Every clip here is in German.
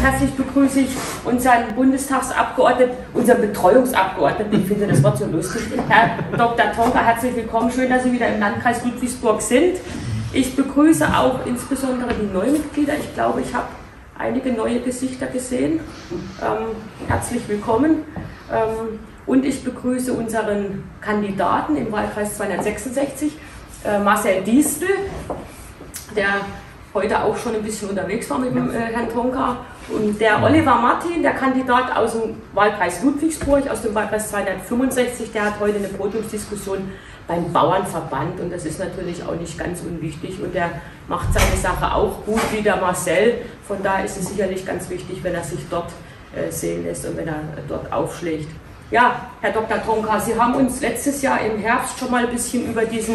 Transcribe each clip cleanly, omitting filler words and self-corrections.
herzlich begrüße ich unseren Bundestagsabgeordneten, unseren Betreuungsabgeordneten, ich finde das Wort so lustig, Herr Dr. Tonka, herzlich willkommen, schön, dass Sie wieder im Landkreis Ludwigsburg sind. Ich begrüße auch insbesondere die neuen Mitglieder, ich glaube, ich habe einige neue Gesichter gesehen, herzlich willkommen. Und ich begrüße unseren Kandidaten im Wahlkreis 266, Marcel Diestel, der heute auch schon ein bisschen unterwegs war mit dem Herrn Tonka. Und der Oliver Martin, der Kandidat aus dem Wahlkreis Ludwigsburg, aus dem Wahlkreis 265, der hat heute eine Podiumsdiskussion beim Bauernverband. Und das ist natürlich auch nicht ganz unwichtig. Und der macht seine Sache auch gut wie der Marcel. Von daher ist es sicherlich ganz wichtig, wenn er sich dort sehen lässt und wenn er dort aufschlägt. Ja, Herr Dr. Tonka, Sie haben uns letztes Jahr im Herbst schon mal ein bisschen über diesen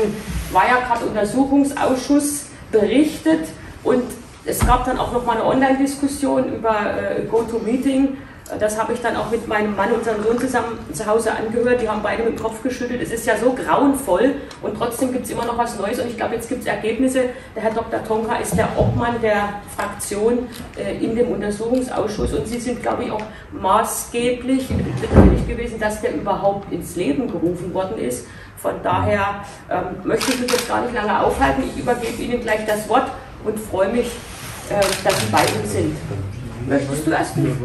Wirecard-Untersuchungsausschuss berichtet. Und es gab dann auch noch mal eine Online-Diskussion über GoToMeeting. Das habe ich dann auch mit meinem Mann und seinem Sohn zusammen zu Hause angehört. Die haben beide mit dem Kopf geschüttelt. Es ist ja so grauenvoll und trotzdem gibt es immer noch was Neues. Und ich glaube, jetzt gibt es Ergebnisse. Der Herr Dr. Tonka ist der Obmann der Fraktion in dem Untersuchungsausschuss. Und Sie sind, glaube ich, auch maßgeblich beteiligt gewesen, dass der überhaupt ins Leben gerufen worden ist. Von daher möchte ich mich jetzt gar nicht lange aufhalten. Ich übergebe Ihnen gleich das Wort und freue mich, dass Sie bei uns sind. Möchtest du erst nicht?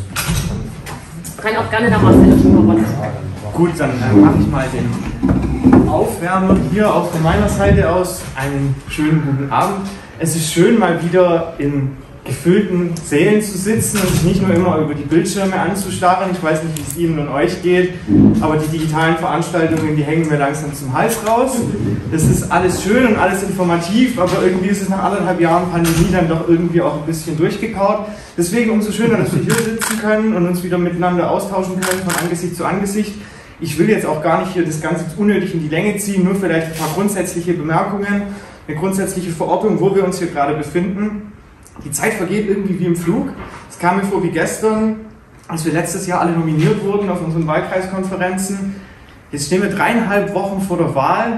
Kann auch gerne der Marcel schon. Gut, dann mache ich mal den Aufwärmer hier auch von meiner Seite aus. Einen schönen guten Abend. Es ist schön, mal wieder in gefüllten Sälen zu sitzen und sich nicht nur immer über die Bildschirme anzustarren. Ich weiß nicht, wie es Ihnen und euch geht, aber die digitalen Veranstaltungen, die hängen mir langsam zum Hals raus. Das ist alles schön und alles informativ, aber irgendwie ist es nach 1,5 Jahren Pandemie dann doch irgendwie auch ein bisschen durchgekaut. Deswegen umso schöner, dass wir hier sitzen können und uns wieder miteinander austauschen können von Angesicht zu Angesicht. Ich will jetzt auch gar nicht hier das Ganze unnötig in die Länge ziehen, nur vielleicht ein paar grundsätzliche Bemerkungen, eine grundsätzliche Verortung, wo wir uns hier gerade befinden. Die Zeit vergeht irgendwie wie im Flug. Es kam mir vor wie gestern, als wir letztes Jahr alle nominiert wurden auf unseren Wahlkreiskonferenzen. Jetzt stehen wir 3,5 Wochen vor der Wahl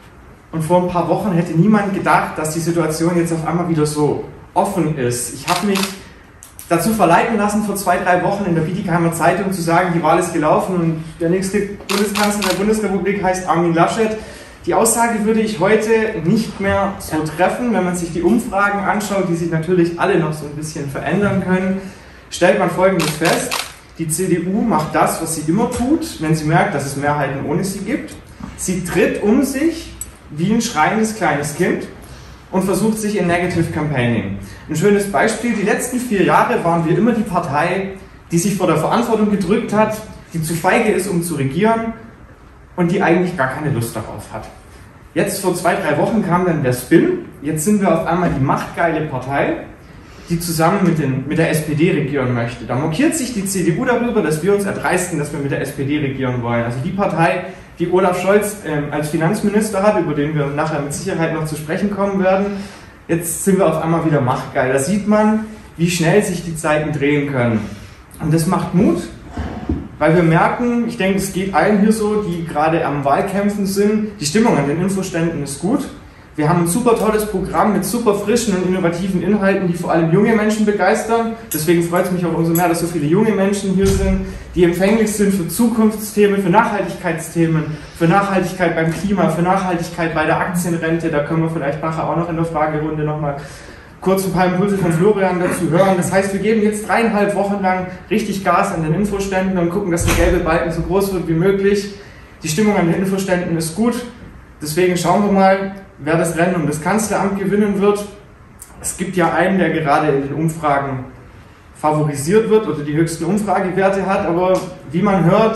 und vor ein paar Wochen hätte niemand gedacht, dass die Situation jetzt auf einmal wieder so offen ist. Ich habe mich dazu verleiten lassen, vor 2-3 Wochen in der Bietigheimer Zeitung zu sagen, die Wahl ist gelaufen und der nächste Bundeskanzler der Bundesrepublik heißt Armin Laschet. Die Aussage würde ich heute nicht mehr so treffen. Wenn man sich die Umfragen anschaut, die sich natürlich alle noch so ein bisschen verändern können, stellt man Folgendes fest. Die CDU macht das, was sie immer tut, wenn sie merkt, dass es Mehrheiten ohne sie gibt. Sie tritt um sich wie ein schreiendes kleines Kind und versucht sich in Negative Campaigning. Ein schönes Beispiel, die letzten 4 Jahre waren wir immer die Partei, die sich vor der Verantwortung gedrückt hat, die zu feige ist, um zu regieren, und die eigentlich gar keine Lust darauf hat. Jetzt vor 2-3 Wochen kam dann der Spin, jetzt sind wir auf einmal die machtgeile Partei, die zusammen mit der SPD regieren möchte. Da mokiert sich die CDU darüber, dass wir uns erdreisten, dass wir mit der SPD regieren wollen. Also die Partei, die Olaf Scholz als Finanzminister hat, über den wir nachher mit Sicherheit noch zu sprechen kommen werden. Jetzt sind wir auf einmal wieder machtgeil. Da sieht man, wie schnell sich die Zeiten drehen können. Und das macht Mut. Weil wir merken, ich denke, es geht allen hier so, die gerade am Wahlkämpfen sind, die Stimmung an den Infoständen ist gut. Wir haben ein super tolles Programm mit super frischen und innovativen Inhalten, die vor allem junge Menschen begeistern. Deswegen freut es mich auch umso mehr, dass so viele junge Menschen hier sind, die empfänglich sind für Zukunftsthemen, für Nachhaltigkeitsthemen, für Nachhaltigkeit beim Klima, für Nachhaltigkeit bei der Aktienrente. Da können wir vielleicht nachher auch noch in der Fragerunde nochmal kurz ein paar Impulse von Florian dazu hören. Das heißt, wir geben jetzt 3,5 Wochen lang richtig Gas an den Infoständen und gucken, dass der gelbe Balken so groß wird wie möglich. Die Stimmung an den Infoständen ist gut. Deswegen schauen wir mal, wer das Rennen um das Kanzleramt gewinnen wird. Es gibt ja einen, der gerade in den Umfragen favorisiert wird oder die höchsten Umfragewerte hat. Aber wie man hört,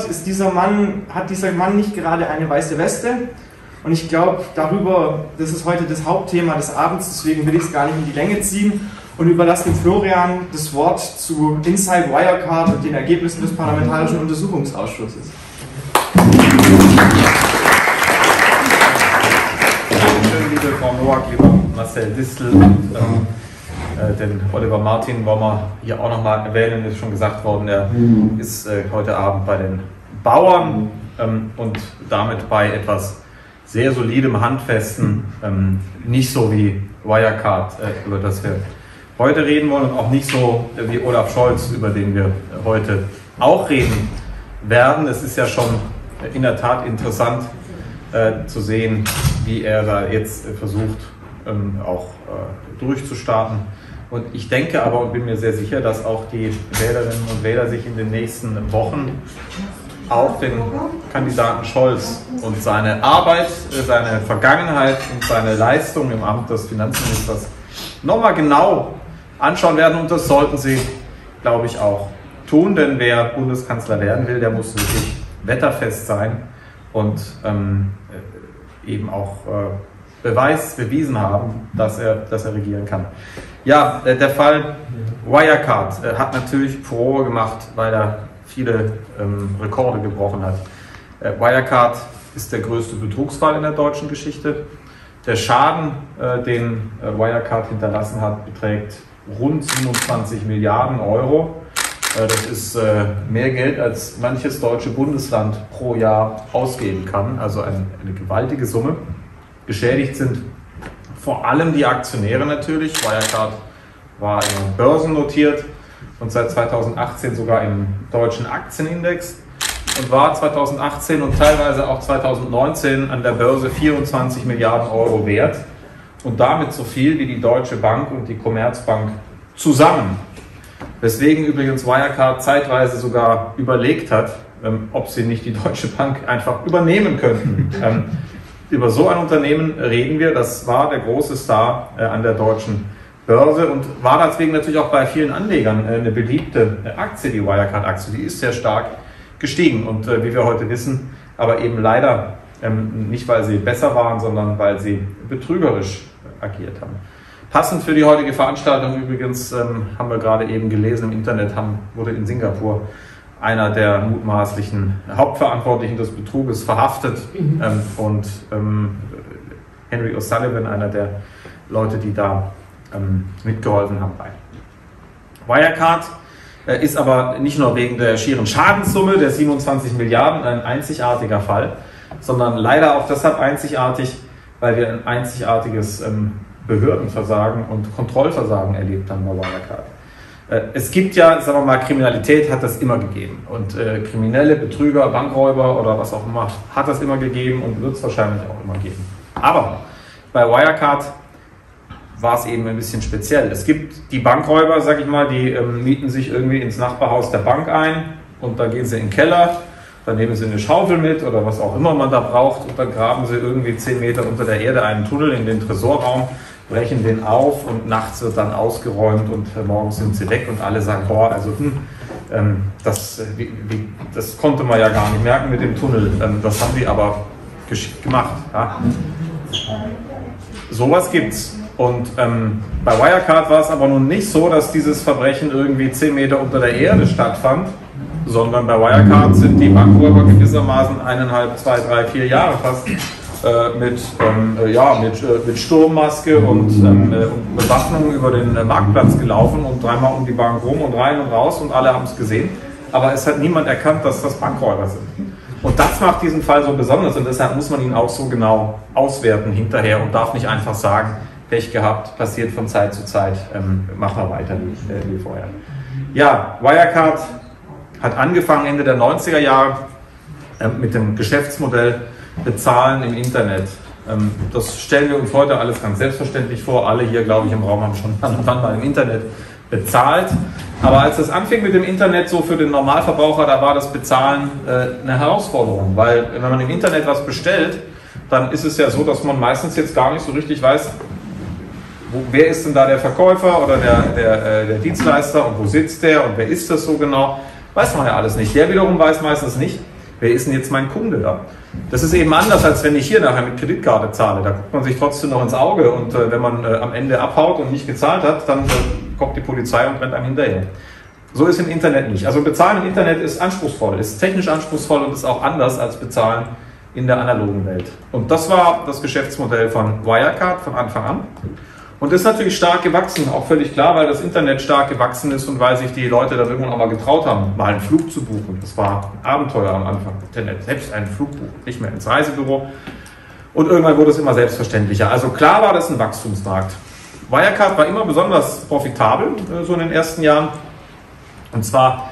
hat dieser Mann nicht gerade eine weiße Weste. Und ich glaube, das ist heute das Hauptthema des Abends, deswegen will ich es gar nicht in die Länge ziehen und überlasse dem Florian das Wort zu Inside Wirecard und den Ergebnissen des Parlamentarischen Untersuchungsausschusses. Schön, liebe Frau Noack, lieber Marcel Diestel und den Oliver Martin wollen wir hier auch nochmal erwähnen, ist schon gesagt worden, er ist heute Abend bei den Bauern und damit bei etwas sehr solidem, handfesten, nicht so wie Wirecard, über das wir heute reden wollen und auch nicht so wie Olaf Scholz, über den wir heute auch reden werden. Es ist ja schon in der Tat interessant zu sehen, wie er da jetzt versucht, auch durchzustarten. Und ich denke aber und bin mir sehr sicher, dass auch die Wählerinnen und Wähler sich in den nächsten Wochen auch den Kandidaten Scholz und seine Arbeit, seine Vergangenheit und seine Leistung im Amt des Finanzministers nochmal genau anschauen werden. Und das sollten sie, glaube ich, auch tun, denn wer Bundeskanzler werden will, der muss wirklich wetterfest sein und eben auch bewiesen haben, dass er regieren kann. Ja, der Fall Wirecard hat natürlich Furore gemacht, weil er viele Rekorde gebrochen hat. Wirecard ist der größte Betrugsfall in der deutschen Geschichte. Der Schaden, den Wirecard hinterlassen hat, beträgt rund 27 Milliarden Euro. Das ist mehr Geld, als manches deutsche Bundesland pro Jahr ausgeben kann, also eine gewaltige Summe. Geschädigt sind vor allem die Aktionäre natürlich. Wirecard war börsennotiert und seit 2018 sogar im deutschen Aktienindex und war 2018 und teilweise auch 2019 an der Börse 24 Milliarden Euro wert und damit so viel wie die Deutsche Bank und die Commerzbank zusammen. Weswegen übrigens Wirecard zeitweise sogar überlegt hat, ob sie nicht die Deutsche Bank einfach übernehmen könnten. Über so ein Unternehmen reden wir, das war der große Star an der deutschen Börse und war deswegen natürlich auch bei vielen Anlegern eine beliebte Aktie, die Wirecard-Aktie. Die ist sehr stark gestiegen und wie wir heute wissen, aber eben leider nicht, weil sie besser waren, sondern weil sie betrügerisch agiert haben. Passend für die heutige Veranstaltung übrigens, haben wir gerade eben gelesen, im Internet wurde in Singapur einer der mutmaßlichen Hauptverantwortlichen des Betruges verhaftet und Henry O'Sullivan, einer der Leute, die da mitgeholfen haben bei Wirecard, ist aber nicht nur wegen der schieren Schadenssumme der 27 Milliarden ein einzigartiger Fall, sondern leider auch deshalb einzigartig, weil wir ein einzigartiges Behördenversagen und Kontrollversagen erlebt haben bei Wirecard. Es gibt ja, sagen wir mal, Kriminalität hat das immer gegeben und Kriminelle, Betrüger, Bankräuber oder was auch immer hat das immer gegeben und wird es wahrscheinlich auch immer geben. Aber bei Wirecard war es eben ein bisschen speziell. Es gibt die Bankräuber, sag ich mal, die mieten sich irgendwie ins Nachbarhaus der Bank ein und dann gehen sie in den Keller, dann nehmen sie eine Schaufel mit oder was auch immer man da braucht und dann graben sie irgendwie 10 Meter unter der Erde einen Tunnel in den Tresorraum, brechen den auf und nachts wird dann ausgeräumt und morgens sind sie weg und alle sagen, boah, also das konnte man ja gar nicht merken mit dem Tunnel, das haben die aber gemacht. Ja. Sowas gibt's. Und bei Wirecard war es aber nun nicht so, dass dieses Verbrechen irgendwie 10 Meter unter der Erde stattfand, sondern bei Wirecard sind die Bankräuber gewissermaßen 1,5, 2, 3, 4 Jahre fast mit Sturmmaske und Bewaffnung über den Marktplatz gelaufen und dreimal um die Bank rum und rein und raus und alle haben es gesehen. Aber es hat niemand erkannt, dass das Bankräuber sind. Und das macht diesen Fall so besonders und deshalb muss man ihn auch so genau auswerten hinterher und darf nicht einfach sagen, Pech gehabt, passiert von Zeit zu Zeit, machen wir weiter wie vorher. Ja, Wirecard hat angefangen Ende der 90er Jahre mit dem Geschäftsmodell Bezahlen im Internet. Das stellen wir uns heute alles ganz selbstverständlich vor. Alle hier, glaube ich, im Raum haben schon wann mal im Internet bezahlt. Aber als es anfing mit dem Internet, so für den Normalverbraucher, da war das Bezahlen eine Herausforderung. Weil wenn man im Internet was bestellt, dann ist es ja so, dass man meistens jetzt gar nicht so richtig weiß, wer ist denn da der Verkäufer oder der Dienstleister und wo sitzt der und wer ist das so genau, weiß man ja alles nicht. Der wiederum weiß meistens nicht, wer ist denn jetzt mein Kunde da. Das ist eben anders, als wenn ich hier nachher mit Kreditkarte zahle. Da guckt man sich trotzdem noch ins Auge und wenn man am Ende abhaut und nicht gezahlt hat, dann kommt die Polizei und rennt einem hinterher. So ist im Internet nicht. Also Bezahlen im Internet ist anspruchsvoll, ist technisch anspruchsvoll und ist auch anders als Bezahlen in der analogen Welt. Und das war das Geschäftsmodell von Wirecard von Anfang an. Und ist natürlich stark gewachsen, auch völlig klar, weil das Internet stark gewachsen ist und weil sich die Leute dann irgendwann auch mal getraut haben, mal einen Flug zu buchen. Das war ein Abenteuer am Anfang. Internet, selbst einen Flug buchen, nicht mehr ins Reisebüro. Und irgendwann wurde es immer selbstverständlicher. Also klar war das ein Wachstumsmarkt. Wirecard war immer besonders profitabel, so in den ersten Jahren. Und zwar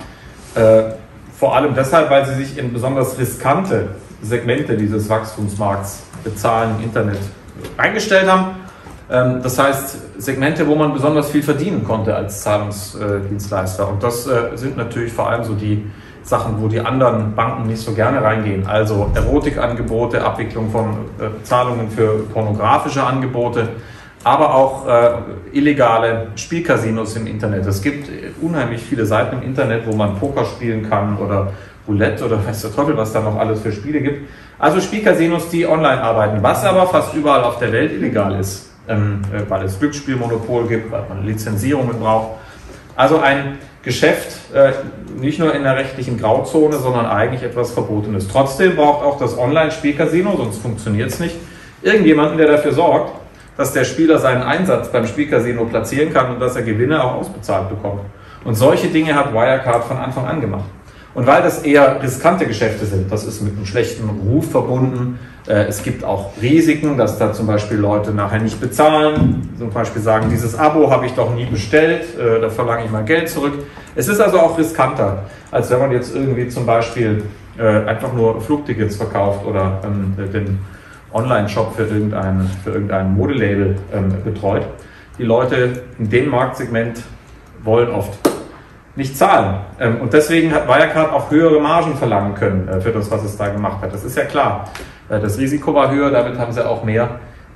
vor allem deshalb, weil sie sich in besonders riskante Segmente dieses Wachstumsmarkts, Bezahlen, Internet, eingestellt haben. Das heißt, Segmente, wo man besonders viel verdienen konnte als Zahlungsdienstleister. Und das sind natürlich vor allem so die Sachen, wo die anderen Banken nicht so gerne reingehen. Also Erotikangebote, Abwicklung von Zahlungen für pornografische Angebote, aber auch illegale Spielcasinos im Internet. Es gibt unheimlich viele Seiten im Internet, wo man Poker spielen kann oder Roulette oder weiß der Teufel, was da noch alles für Spiele gibt. Also Spielcasinos, die online arbeiten, was aber fast überall auf der Welt illegal ist, weil es Glücksspielmonopol gibt, weil man Lizenzierungen braucht. Also ein Geschäft nicht nur in der rechtlichen Grauzone, sondern eigentlich etwas Verbotenes. Trotzdem braucht auch das Online-Spielcasino, sonst funktioniert es nicht, irgendjemanden, der dafür sorgt, dass der Spieler seinen Einsatz beim Spielcasino platzieren kann und dass er Gewinne auch ausbezahlt bekommt. Und solche Dinge hat Wirecard von Anfang an gemacht. Und weil das eher riskante Geschäfte sind, das ist mit einem schlechten Ruf verbunden. Es gibt auch Risiken, dass da zum Beispiel Leute nachher nicht bezahlen, zum Beispiel sagen, dieses Abo habe ich doch nie bestellt, da verlange ich mal Geld zurück. Es ist also auch riskanter, als wenn man jetzt irgendwie zum Beispiel einfach nur Flugtickets verkauft oder den Online-Shop für irgendein Modelabel betreut. Die Leute in dem Marktsegment wollen oft nicht zahlen. Und deswegen hat Wirecard auch höhere Margen verlangen können für das, was es da gemacht hat. Das ist ja klar. Das Risiko war höher, damit haben sie auch mehr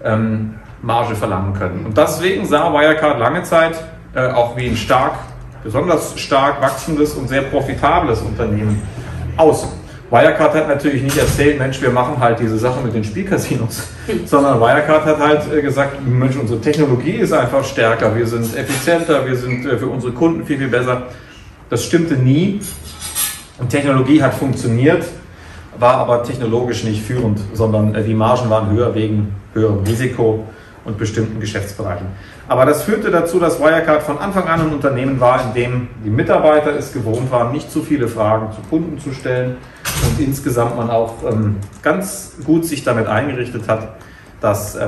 Marge verlangen können. Und deswegen sah Wirecard lange Zeit auch wie ein besonders stark wachsendes und sehr profitables Unternehmen aus. Wirecard hat natürlich nicht erzählt, Mensch, wir machen halt diese Sache mit den Spielcasinos, sondern Wirecard hat halt gesagt, Mensch, unsere Technologie ist einfach stärker, wir sind effizienter, wir sind für unsere Kunden viel, viel besser. Das stimmte nie. Und Technologie hat funktioniert, war aber technologisch nicht führend, sondern die Margen waren höher wegen höherem Risiko und bestimmten Geschäftsbereichen. Aber das führte dazu, dass Wirecard von Anfang an ein Unternehmen war, in dem die Mitarbeiter es gewohnt waren, nicht zu viele Fragen zu Kunden zu stellen und insgesamt man auch ganz gut sich damit eingerichtet hat, dass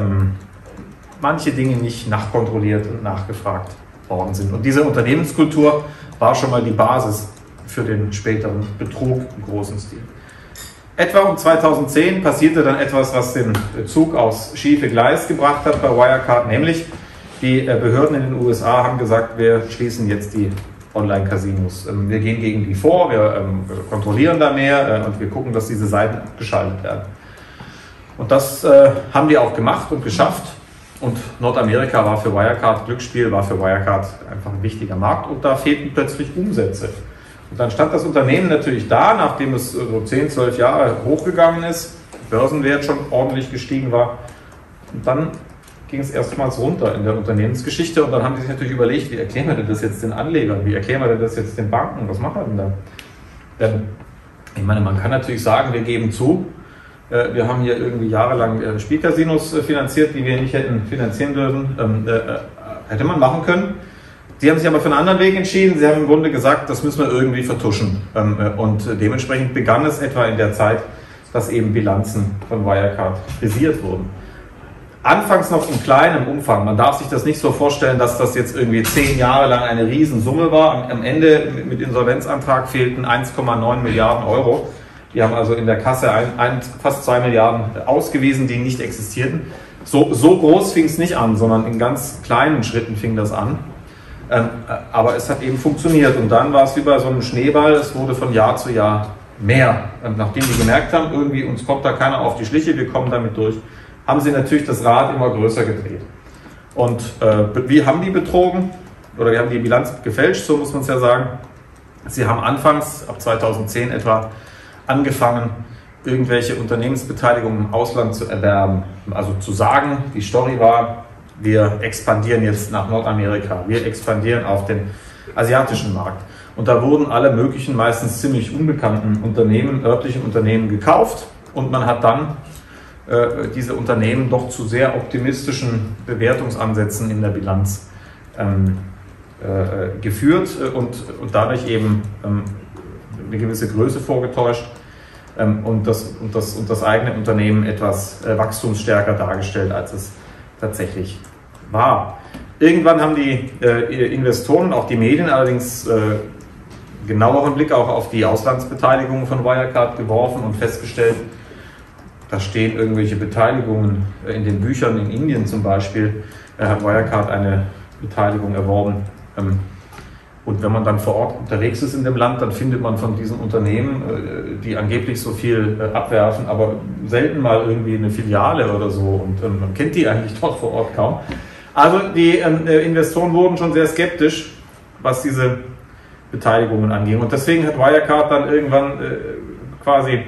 manche Dinge nicht nachkontrolliert und nachgefragt worden sind. Und diese Unternehmenskultur war schon mal die Basis für den späteren Betrug im großen Stil. Etwa um 2010 passierte dann etwas, was den Zug aufs schiefe Gleis gebracht hat bei Wirecard, nämlich die Behörden in den USA haben gesagt, wir schließen jetzt die Online-Casinos. Wir gehen gegen die vor, wir kontrollieren da mehr und wir gucken, dass diese Seiten abgeschaltet werden. Und das haben die auch gemacht und geschafft. Und Nordamerika war für Wirecard, Glücksspiel war für Wirecard einfach ein wichtiger Markt und da fehlten plötzlich Umsätze. Und dann stand das Unternehmen natürlich da, nachdem es so 10, 12 Jahre hochgegangen ist, Börsenwert schon ordentlich gestiegen war. Und dann ging es erstmals runter in der Unternehmensgeschichte und dann haben die sich natürlich überlegt, wie erklären wir denn das jetzt den Anlegern, wie erklären wir denn das jetzt den Banken, was machen wir denn da? Denn ich meine, man kann natürlich sagen, wir geben zu, wir haben hier irgendwie jahrelang Spielcasinos finanziert, die wir nicht hätten finanzieren dürfen, hätte man machen können. Sie haben sich aber für einen anderen Weg entschieden. Sie haben im Grunde gesagt, das müssen wir irgendwie vertuschen. Und dementsprechend begann es etwa in der Zeit, dass eben Bilanzen von Wirecard frisiert wurden. Anfangs noch in kleinem Umfang. Man darf sich das nicht so vorstellen, dass das jetzt irgendwie 10 Jahre lang eine Riesensumme war. Am Ende mit Insolvenzantrag fehlten 1,9 Milliarden Euro. Die haben also in der Kasse fast 2 Milliarden ausgewiesen, die nicht existierten. So groß fing es nicht an, sondern in ganz kleinen Schritten fing das an. Aber es hat eben funktioniert und dann war es wie bei so einem Schneeball, es wurde von Jahr zu Jahr mehr. Und nachdem die gemerkt haben, irgendwie uns kommt da keiner auf die Schliche, wir kommen damit durch, haben sie natürlich das Rad immer größer gedreht. Und wie haben die betrogen? Oder wir haben die Bilanz gefälscht, so muss man es ja sagen. Sie haben anfangs, ab 2010 etwa, angefangen, irgendwelche Unternehmensbeteiligungen im Ausland zu erwerben. Also zu sagen, die Story war, wir expandieren jetzt nach Nordamerika, wir expandieren auf den asiatischen Markt. Und da wurden alle möglichen, meistens ziemlich unbekannten Unternehmen, örtlichen Unternehmen gekauft und man hat dann diese Unternehmen doch zu sehr optimistischen Bewertungsansätzen in der Bilanz geführt und dadurch eben eine gewisse Größe vorgetäuscht und das eigene Unternehmen etwas wachstumsstärker dargestellt, als es tatsächlich war. Irgendwann haben die Investoren, auch die Medien, allerdings genaueren Blick auch auf die Auslandsbeteiligungen von Wirecard geworfen und festgestellt, da stehen irgendwelche Beteiligungen in den Büchern in Indien zum Beispiel, hat Wirecard eine Beteiligung erworben. Und wenn man dann vor Ort unterwegs ist in dem Land, dann findet man von diesen Unternehmen, die angeblich so viel abwerfen, aber selten mal irgendwie eine Filiale oder so. Und man kennt die eigentlich doch vor Ort kaum. Also die Investoren wurden schon sehr skeptisch, was diese Beteiligungen anging. Und deswegen hat Wirecard dann irgendwann quasi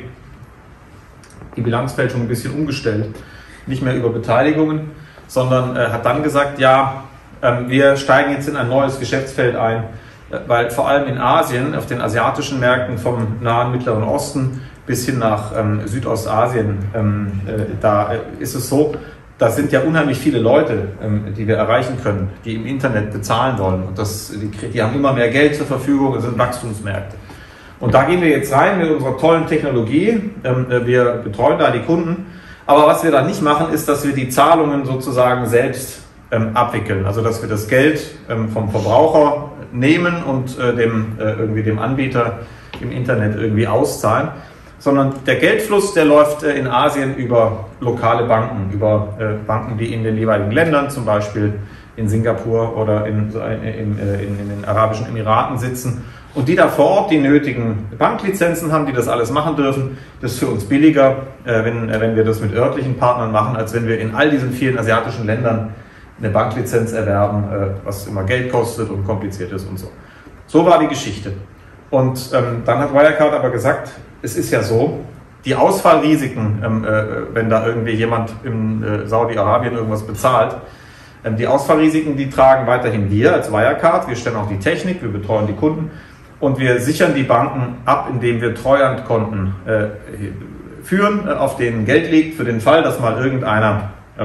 die Bilanzfälschung ein bisschen umgestellt. Nicht mehr über Beteiligungen, sondern hat dann gesagt, ja, wir steigen jetzt in ein neues Geschäftsfeld ein, weil vor allem in Asien, auf den asiatischen Märkten vom Nahen Mittleren Osten bis hin nach Südostasien, da ist es so, da sind ja unheimlich viele Leute, die wir erreichen können, die im Internet bezahlen wollen. Und die haben immer mehr Geld zur Verfügung, es sind Wachstumsmärkte. Und da gehen wir jetzt rein mit unserer tollen Technologie. Wir betreuen da die Kunden. Aber was wir da nicht machen, ist, dass wir die Zahlungen sozusagen selbst abwickeln. Also dass wir das Geld vom Verbraucher nehmen und dem Anbieter im Internet irgendwie auszahlen. Sondern der Geldfluss, der läuft in Asien über lokale Banken, über Banken, die in den jeweiligen Ländern, zum Beispiel in Singapur oder in den Arabischen Emiraten sitzen und die da vor Ort die nötigen Banklizenzen haben, die das alles machen dürfen. Das ist für uns billiger, wenn wir das mit örtlichen Partnern machen, als wenn wir in all diesen vielen asiatischen Ländern eine Banklizenz erwerben, was immer Geld kostet und kompliziert ist und so. So war die Geschichte. Und dann hat Wirecard aber gesagt, es ist ja so, die Ausfallrisiken, wenn da irgendwie jemand in Saudi-Arabien irgendwas bezahlt, die Ausfallrisiken, die tragen weiterhin wir als Wirecard. Wir stellen auch die Technik, wir betreuen die Kunden und wir sichern die Banken ab, indem wir Treuhandkonten führen, auf denen Geld liegt, für den Fall, dass mal irgendeiner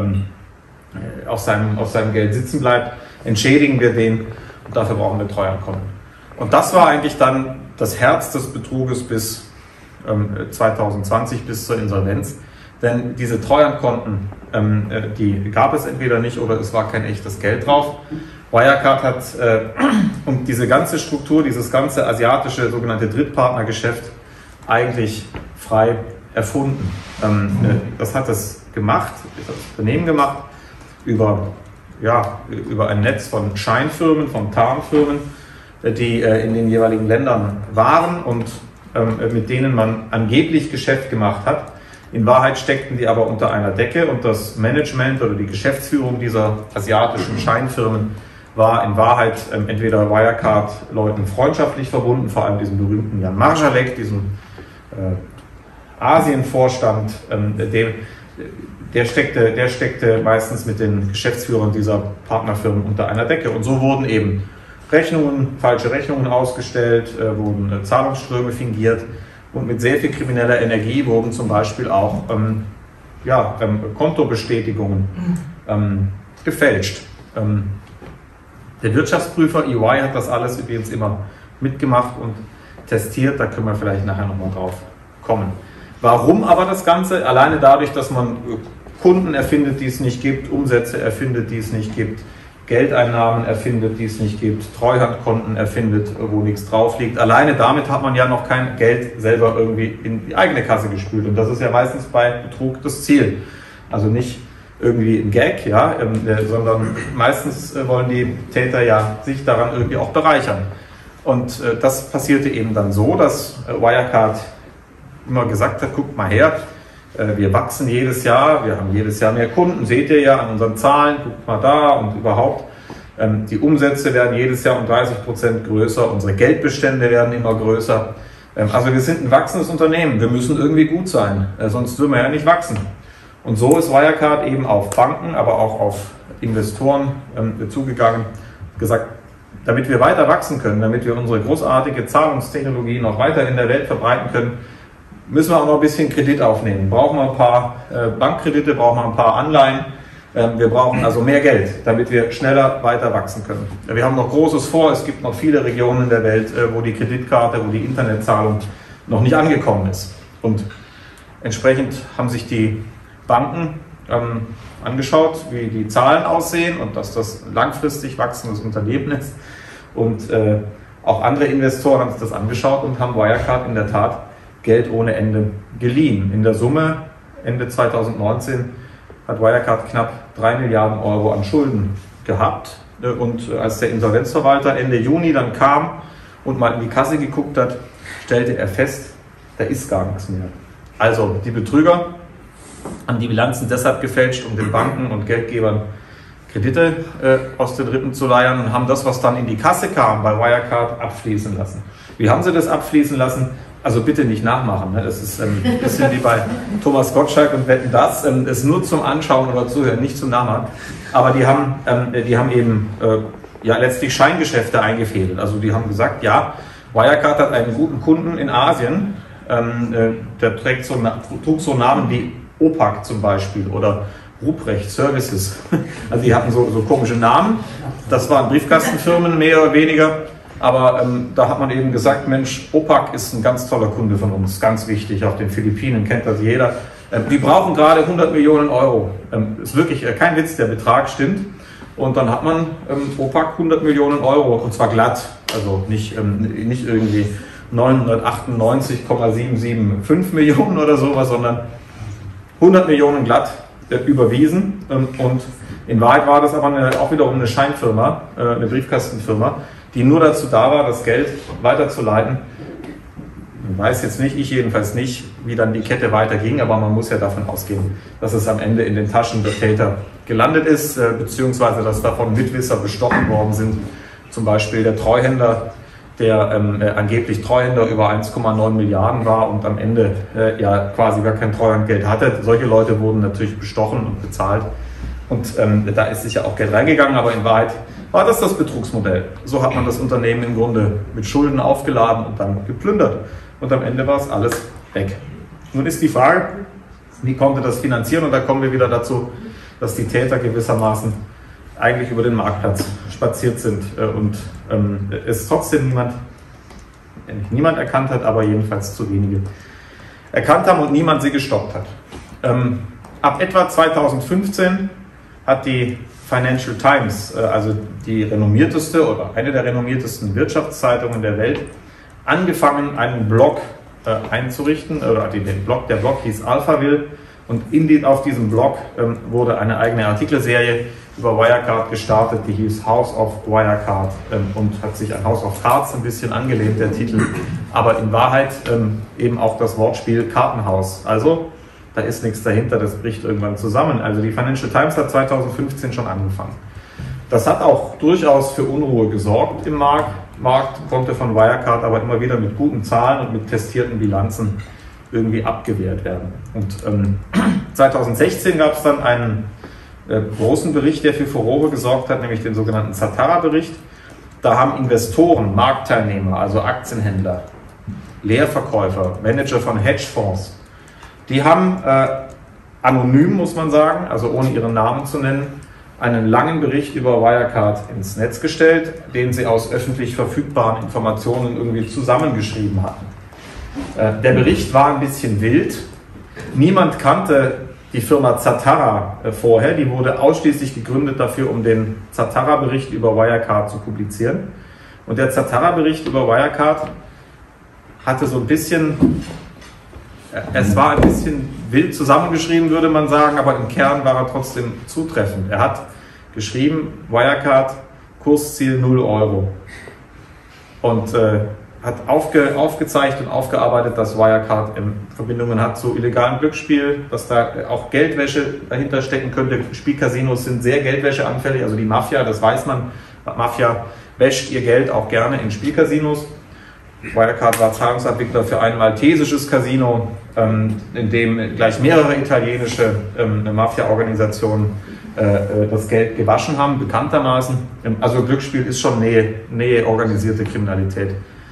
auf seinem Geld sitzen bleibt, entschädigen wir den und dafür brauchen wir Treuhandkonten. Und das war eigentlich dann das Herz des Betruges bis 2020, bis zur Insolvenz. Denn diese Treuhandkonten, die gab es entweder nicht oder es war kein echtes Geld drauf. Wirecard hat und diese ganze Struktur, dieses ganze asiatische sogenannte Drittpartnergeschäft eigentlich frei erfunden. Das hat es gemacht, das Unternehmen gemacht, über ein Netz von Scheinfirmen, von Tarnfirmen, die in den jeweiligen Ländern waren und mit denen man angeblich Geschäft gemacht hat. In Wahrheit steckten die aber unter einer Decke und das Management oder die Geschäftsführung dieser asiatischen Scheinfirmen war in Wahrheit entweder Wirecard-Leuten freundschaftlich verbunden, vor allem diesem berühmten Jan Marschalek, diesem Asienvorstand, der steckte meistens mit den Geschäftsführern dieser Partnerfirmen unter einer Decke. Und so wurden eben falsche Rechnungen ausgestellt, wurden Zahlungsströme fingiert und mit sehr viel krimineller Energie wurden zum Beispiel auch Kontobestätigungen gefälscht. Der Wirtschaftsprüfer EY hat das alles übrigens immer mitgemacht und testiert, da können wir vielleicht nachher nochmal drauf kommen. Warum aber das Ganze? Alleine dadurch, dass man Kunden erfindet, die es nicht gibt, Umsätze erfindet, die es nicht gibt, Geldeinnahmen erfindet, die es nicht gibt, Treuhandkonten erfindet, wo nichts drauf liegt. Alleine damit hat man ja noch kein Geld selber irgendwie in die eigene Kasse gespült. Und das ist ja meistens bei Betrug das Ziel. Also nicht irgendwie ein Gag, sondern meistens wollen die Täter ja sich daran irgendwie auch bereichern. Und das passierte eben dann so, dass Wirecard immer gesagt hat, guckt mal her, wir wachsen jedes Jahr, wir haben jedes Jahr mehr Kunden, seht ihr ja an unseren Zahlen, guckt mal da und überhaupt. Die Umsätze werden jedes Jahr um 30% größer, unsere Geldbestände werden immer größer. Also wir sind ein wachsendes Unternehmen, wir müssen irgendwie gut sein, sonst würden wir ja nicht wachsen. Und so ist Wirecard eben auf Banken, aber auch auf Investoren zugegangen, gesagt, damit wir weiter wachsen können, damit wir unsere großartige Zahlungstechnologie noch weiter in der Welt verbreiten können, müssen wir auch noch ein bisschen Kredit aufnehmen. Brauchen wir ein paar Bankkredite, brauchen wir ein paar Anleihen. Wir brauchen also mehr Geld, damit wir schneller weiter wachsen können. Wir haben noch Großes vor. Es gibt noch viele Regionen der Welt, wo die Kreditkarte, wo die Internetzahlung noch nicht angekommen ist. Und entsprechend haben sich die Banken angeschaut, wie die Zahlen aussehen und dass das ein langfristig wachsendes Unternehmen ist. Und auch andere Investoren haben sich das angeschaut und haben Wirecard in der Tat Geld ohne Ende geliehen. In der Summe Ende 2019 hat Wirecard knapp 3 Milliarden Euro an Schulden gehabt. Und als der Insolvenzverwalter Ende Juni dann kam und mal in die Kasse geguckt hat, stellte er fest, da ist gar nichts mehr. Also die Betrüger haben die Bilanzen deshalb gefälscht, um den Banken und Geldgebern Kredite aus den Rippen zu leiern und haben das, was dann in die Kasse kam, bei Wirecard abfließen lassen. Wie haben sie das abfließen lassen? Also bitte nicht nachmachen. Ne? Das ist ein bisschen wie bei Thomas Gottschalk und Wetten, das ist nur zum Anschauen oder Zuhören, nicht zum Nachmachen. Aber die haben eben ja, letztlich Scheingeschäfte eingefädelt. Also die haben gesagt, ja, Wirecard hat einen guten Kunden in Asien, der trug so Namen wie OPAC zum Beispiel oder Ruprecht Services. Also die hatten so komische Namen. Das waren Briefkastenfirmen mehr oder weniger. Aber da hat man eben gesagt, Mensch, OPAC ist ein ganz toller Kunde von uns, ganz wichtig. Auf den Philippinen kennt das jeder. Die brauchen gerade 100 Millionen Euro. Ist wirklich kein Witz, der Betrag stimmt. Und dann hat man OPAC 100 Millionen Euro, und zwar glatt. Also nicht irgendwie 998,775 Millionen oder sowas, sondern 100 Millionen glatt überwiesen. Und in Wahrheit war das aber auch wiederum eine Scheinfirma, eine Briefkastenfirma, die nur dazu da war, das Geld weiterzuleiten. Ich weiß jetzt nicht, ich jedenfalls nicht, wie dann die Kette weiterging, aber man muss ja davon ausgehen, dass es am Ende in den Taschen der Täter gelandet ist, beziehungsweise dass davon Mitwisser bestochen worden sind. Zum Beispiel der Treuhänder, der angeblich Treuhänder über 1,9 Milliarden war und am Ende ja quasi gar kein Treuhandgeld hatte. Solche Leute wurden natürlich bestochen und bezahlt. Und da ist sicher auch Geld reingegangen, aber in Wahrheit war das Betrugsmodell. So hat man das Unternehmen im Grunde mit Schulden aufgeladen und dann geplündert. Und am Ende war es alles weg. Nun ist die Frage, wie konnte das finanzieren? Und da kommen wir wieder dazu, dass die Täter gewissermaßen eigentlich über den Marktplatz spaziert sind und es trotzdem niemand erkannt hat, aber jedenfalls zu wenige erkannt haben und niemand sie gestoppt hat. Ab etwa 2015 hat die Financial Times, also die renommierteste oder eine der renommiertesten Wirtschaftszeitungen der Welt, angefangen, einen Blog einzurichten, oder der Blog hieß Alphaville, und auf diesem Blog wurde eine eigene Artikelserie über Wirecard gestartet, die hieß House of Wirecard und hat sich an House of Cards ein bisschen angelehnt, der Titel, aber in Wahrheit eben auch das Wortspiel Kartenhaus. Also da ist nichts dahinter, das bricht irgendwann zusammen. Also die Financial Times hat 2015 schon angefangen. Das hat auch durchaus für Unruhe gesorgt im Markt, konnte von Wirecard aber immer wieder mit guten Zahlen und mit testierten Bilanzen irgendwie abgewehrt werden. Und 2016 gab es dann einen großen Bericht, der für Furore gesorgt hat, nämlich den sogenannten Zatara-Bericht. Da haben Investoren, Marktteilnehmer, also Aktienhändler, Leerverkäufer, Manager von Hedgefonds, die haben anonym, muss man sagen, also ohne ihren Namen zu nennen, einen langen Bericht über Wirecard ins Netz gestellt, den sie aus öffentlich verfügbaren Informationen irgendwie zusammengeschrieben hatten. Der Bericht war ein bisschen wild. Niemand kannte die Firma Zatara vorher. Die wurde ausschließlich gegründet dafür, um den Zatara-Bericht über Wirecard zu publizieren. Und der Zatara-Bericht über Wirecard hatte so ein bisschen, es war ein bisschen wild zusammengeschrieben, würde man sagen, aber im Kern war er trotzdem zutreffend. Er hat geschrieben, Wirecard, Kursziel 0 Euro. Und hat aufgezeigt und aufgearbeitet, dass Wirecard Verbindungen hat zu illegalem Glücksspiel, dass da auch Geldwäsche dahinter stecken könnte. Spielcasinos sind sehr geldwäscheanfällig, also die Mafia, das weiß man. Mafia wäscht ihr Geld auch gerne in Spielcasinos. Wirecard war Zahlungsabwickler für ein maltesisches Casino, in dem gleich mehrere italienische Mafia-Organisationen das Geld gewaschen haben, bekanntermaßen. Also Glücksspiel ist schon Nähe organisierte Kriminalität.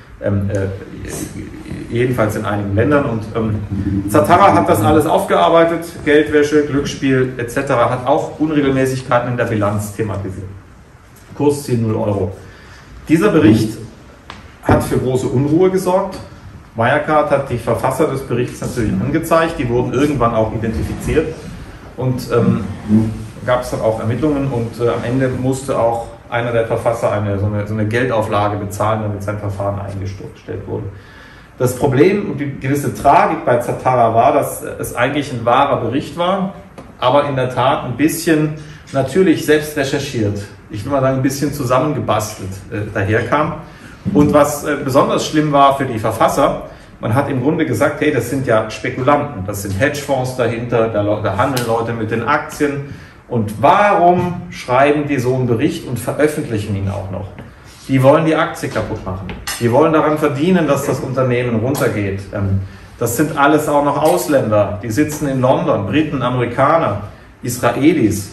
Jedenfalls in einigen Ländern. Und Zatara hat das alles aufgearbeitet, Geldwäsche, Glücksspiel etc., hat auch Unregelmäßigkeiten in der Bilanz thematisiert. Kursziel 0 Euro. Dieser Bericht hat für große Unruhe gesorgt. Wirecard hat die Verfasser des Berichts natürlich angezeigt, die wurden irgendwann auch identifiziert und gab es dann auch Ermittlungen und am Ende musste auch einer der Verfasser so eine Geldauflage bezahlen, damit sein Verfahren eingestellt wurde. Das Problem und die gewisse Tragik bei Zatara war, dass es eigentlich ein wahrer Bericht war, aber in der Tat ein bisschen natürlich selbst recherchiert. Ich will mal sagen, ein bisschen zusammengebastelt daherkam. Und was besonders schlimm war für die Verfasser, man hat im Grunde gesagt, hey, das sind ja Spekulanten, das sind Hedgefonds dahinter, da handeln Leute mit den Aktien. Und warum schreiben die so einen Bericht und veröffentlichen ihn auch noch? Die wollen die Aktie kaputt machen. Die wollen daran verdienen, dass das Unternehmen runtergeht. Das sind alles auch noch Ausländer, die sitzen in London, Briten, Amerikaner, Israelis.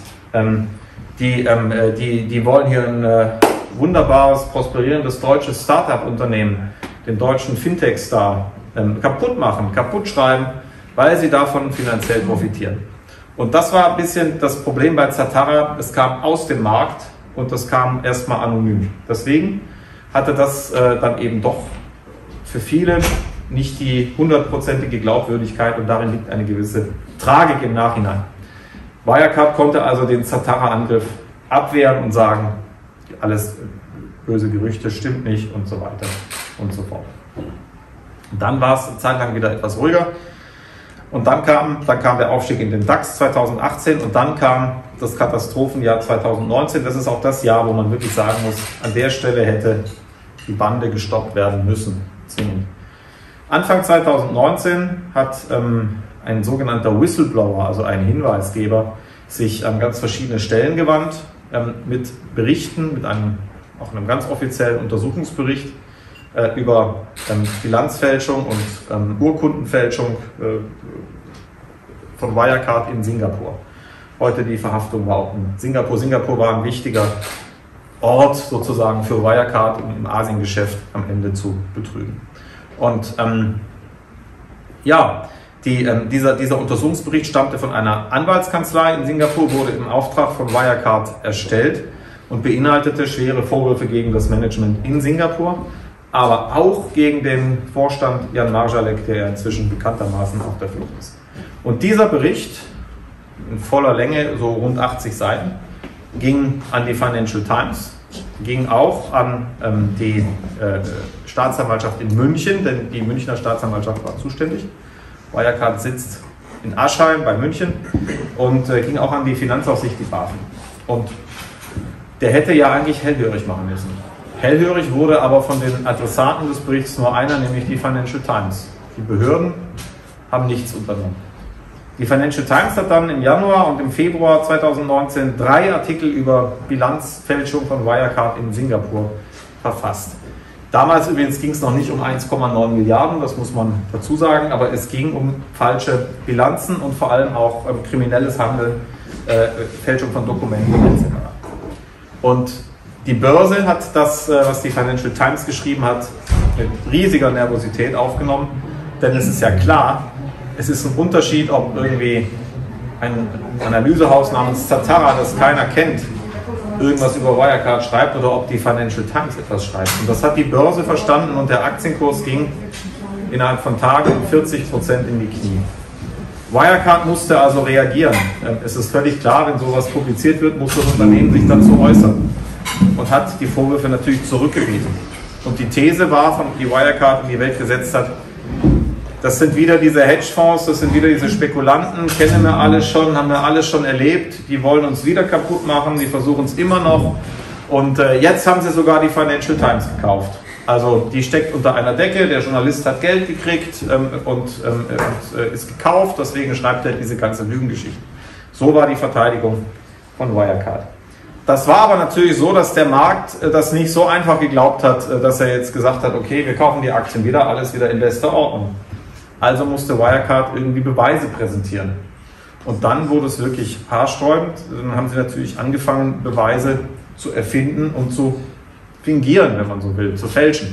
Die wollen hier ein wunderbares, prosperierendes deutsches Start-up-Unternehmen, den deutschen Fintech-Star, kaputt machen, kaputt schreiben, weil sie davon finanziell profitieren. Und das war ein bisschen das Problem bei Zatara. Es kam aus dem Markt und das kam erstmal anonym. Deswegen hatte das dann eben doch für viele nicht die 100%ige Glaubwürdigkeit und darin liegt eine gewisse Tragik im Nachhinein. Wirecard konnte also den Zatara-Angriff abwehren und sagen, alles böse Gerüchte, stimmt nicht und so weiter und so fort. Und dann war es eine Zeit lang wieder etwas ruhiger und dann kam der Aufstieg in den DAX 2018 und dann kam das Katastrophenjahr 2019. Das ist auch das Jahr, wo man wirklich sagen muss, an der Stelle hätte die Bande gestoppt werden müssen. Zwingend. Anfang 2019 hat ein sogenannter Whistleblower, also ein Hinweisgeber, sich an ganz verschiedene Stellen gewandt, mit Berichten, mit einem ganz offiziellen Untersuchungsbericht über Bilanzfälschung und Urkundenfälschung von Wirecard in Singapur. Heute die Verhaftung war auch in Singapur. Singapur war ein wichtiger Ort sozusagen für Wirecard, um im Asiengeschäft am Ende zu betrügen. Und dieser Untersuchungsbericht stammte von einer Anwaltskanzlei in Singapur, wurde im Auftrag von Wirecard erstellt und beinhaltete schwere Vorwürfe gegen das Management in Singapur, aber auch gegen den Vorstand Jan Marsalek, der ja inzwischen bekanntermaßen auf der Flucht ist. Und dieser Bericht in voller Länge, so rund 80 Seiten, ging an die Financial Times, ging auch an die Staatsanwaltschaft in München, denn die Münchner Staatsanwaltschaft war zuständig. Wirecard sitzt in Aschheim bei München und ging auch an die Finanzaufsicht, die BaFin. Und der hätte ja eigentlich hellhörig machen müssen. Hellhörig wurde aber von den Adressaten des Berichts nur einer, nämlich die Financial Times. Die Behörden haben nichts unternommen. Die Financial Times hat dann im Januar und im Februar 2019 3 Artikel über Bilanzfälschung von Wirecard in Singapur verfasst. Damals übrigens ging es noch nicht um 1,9 Milliarden, das muss man dazu sagen, aber es ging um falsche Bilanzen und vor allem auch kriminelles Handeln, Fälschung von Dokumenten etc. Und die Börse hat das, was die Financial Times geschrieben hat, mit riesiger Nervosität aufgenommen, denn es ist ja klar, es ist ein Unterschied, ob irgendwie ein Analysehaus namens Zatara, das keiner kennt, irgendwas über Wirecard schreibt oder ob die Financial Times etwas schreibt. Und das hat die Börse verstanden und der Aktienkurs ging innerhalb von Tagen um 40% in die Knie. Wirecard musste also reagieren. Es ist völlig klar, wenn sowas publiziert wird, muss das Unternehmen sich dazu äußern und hat die Vorwürfe natürlich zurückgewiesen. Und die These war, die Wirecard in die Welt gesetzt hat, das sind wieder diese Hedgefonds, das sind wieder diese Spekulanten, kennen wir alle schon, haben wir alles schon erlebt, die wollen uns wieder kaputt machen, die versuchen es immer noch und jetzt haben sie sogar die Financial Times gekauft. Also die steckt unter einer Decke, der Journalist hat Geld gekriegt und ist gekauft, deswegen schreibt er diese ganze Lügengeschichte. So war die Verteidigung von Wirecard. Das war aber natürlich so, dass der Markt das nicht so einfach geglaubt hat, dass er jetzt gesagt hat, okay, wir kaufen die Aktien wieder, alles wieder in bester Ordnung. Also musste Wirecard irgendwie Beweise präsentieren. Und dann wurde es wirklich haarsträubend. Dann haben sie natürlich angefangen, Beweise zu erfinden und zu fingieren, wenn man so will, zu fälschen.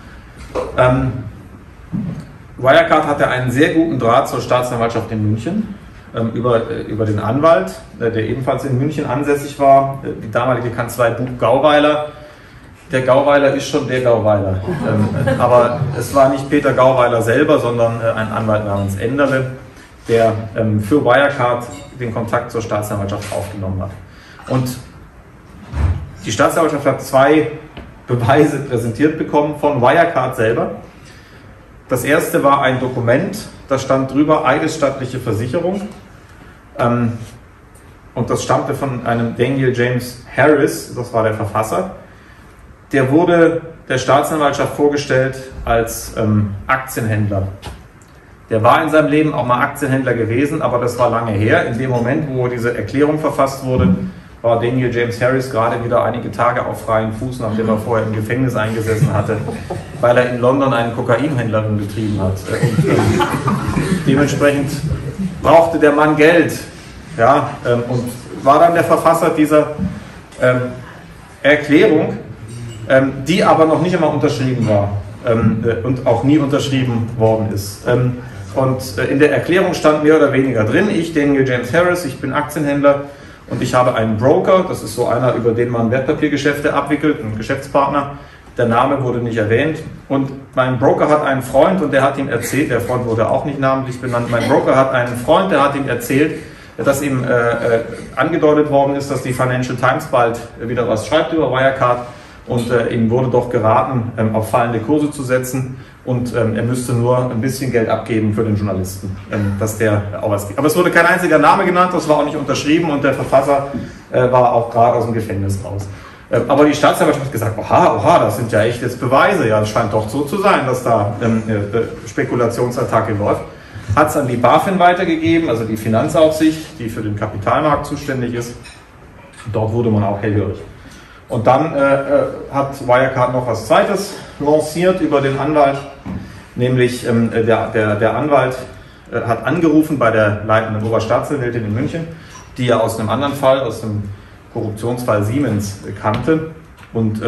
Wirecard hatte einen sehr guten Draht zur Staatsanwaltschaft in München über den Anwalt, der ebenfalls in München ansässig war, die damalige Kanzlei Buch Gauweiler. Der Gauweiler ist schon der Gauweiler, aber es war nicht Peter Gauweiler selber, sondern ein Anwalt namens Enderle, der für Wirecard den Kontakt zur Staatsanwaltschaft aufgenommen hat. Und die Staatsanwaltschaft hat 2 Beweise präsentiert bekommen von Wirecard selber. Das erste war ein Dokument, da stand drüber eidesstattliche Versicherung. Und das stammte von einem Daniel James Harris, das war der Verfasser. Der wurde der Staatsanwaltschaft vorgestellt als Aktienhändler. Der war in seinem Leben auch mal Aktienhändler gewesen, aber das war lange her. In dem Moment, wo diese Erklärung verfasst wurde, war Daniel James Harris gerade wieder einige Tage auf freien Fuß, nachdem er vorher im Gefängnis eingesessen hatte, weil er in London einen Kokainhändler betrieben hat. Und dementsprechend brauchte der Mann Geld, ja, und war dann der Verfasser dieser Erklärung, die aber noch nicht einmal unterschrieben war und auch nie unterschrieben worden ist. Und in der Erklärung stand mehr oder weniger drin: Ich, Daniel James Harris, ich bin Aktienhändler und ich habe einen Broker, das ist so einer, über den man Wertpapiergeschäfte abwickelt, ein Geschäftspartner. Der Name wurde nicht erwähnt. Und mein Broker hat einen Freund und der hat ihm erzählt, der Freund wurde auch nicht namentlich benannt, mein Broker hat einen Freund, der hat ihm erzählt, dass ihm angedeutet worden ist, dass die Financial Times bald wieder was schreibt über Wirecard. Und ihm wurde doch geraten, auf fallende Kurse zu setzen und er müsste nur ein bisschen Geld abgeben für den Journalisten, dass der auch was gibt. Aber es wurde kein einziger Name genannt, das war auch nicht unterschrieben und der Verfasser war auch gerade aus dem Gefängnis raus. Aber die Staatsanwaltschaft hat gesagt, oha, das sind ja echt jetzt Beweise, ja, es scheint doch so zu sein, dass da Spekulationsattacke läuft. Hat es an die BaFin weitergegeben, also die Finanzaufsicht, die für den Kapitalmarkt zuständig ist. Dort wurde man auch hellhörig. Und dann hat Wirecard noch was Zweites lanciert über den Anwalt, nämlich der Anwalt hat angerufen bei der leitenden Oberstaatsanwältin in München, die er aus einem anderen Fall, aus dem Korruptionsfall Siemens kannte und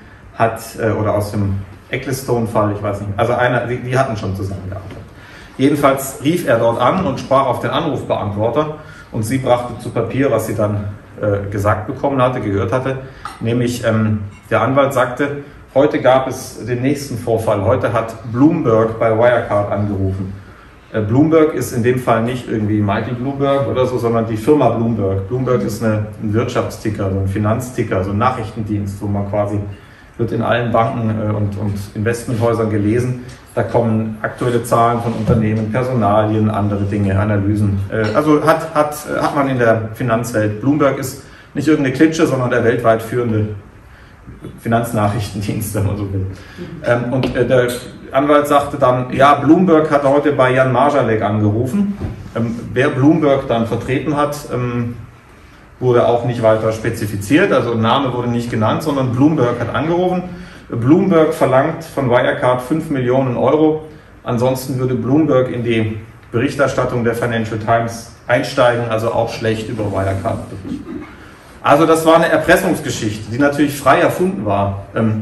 oder aus dem Ecclestone-Fall, ich weiß nicht, also die hatten schon zusammengearbeitet. Jedenfalls rief er dort an und sprach auf den Anrufbeantworter und sie brachte zu Papier, was sie dann gesagt bekommen hatte, gehört hatte, nämlich der Anwalt sagte, heute gab es den nächsten Vorfall, heute hat Bloomberg bei Wirecard angerufen. Bloomberg ist in dem Fall nicht irgendwie Michael Bloomberg oder so, sondern die Firma Bloomberg. Bloomberg ist ein Wirtschaftsticker, so ein Finanzticker, so ein Nachrichtendienst, wo man quasi, wird in allen Banken und Investmenthäusern gelesen. Da kommen aktuelle Zahlen von Unternehmen, Personalien, andere Dinge, Analysen. Also hat man in der Finanzwelt. Bloomberg ist nicht irgendeine Klitsche, sondern der weltweit führende Finanznachrichtendienst, wenn man so will. Und der Anwalt sagte dann, ja, Bloomberg hat heute bei Jan Marschalek angerufen. Wer Bloomberg dann vertreten hat, wurde auch nicht weiter spezifiziert, also ein Name wurde nicht genannt, sondern Bloomberg hat angerufen. Bloomberg verlangt von Wirecard 5 Millionen Euro, ansonsten würde Bloomberg in die Berichterstattung der Financial Times einsteigen, also auch schlecht über Wirecard berichten. Also das war eine Erpressungsgeschichte, die natürlich frei erfunden war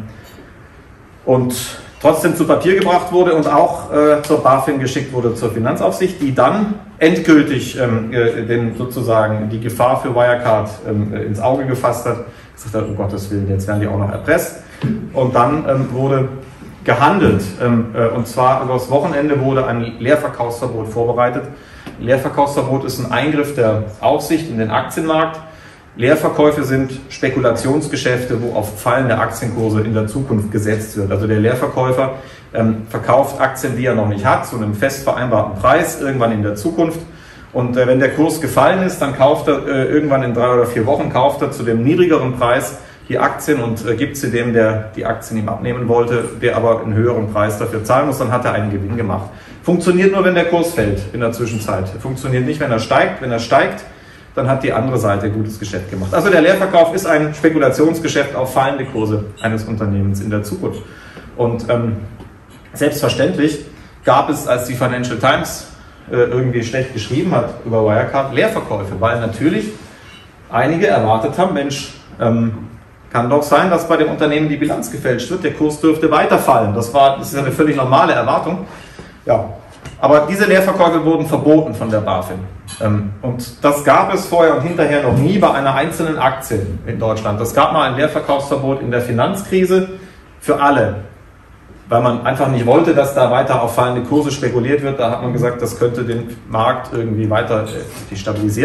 und trotzdem zu Papier gebracht wurde und auch zur BaFin geschickt wurde, zur Finanzaufsicht, die dann endgültig sozusagen die Gefahr für Wirecard ins Auge gefasst hat. Gesagt hat, um Gottes Willen, jetzt werden die auch noch erpresst. Und dann wurde gehandelt. Und zwar über das Wochenende wurde ein Leerverkaufsverbot vorbereitet. Leerverkaufsverbot ist ein Eingriff der Aufsicht in den Aktienmarkt. Leerverkäufe sind Spekulationsgeschäfte, wo auf fallende Aktienkurse in der Zukunft gesetzt wird. Also der Leerverkäufer verkauft Aktien, die er noch nicht hat, zu einem fest vereinbarten Preis, irgendwann in der Zukunft. Und wenn der Kurs gefallen ist, dann kauft er irgendwann in 3 oder 4 Wochen, kauft er zu dem niedrigeren Preis die Aktien und gibt sie dem, der die Aktien ihm abnehmen wollte, der aber einen höheren Preis dafür zahlen muss, dann hat er einen Gewinn gemacht. Funktioniert nur, wenn der Kurs fällt in der Zwischenzeit. Funktioniert nicht, wenn er steigt. Wenn er steigt, dann hat die andere Seite gutes Geschäft gemacht. Also der Leerverkauf ist ein Spekulationsgeschäft auf fallende Kurse eines Unternehmens in der Zukunft. Und selbstverständlich gab es, als die Financial Times irgendwie schlecht geschrieben hat über Wirecard, Leerverkäufe, weil natürlich einige erwartet haben, Mensch, kann doch sein, dass bei dem Unternehmen die Bilanz gefälscht wird, der Kurs dürfte weiterfallen. Das ist eine völlig normale Erwartung. Ja. Aber diese Leerverkäufe wurden verboten von der BaFin. Und das gab es vorher und hinterher noch nie bei einer einzelnen Aktie in Deutschland. Es gab mal ein Leerverkaufsverbot in der Finanzkrise für alle, weil man einfach nicht wollte, dass da weiter auf fallende Kurse spekuliert wird. Da hat man gesagt, das könnte den Markt irgendwie weiter destabilisieren.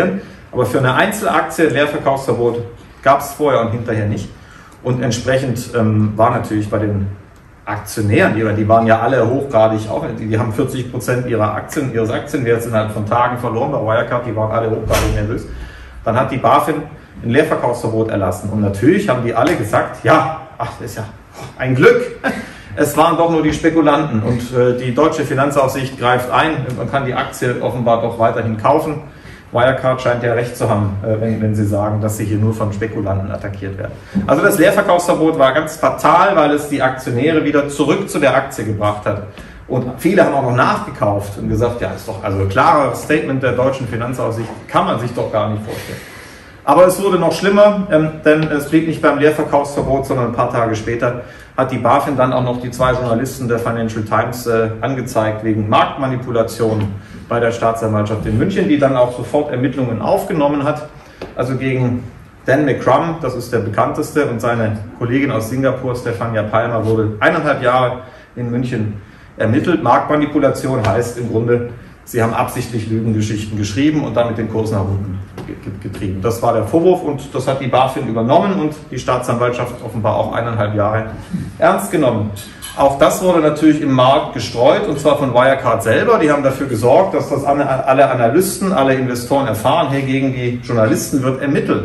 Aber für eine Einzelaktie Leerverkaufsverbot gab es vorher und hinterher nicht. Und entsprechend war natürlich bei den Aktionären, die waren ja alle hochgradig, auch, die haben 40% ihres Aktienwerts innerhalb von Tagen verloren bei Wirecard, die waren alle hochgradig nervös. Dann hat die BaFin ein Leerverkaufsverbot erlassen. Und natürlich haben die alle gesagt, ja, ach, das ist ja ein Glück. Es waren doch nur die Spekulanten und die deutsche Finanzaufsicht greift ein. Man kann die Aktie offenbar doch weiterhin kaufen. Wirecard scheint ja recht zu haben, wenn sie sagen, dass sie hier nur von Spekulanten attackiert werden. Also das Leerverkaufsverbot war ganz fatal, weil es die Aktionäre wieder zurück zu der Aktie gebracht hat. Und viele haben auch noch nachgekauft und gesagt, ja, ist doch also ein klares Statement der deutschen Finanzaufsicht, kann man sich doch gar nicht vorstellen. Aber es wurde noch schlimmer, denn es blieb nicht beim Leerverkaufsverbot, sondern ein paar Tage später hat die BaFin dann auch noch die 2 Journalisten der Financial Times angezeigt wegen Marktmanipulation bei der Staatsanwaltschaft in München, die dann auch sofort Ermittlungen aufgenommen hat. Also gegen Dan McCrum, das ist der bekannteste, und seine Kollegin aus Singapur, Stefania Palmer, wurde 1,5 Jahre in München ermittelt. Marktmanipulation heißt im Grunde, sie haben absichtlich Lügengeschichten geschrieben und damit den Kurs nach unten getrieben. Das war der Vorwurf und das hat die BaFin übernommen und die Staatsanwaltschaft offenbar auch 1,5 Jahre ernst genommen. Auch das wurde natürlich im Markt gestreut und zwar von Wirecard selber. Die haben dafür gesorgt, dass das alle Analysten, alle Investoren erfahren, hey, gegen die Journalisten wird ermittelt.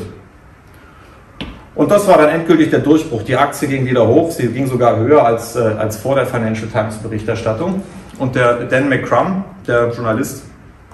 Und das war dann endgültig der Durchbruch. Die Aktie ging wieder hoch, sie ging sogar höher als vor der Financial Times Berichterstattung. Und der Dan McCrum, der Journalist,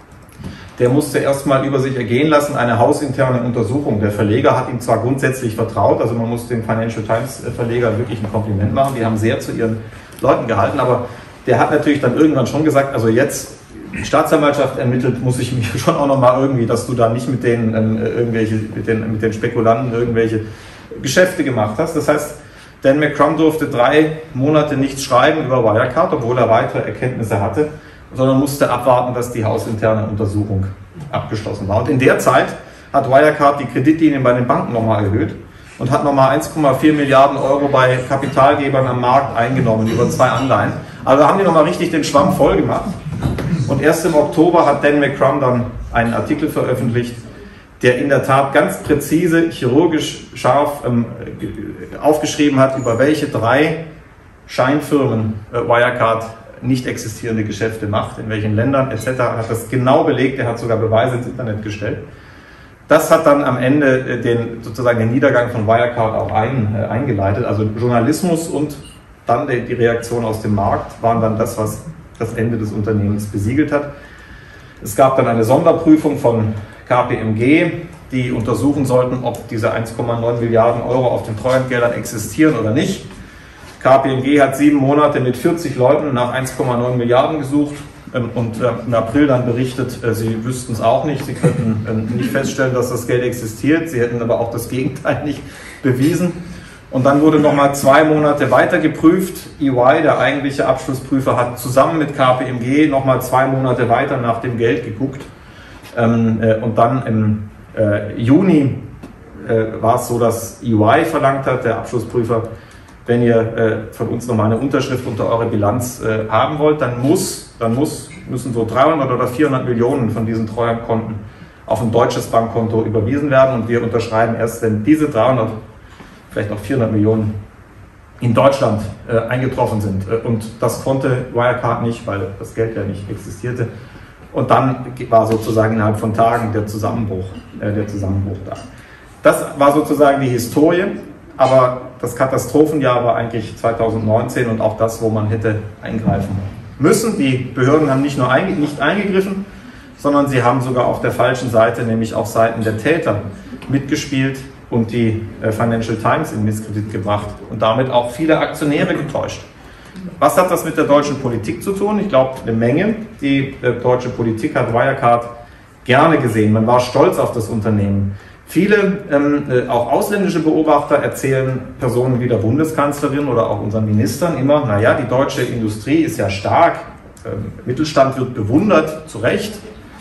der musste erstmal über sich ergehen lassen, eine hausinterne Untersuchung. Der Verleger hat ihm zwar grundsätzlich vertraut, also man muss dem Financial Times Verleger wirklich ein Kompliment machen, die haben sehr zu ihren Leuten gehalten, aber der hat natürlich dann irgendwann schon gesagt, also jetzt, die Staatsanwaltschaft ermittelt, muss ich mich schon auch nochmal irgendwie, dass du da nicht mit denen mit den Spekulanten irgendwelche Geschäfte gemacht hast. Das heißt, Dan McCrum durfte 3 Monate nichts schreiben über Wirecard, obwohl er weitere Erkenntnisse hatte, sondern musste abwarten, dass die hausinterne Untersuchung abgeschlossen war. Und in der Zeit hat Wirecard die Kreditlinien bei den Banken nochmal erhöht und hat nochmal 1,4 Milliarden Euro bei Kapitalgebern am Markt eingenommen über 2 Anleihen. Also haben die nochmal richtig den Schwamm voll gemacht. Und erst im Oktober hat Dan McCrum dann einen Artikel veröffentlicht, der in der Tat ganz präzise, chirurgisch scharf aufgeschrieben hat, über welche 3 Scheinfirmen Wirecard nicht existierende Geschäfte macht, in welchen Ländern etc. Er hat das genau belegt, er hat sogar Beweise ins Internet gestellt. Das hat dann am Ende sozusagen den Niedergang von Wirecard auch eingeleitet. Also Journalismus und dann die Reaktion aus dem Markt waren dann das, was das Ende des Unternehmens besiegelt hat. Es gab dann eine Sonderprüfung von KPMG, die untersuchen sollten, ob diese 1,9 Milliarden Euro auf den Treuhandgeldern existieren oder nicht. KPMG hat 7 Monate mit 40 Leuten nach 1,9 Milliarden gesucht und im April dann berichtet, sie wüssten es auch nicht, sie könnten nicht feststellen, dass das Geld existiert, sie hätten aber auch das Gegenteil nicht bewiesen. Und dann wurde nochmal 2 Monate weiter geprüft. EY, der eigentliche Abschlussprüfer, hat zusammen mit KPMG nochmal 2 Monate weiter nach dem Geld geguckt. Und dann im Juni war es so, dass EY verlangt hat, der Abschlussprüfer, wenn ihr von uns nochmal eine Unterschrift unter eure Bilanz haben wollt, dann müssen so 300 oder 400 Millionen von diesen Treuhandkonten auf ein deutsches Bankkonto überwiesen werden und wir unterschreiben erst, wenn diese 300, vielleicht auch 400 Millionen in Deutschland eingetroffen sind. Und das konnte Wirecard nicht, weil das Geld ja nicht existierte. Und dann war sozusagen innerhalb von Tagen der Zusammenbruch da. Das war sozusagen die Historie, aber das Katastrophenjahr war eigentlich 2019 und auch das, wo man hätte eingreifen müssen. Die Behörden haben nicht nur nicht eingegriffen, sondern sie haben sogar auf der falschen Seite, nämlich auf Seiten der Täter, mitgespielt und die Financial Times in Misskredit gebracht und damit auch viele Aktionäre getäuscht. Was hat das mit der deutschen Politik zu tun? Ich glaube, eine Menge. Die deutsche Politik hat Wirecard gerne gesehen. Man war stolz auf das Unternehmen. Viele, auch ausländische Beobachter, erzählen Personen wie der Bundeskanzlerin oder auch unseren Ministern immer, naja, die deutsche Industrie ist ja stark, Mittelstand wird bewundert, zu Recht.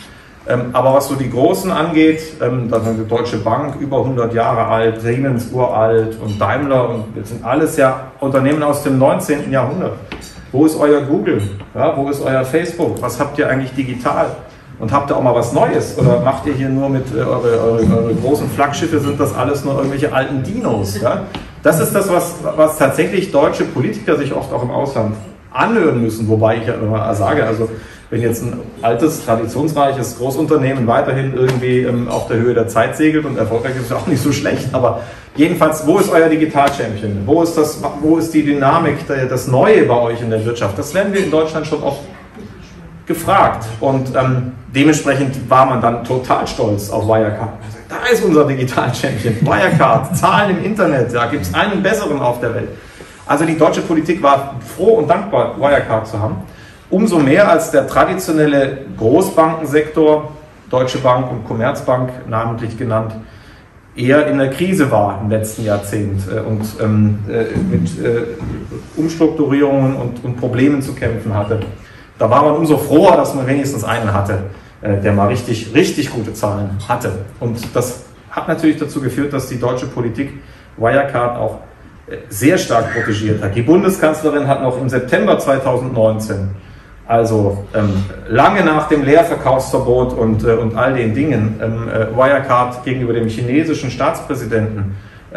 Aber was so die Großen angeht, da sind die Deutsche Bank über 100 Jahre alt, Siemens uralt und Daimler und das sind alles ja Unternehmen aus dem 19. Jahrhundert. Wo ist euer Google? Ja, wo ist euer Facebook? Was habt ihr eigentlich digital? Und habt ihr auch mal was Neues? Oder macht ihr hier nur mit eure großen Flaggschiffe, sind das alles nur irgendwelche alten Dinos? Ja? Das ist das, was tatsächlich deutsche Politiker sich oft auch im Ausland anhören müssen. Wobei ich ja immer sage, also wenn jetzt ein altes, traditionsreiches Großunternehmen weiterhin irgendwie auf der Höhe der Zeit segelt und erfolgreich ist, ist auch nicht so schlecht. Aber jedenfalls, wo ist euer Digital-Champion? Wo ist die Dynamik, das Neue bei euch in der Wirtschaft? Das werden wir in Deutschland schon oft gefragt. Und dementsprechend war man dann total stolz auf Wirecard. Da ist unser Digital-Champion, Wirecard, Zahlen im Internet, da gibt es einen besseren auf der Welt. Also die deutsche Politik war froh und dankbar, Wirecard zu haben. Umso mehr als der traditionelle Großbankensektor, Deutsche Bank und Commerzbank namentlich genannt, eher in der Krise war im letzten Jahrzehnt und mit Umstrukturierungen und Problemen zu kämpfen hatte. Da war man umso froher, dass man wenigstens einen hatte, der mal richtig gute Zahlen hatte. Und das hat natürlich dazu geführt, dass die deutsche Politik Wirecard auch sehr stark protegiert hat. Die Bundeskanzlerin hat noch im September 2019, also lange nach dem Leerverkaufsverbot und all den Dingen, Wirecard gegenüber dem chinesischen Staatspräsidenten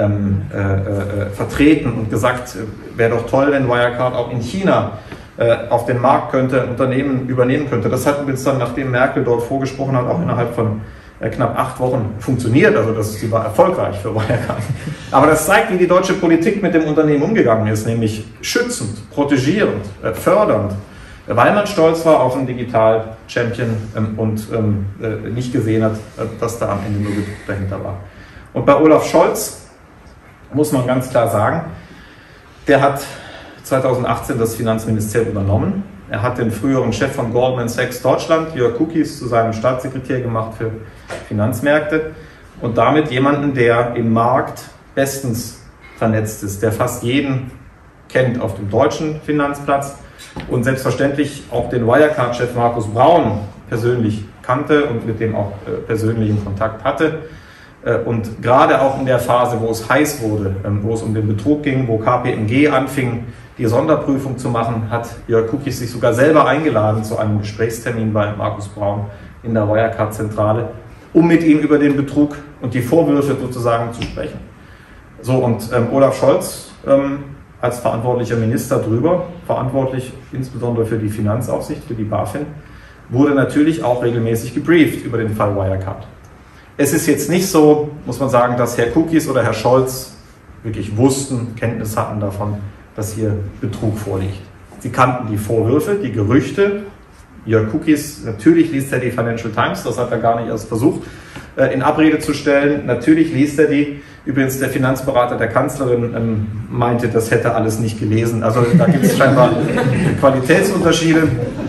vertreten und gesagt, wäre doch toll, wenn Wirecard auch in China auf den Markt könnte, ein Unternehmen übernehmen könnte. Das hat übrigens dann, nachdem Merkel dort vorgesprochen hat, auch innerhalb von knapp 8 Wochen funktioniert. Also sie war erfolgreich für Wirecard. Aber das zeigt, wie die deutsche Politik mit dem Unternehmen umgegangen ist, nämlich schützend, protegierend, fördernd, weil man stolz war auf einen Digital-Champion und nicht gesehen hat, dass da am Ende nur Betrug dahinter war. Und bei Olaf Scholz muss man ganz klar sagen, der hat 2018 das Finanzministerium übernommen. Er hat den früheren Chef von Goldman Sachs Deutschland, Jörg Kukies, zu seinem Staatssekretär gemacht für Finanzmärkte und damit jemanden, der im Markt bestens vernetzt ist, der fast jeden kennt auf dem deutschen Finanzplatz und selbstverständlich auch den Wirecard-Chef Markus Braun persönlich kannte und mit dem auch persönlichen Kontakt hatte. Und gerade auch in der Phase, wo es heiß wurde, wo es um den Betrug ging, wo KPMG anfing, die Sonderprüfung zu machen, hat Jörg Kukies sich sogar selber eingeladen zu einem Gesprächstermin bei Markus Braun in der Wirecard-Zentrale, um mit ihm über den Betrug und die Vorwürfe sozusagen zu sprechen. So, und Olaf Scholz als verantwortlicher Minister drüber, verantwortlich insbesondere für die Finanzaufsicht, für die BaFin, wurde natürlich auch regelmäßig gebrieft über den Fall Wirecard. Es ist jetzt nicht so, muss man sagen, dass Herr Kukies oder Herr Scholz wirklich wussten, Kenntnis hatten davon, dass hier Betrug vorliegt. Sie kannten die Vorwürfe, die Gerüchte. Jörg Kukies, natürlich liest er die Financial Times, das hat er gar nicht erst versucht, in Abrede zu stellen. Natürlich liest er die. Übrigens, der Finanzberater der Kanzlerin meinte, das hätte alles nicht gelesen. Also da gibt es scheinbar Qualitätsunterschiede.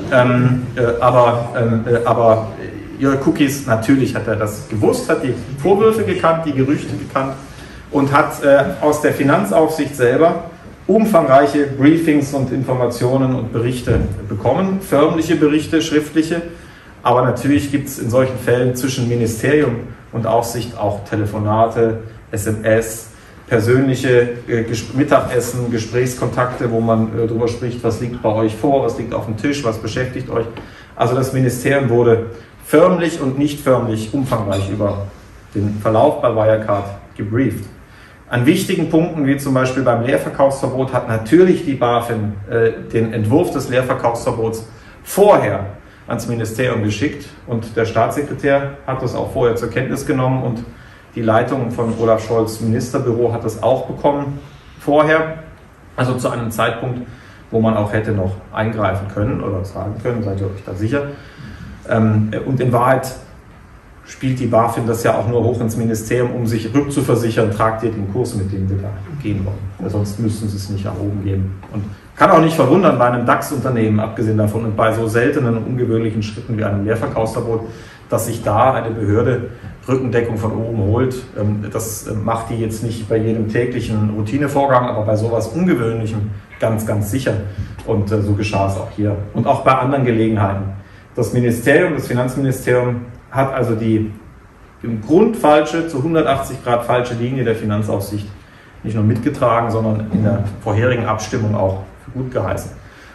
Aber Jörg Kukies, natürlich hat er das gewusst, hat die Vorwürfe gekannt, die Gerüchte gekannt und hat aus der Finanzaufsicht selber umfangreiche Briefings und Informationen und Berichte bekommen, förmliche Berichte, schriftliche, aber natürlich gibt es in solchen Fällen zwischen Ministerium und Aufsicht auch Telefonate, SMS, persönliche Mittagessen, Gesprächskontakte, wo man darüber spricht, was liegt bei euch vor, was liegt auf dem Tisch, was beschäftigt euch. Also das Ministerium wurde förmlich und nicht förmlich umfangreich über den Verlauf bei Wirecard gebrieft. An wichtigen Punkten, wie zum Beispiel beim Leerverkaufsverbot, hat natürlich die BaFin den Entwurf des Leerverkaufsverbots vorher ans Ministerium geschickt und der Staatssekretär hat das auch vorher zur Kenntnis genommen und die Leitung von Olaf Scholz' Ministerbüro hat das auch bekommen vorher, also zu einem Zeitpunkt, wo man auch hätte noch eingreifen können oder sagen können, seid ihr euch da sicher. Und in Wahrheit spielt die BaFin das ja auch nur hoch ins Ministerium, um sich rückzuversichern, tragt ihr den Kurs, mit dem wir da gehen wollen. Weil sonst müssten sie es nicht erhoben geben. Und kann auch nicht verwundern bei einem DAX-Unternehmen, abgesehen davon, und bei so seltenen und ungewöhnlichen Schritten wie einem Leerverkaufsverbot, dass sich da eine Behörde Rückendeckung von oben holt. Das macht die jetzt nicht bei jedem täglichen Routinevorgang, aber bei sowas Ungewöhnlichem ganz, ganz sicher. Und so geschah es auch hier. Und auch bei anderen Gelegenheiten. Das Ministerium, das Finanzministerium, hat also die im Grund falsche, zu 180 Grad falsche Linie der Finanzaufsicht nicht nur mitgetragen, sondern in der vorherigen Abstimmung auch für gut geheißen.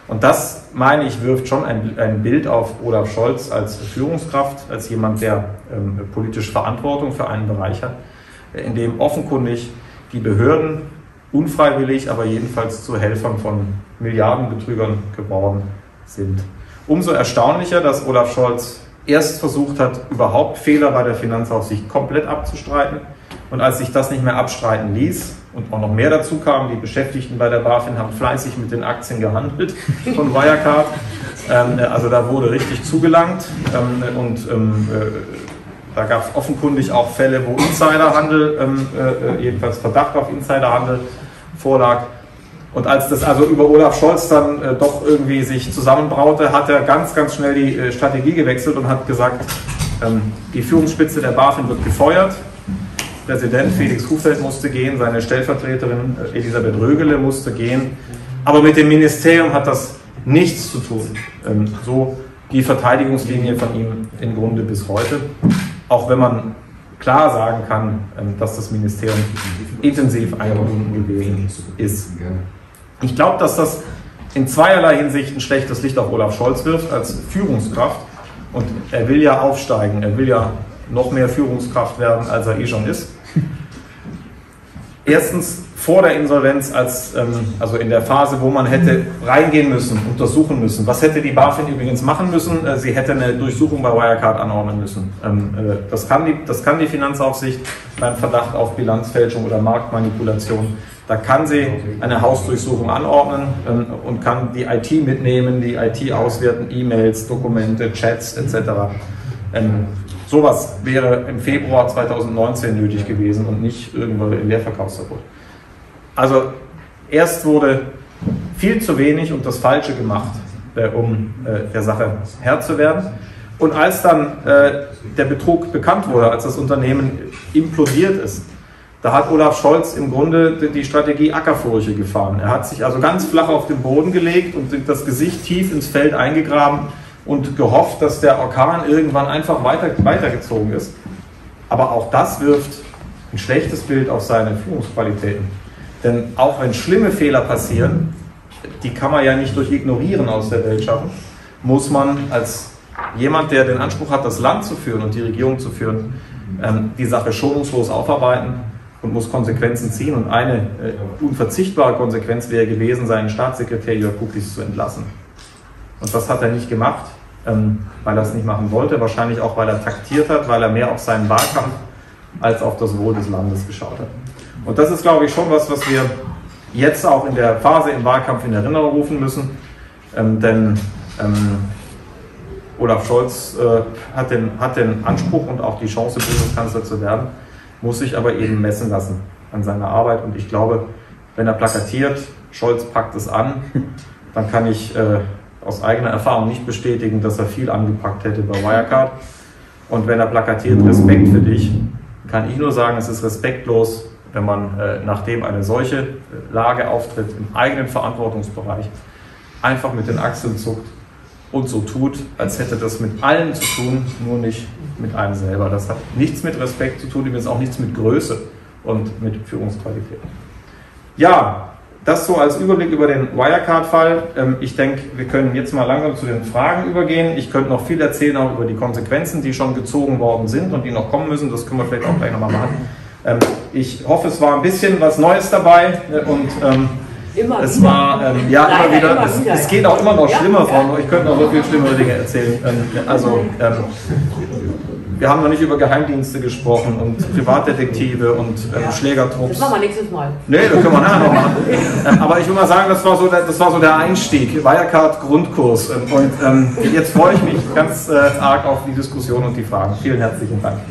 Und das, meine ich, wirft schon ein Bild auf Olaf Scholz als Führungskraft, als jemand, der politische Verantwortung für einen Bereich hat, in dem offenkundig die Behörden unfreiwillig, aber jedenfalls zu Helfern von Milliardenbetrügern geworden sind. Umso erstaunlicher, dass Olaf Scholz erst versucht hat, überhaupt Fehler bei der Finanzaufsicht komplett abzustreiten. Und als sich das nicht mehr abstreiten ließ und auch noch mehr dazu kam, die Beschäftigten bei der BaFin haben fleißig mit den Aktien gehandelt von Wirecard. Also da wurde richtig zugelangt da gab es offenkundig auch Fälle, wo Insiderhandel, jedenfalls Verdacht auf Insiderhandel vorlag. Und als das also über Olaf Scholz dann doch irgendwie sich zusammenbraute, hat er ganz, ganz schnell die Strategie gewechselt und hat gesagt, die Führungsspitze der BaFin wird gefeuert. Präsident Felix Hufeld musste gehen, seine Stellvertreterin Elisabeth Rögele musste gehen. Aber mit dem Ministerium hat das nichts zu tun. So die Verteidigungslinie von ihm im Grunde bis heute. Auch wenn man klar sagen kann, dass das Ministerium intensiv eingebunden gewesen ist. Ich glaube, dass das in zweierlei Hinsicht ein schlechtes Licht auf Olaf Scholz wirft als Führungskraft. Und er will ja aufsteigen, er will ja noch mehr Führungskraft werden, als er eh schon ist. Erstens vor der Insolvenz, also in der Phase, wo man hätte reingehen müssen, untersuchen müssen. Was hätte die BaFin übrigens machen müssen? Sie hätte eine Durchsuchung bei Wirecard anordnen müssen. Das kann die Finanzaufsicht beim Verdacht auf Bilanzfälschung oder Marktmanipulation. Da kann sie eine Hausdurchsuchung anordnen und kann die IT mitnehmen, die IT auswerten, E-Mails, Dokumente, Chats etc. Sowas wäre im Februar 2019 nötig gewesen und nicht irgendwo im Leerverkaufsverbot. Also erst wurde viel zu wenig und das Falsche gemacht, um der Sache Herr zu werden. Und als dann der Betrug bekannt wurde, als das Unternehmen implodiert ist, da hat Olaf Scholz im Grunde die Strategie Ackerfurche gefahren. Er hat sich also ganz flach auf den Boden gelegt und das Gesicht tief ins Feld eingegraben und gehofft, dass der Orkan irgendwann einfach weitergezogen ist. Aber auch das wirft ein schlechtes Bild auf seine Führungsqualitäten. Denn auch wenn schlimme Fehler passieren, die kann man ja nicht durch Ignorieren aus der Welt schaffen, muss man als jemand, der den Anspruch hat, das Land zu führen und die Regierung zu führen, die Sache schonungslos aufarbeiten und muss Konsequenzen ziehen. Und eine unverzichtbare Konsequenz wäre gewesen, seinen Staatssekretär Jörg Kukies zu entlassen. Und das hat er nicht gemacht, weil er es nicht machen wollte, wahrscheinlich auch, weil er taktiert hat, weil er mehr auf seinen Wahlkampf als auf das Wohl des Landes geschaut hat. Und das ist, glaube ich, schon was wir jetzt auch in der Phase im Wahlkampf in Erinnerung rufen müssen, denn Olaf Scholz hat den Anspruch und auch die Chance, Bundeskanzler zu werden, muss sich aber eben messen lassen an seiner Arbeit. Und ich glaube, wenn er plakatiert, Scholz packt es an, dann kann ich aus eigener Erfahrung nicht bestätigen, dass er viel angepackt hätte bei Wirecard. Und wenn er plakatiert, Respekt für dich, kann ich nur sagen, es ist respektlos, wenn man, nachdem eine solche Lage auftritt, im eigenen Verantwortungsbereich, einfach mit den Achseln zuckt und so tut, als hätte das mit allen zu tun, nur nicht mit einem selber. Das hat nichts mit Respekt zu tun, übrigens auch nichts mit Größe und mit Führungsqualität. Ja, das so als Überblick über den Wirecard-Fall. Ich denke, wir können jetzt mal langsam zu den Fragen übergehen. Ich könnte noch viel erzählen, auch über die Konsequenzen, die schon gezogen worden sind und die noch kommen müssen. Das können wir vielleicht auch gleich nochmal machen. Ich hoffe, es war ein bisschen was Neues dabei und es war immer wieder. Es geht auch immer noch schlimmer vor. Ich könnte noch so viel schlimmere Dinge erzählen. Wir haben noch nicht über Geheimdienste gesprochen und Privatdetektive und Schlägertrupps. Das machen wir nächstes Mal. Nee, das können wir nachher noch machen. Aber ich will mal sagen, das war so der Einstieg, Wirecard Grundkurs. Und jetzt freue ich mich ganz arg auf die Diskussion und die Fragen. Vielen herzlichen Dank.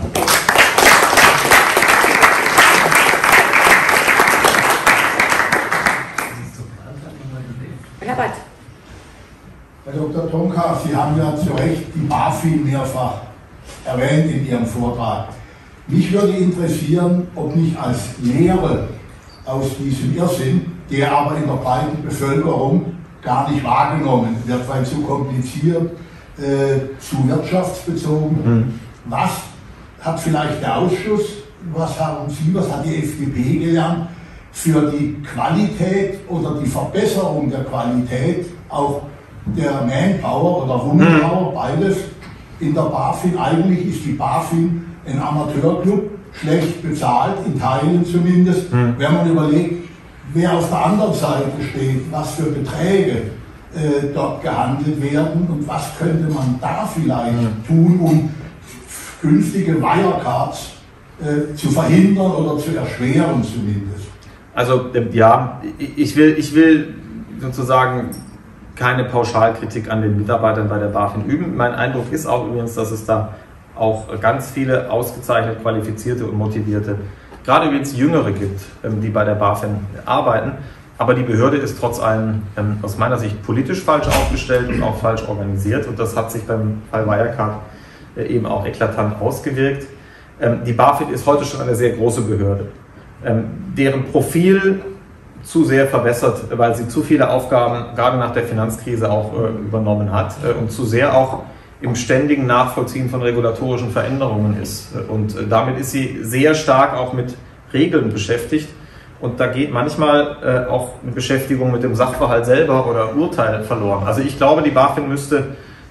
Herr Dr. Tonka, Sie haben ja zu Recht die BaFin mehrfach erwähnt in Ihrem Vortrag. Mich würde interessieren, ob nicht als Lehre aus diesem Irrsinn, der aber in der breiten Bevölkerung gar nicht wahrgenommen wird, weil zu kompliziert, zu wirtschaftsbezogen. Was hat vielleicht der Ausschuss, was haben Sie, was hat die FDP gelernt, für die Qualität oder die Verbesserung der Qualität auch der Manpower oder Womanpower, beides in der BaFin. Eigentlich ist die BaFin ein Amateurclub, schlecht bezahlt, in Teilen zumindest, wenn man überlegt, wer auf der anderen Seite steht, was für Beträge dort gehandelt werden und was könnte man da vielleicht tun, um künftige Wirecards zu verhindern oder zu erschweren zumindest. Also ja, ich will sozusagen keine Pauschalkritik an den Mitarbeitern bei der BaFin üben. Mein Eindruck ist auch übrigens, dass es da auch ganz viele ausgezeichnet qualifizierte und motivierte, gerade übrigens Jüngere gibt, die bei der BaFin arbeiten. Aber die Behörde ist trotz allem aus meiner Sicht politisch falsch aufgestellt und auch falsch organisiert. Und das hat sich beim Fall Wirecard eben auch eklatant ausgewirkt. Die BaFin ist heute schon eine sehr große Behörde, deren Profil zu sehr verbessert, weil sie zu viele Aufgaben gerade nach der Finanzkrise auch übernommen hat und zu sehr auch im ständigen Nachvollziehen von regulatorischen Veränderungen ist. Und damit ist sie sehr stark auch mit Regeln beschäftigt. Und da geht manchmal auch eine Beschäftigung mit dem Sachverhalt selber oder Urteil verloren. Also ich glaube, die BaFin müsste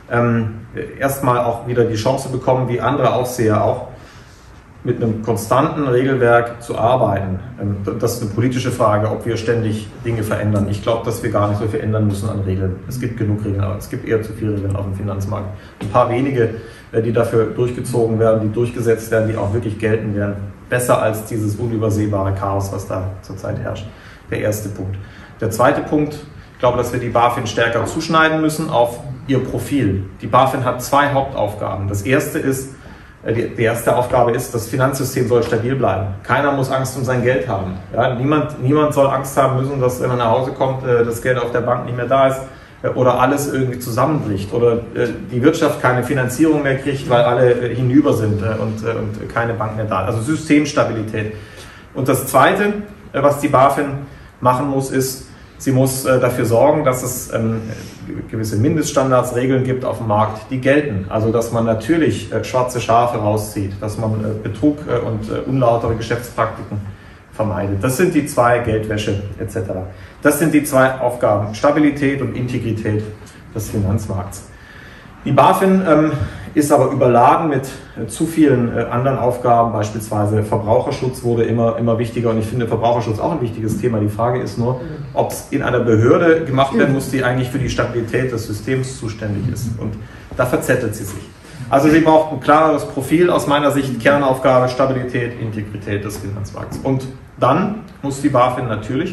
erstmal auch wieder die Chance bekommen, wie andere Aufseher auch, mit einem konstanten Regelwerk zu arbeiten. Das ist eine politische Frage, ob wir ständig Dinge verändern. Ich glaube, dass wir gar nicht so viel ändern müssen an Regeln. Es gibt genug Regeln, aber es gibt eher zu viele Regeln auf dem Finanzmarkt. Ein paar wenige, die dafür durchgezogen werden, die durchgesetzt werden, die auch wirklich gelten werden. Besser als dieses unübersehbare Chaos, was da zurzeit herrscht. Der erste Punkt. Der zweite Punkt, ich glaube, dass wir die BaFin stärker zuschneiden müssen auf ihr Profil. Die BaFin hat zwei Hauptaufgaben. Das erste ist, die erste Aufgabe ist, das Finanzsystem soll stabil bleiben. Keiner muss Angst um sein Geld haben. Ja, niemand soll Angst haben müssen, dass, wenn er nach Hause kommt, das Geld auf der Bank nicht mehr da ist oder alles irgendwie zusammenbricht oder die Wirtschaft keine Finanzierung mehr kriegt, weil alle hinüber sind und keine Bank mehr da ist. Also Systemstabilität. Und das Zweite, was die BaFin machen muss, ist, sie muss dafür sorgen, dass es gewisse Mindeststandards, Regeln gibt auf dem Markt, die gelten. Also dass man natürlich schwarze Schafe rauszieht, dass man Betrug und unlautere Geschäftspraktiken vermeidet. Das sind die zwei, Geldwäsche etc. Das sind die zwei Aufgaben, Stabilität und Integrität des Finanzmarkts. Die BaFin ist aber überladen mit zu vielen anderen Aufgaben, beispielsweise Verbraucherschutz wurde immer wichtiger und ich finde Verbraucherschutz auch ein wichtiges Thema. Die Frage ist nur, ob es in einer Behörde gemacht werden muss, die eigentlich für die Stabilität des Systems zuständig ist und da verzettelt sie sich. Also sie braucht ein klareres Profil, aus meiner Sicht Kernaufgabe, Stabilität, Integrität des Finanzmarkts. Und dann muss die BaFin natürlich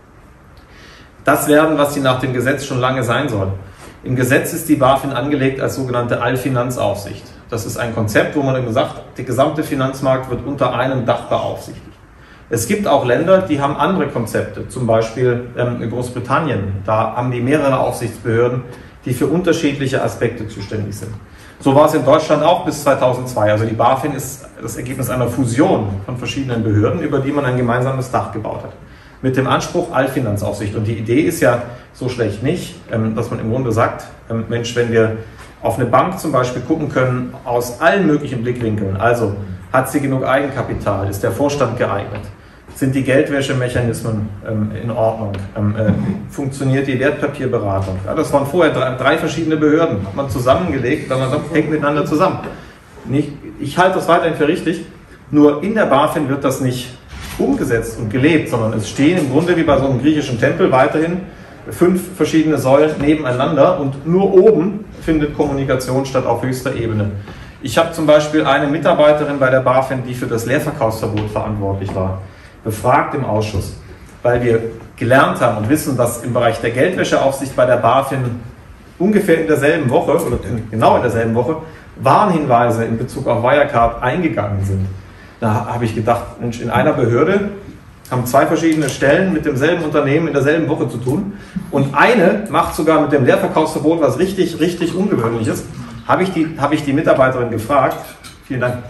das werden, was sie nach dem Gesetz schon lange sein soll. Im Gesetz ist die BaFin angelegt als sogenannte Allfinanzaufsicht. Das ist ein Konzept, wo man eben sagt, der gesamte Finanzmarkt wird unter einem Dach beaufsichtigt. Es gibt auch Länder, die haben andere Konzepte, zum Beispiel Großbritannien. Da haben die mehrere Aufsichtsbehörden, die für unterschiedliche Aspekte zuständig sind. So war es in Deutschland auch bis 2002. Also die BaFin ist das Ergebnis einer Fusion von verschiedenen Behörden, über die man ein gemeinsames Dach gebaut hat. Mit dem Anspruch Allfinanzaufsicht. Und die Idee ist ja so schlecht nicht, dass man im Grunde sagt, Mensch, wenn wir auf eine Bank zum Beispiel gucken können, aus allen möglichen Blickwinkeln, also hat sie genug Eigenkapital, ist der Vorstand geeignet, sind die Geldwäschemechanismen in Ordnung, funktioniert die Wertpapierberatung. Ja, das waren vorher drei verschiedene Behörden, hat man zusammengelegt, weil man sagt, hängt miteinander zusammen. Ich halte das weiterhin für richtig, nur in der BaFin wird das nicht umgesetzt und gelebt, sondern es stehen im Grunde wie bei so einem griechischen Tempel weiterhin 5 verschiedene Säulen nebeneinander und nur oben findet Kommunikation statt auf höchster Ebene. Ich habe zum Beispiel eine Mitarbeiterin bei der BaFin, die für das Leerverkaufsverbot verantwortlich war, befragt im Ausschuss, weil wir gelernt haben und wissen, dass im Bereich der Geldwäscheaufsicht bei der BaFin ungefähr in derselben Woche oder genau in derselben Woche Warnhinweise in Bezug auf Wirecard eingegangen sind. Da habe ich gedacht, Mensch, in einer Behörde haben 2 verschiedene Stellen mit demselben Unternehmen in derselben Woche zu tun und eine macht sogar mit dem Leerverkaufsverbot was richtig Ungewöhnliches. Habe ich die Mitarbeiterin gefragt, vielen Dank,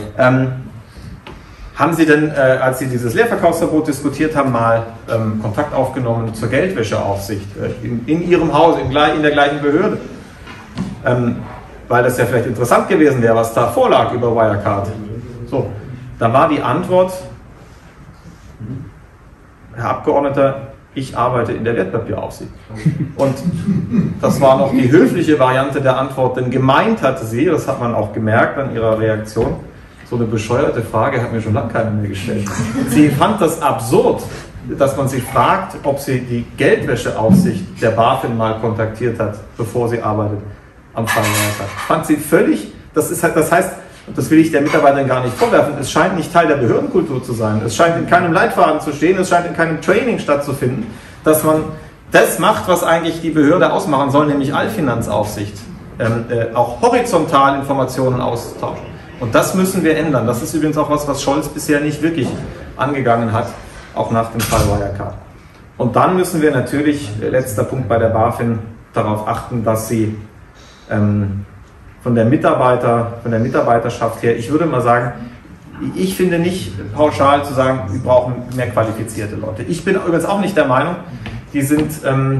haben Sie denn, als Sie dieses Leerverkaufsverbot diskutiert haben, mal Kontakt aufgenommen zur Geldwäscheaufsicht in Ihrem Haus, in der gleichen Behörde? Weil das ja vielleicht interessant gewesen wäre, was da vorlag über Wirecard. So. Da war die Antwort, Herr Abgeordneter, ich arbeite in der Wertpapieraufsicht. Und das war noch die höfliche Variante der Antwort, denn gemeint hatte sie, das hat man auch gemerkt an ihrer Reaktion, so eine bescheuerte Frage hat mir schon lange keiner mehr gestellt. Sie fand das absurd, dass man sich fragt, ob sie die Geldwäscheaufsicht der BaFin mal kontaktiert hat, bevor sie arbeitet am Fall Wirecard. Fand sie völlig, das heißt, das will ich der Mitarbeiterin gar nicht vorwerfen, es scheint nicht Teil der Behördenkultur zu sein. Es scheint in keinem Leitfaden zu stehen, es scheint in keinem Training stattzufinden, dass man das macht, was eigentlich die Behörde ausmachen soll, nämlich Allfinanzaufsicht. Auch horizontal Informationen austauschen. Und das müssen wir ändern. Das ist übrigens auch was Scholz bisher nicht wirklich angegangen hat, auch nach dem Fall Wirecard. Und dann müssen wir natürlich, letzter Punkt bei der BaFin, darauf achten, dass sie von der Mitarbeiterschaft her, ich würde mal sagen, ich finde nicht pauschal zu sagen, wir brauchen mehr qualifizierte Leute. Ich bin übrigens auch nicht der Meinung, die sind,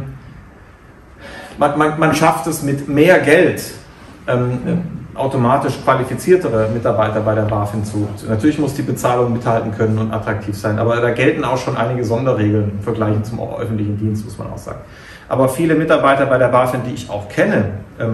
man schafft es mit mehr Geld, automatisch qualifiziertere Mitarbeiter bei der BaFin zu. Natürlich muss die Bezahlung mithalten können und attraktiv sein, aber da gelten auch schon einige Sonderregeln im Vergleich zum öffentlichen Dienst, muss man auch sagen. Aber viele Mitarbeiter bei der BaFin, die ich auch kenne,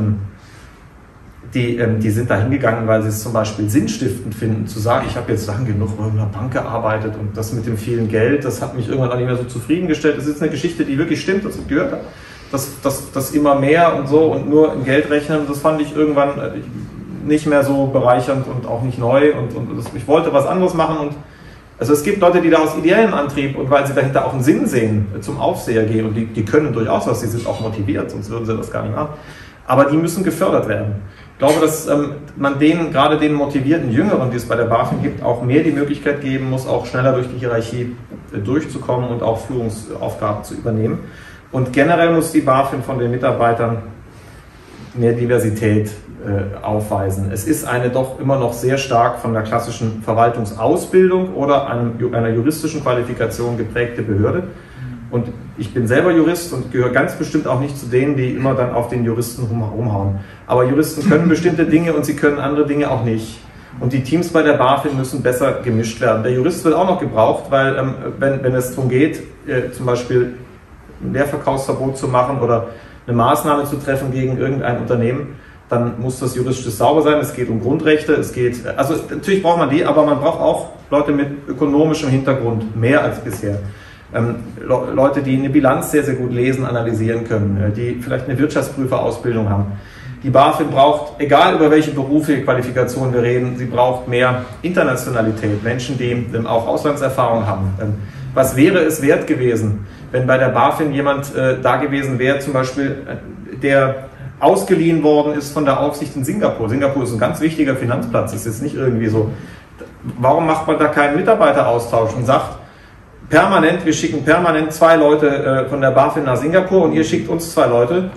die sind da hingegangen, weil sie es zum Beispiel sinnstiftend finden, zu sagen, ich habe jetzt lang genug in einer Bank gearbeitet und das mit dem vielen Geld, das hat mich irgendwann auch nicht mehr so zufriedengestellt. Das ist eine Geschichte, die wirklich stimmt, das ich gehört habe. Das immer mehr und so und nur in Geld rechnen, das fand ich irgendwann nicht mehr so bereichernd und auch nicht neu und ich wollte was anderes machen. Und also es gibt Leute, die da aus ideellem Antrieb und weil sie dahinter auch einen Sinn sehen, zum Aufseher gehen und die können durchaus was, die sind auch motiviert, sonst würden sie das gar nicht machen. Aber die müssen gefördert werden. Ich glaube, dass man gerade den motivierten Jüngeren, die es bei der BaFin gibt, auch mehr die Möglichkeit geben muss, auch schneller durch die Hierarchie durchzukommen und auch Führungsaufgaben zu übernehmen. Und generell muss die BaFin von den Mitarbeitern mehr Diversität aufweisen. Es ist eine doch immer noch sehr stark von der klassischen Verwaltungsausbildung oder einer juristischen Qualifikation geprägte Behörde. Und ich bin selber Jurist und gehöre ganz bestimmt auch nicht zu denen, die immer dann auf den Juristen rumhauen. Aber Juristen können bestimmte Dinge und sie können andere Dinge auch nicht. Und die Teams bei der BaFin müssen besser gemischt werden. Der Jurist wird auch noch gebraucht, weil wenn es darum geht, zum Beispiel ein Leerverkaufsverbot zu machen oder eine Maßnahme zu treffen gegen irgendein Unternehmen, dann muss das juristisch sauber sein. Es geht um Grundrechte, also natürlich braucht man die, aber man braucht auch Leute mit ökonomischem Hintergrund, mehr als bisher. Leute, die eine Bilanz sehr, sehr gut lesen, analysieren können, die vielleicht eine Wirtschaftsprüferausbildung haben. Die BaFin braucht, egal über welche Berufliche Qualifikation wir reden, sie braucht mehr Internationalität, Menschen, die auch Auslandserfahrung haben. Was wäre es wert gewesen, wenn bei der BaFin jemand da gewesen wäre, zum Beispiel, der ausgeliehen worden ist von der Aufsicht in Singapur. Singapur ist ein ganz wichtiger Finanzplatz, das ist jetzt nicht irgendwie so. Warum macht man da keinen Mitarbeiteraustausch und sagt, wir schicken permanent 2 Leute von der BaFin nach Singapur und ihr schickt uns 2 Leute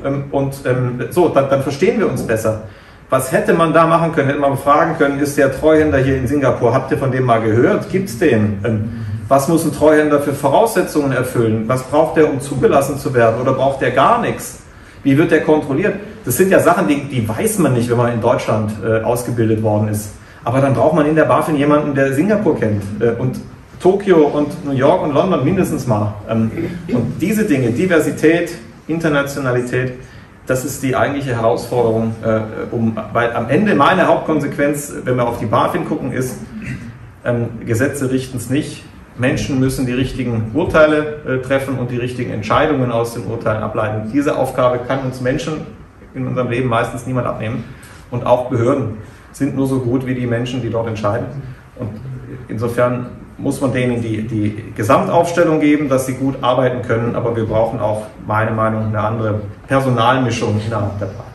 dann verstehen wir uns besser. Was hätte man da machen können? Hätte man fragen können, ist der Treuhänder hier in Singapur, habt ihr von dem mal gehört? Gibt es den? Was muss ein Treuhänder für Voraussetzungen erfüllen? Was braucht der, um zugelassen zu werden? Oder braucht der gar nichts? Wie wird der kontrolliert? Das sind ja Sachen, die weiß man nicht, wenn man in Deutschland ausgebildet worden ist. Aber dann braucht man in der BaFin jemanden, der Singapur kennt und Tokio und New York und London mindestens mal. Und diese Dinge, Diversität, Internationalität, das ist die eigentliche Herausforderung, weil am Ende meine Hauptkonsequenz, wenn wir auf die BaFin gucken, ist, Gesetze richten es nicht. Menschen müssen die richtigen Urteile treffen und die richtigen Entscheidungen aus den Urteilen ableiten. Diese Aufgabe kann uns Menschen in unserem Leben meistens niemand abnehmen. Und auch Behörden sind nur so gut wie die Menschen, die dort entscheiden. Und insofern muss man denen die Gesamtaufstellung geben, dass sie gut arbeiten können, aber wir brauchen auch, meine Meinung, eine andere Personalmischung innerhalb der BaFin.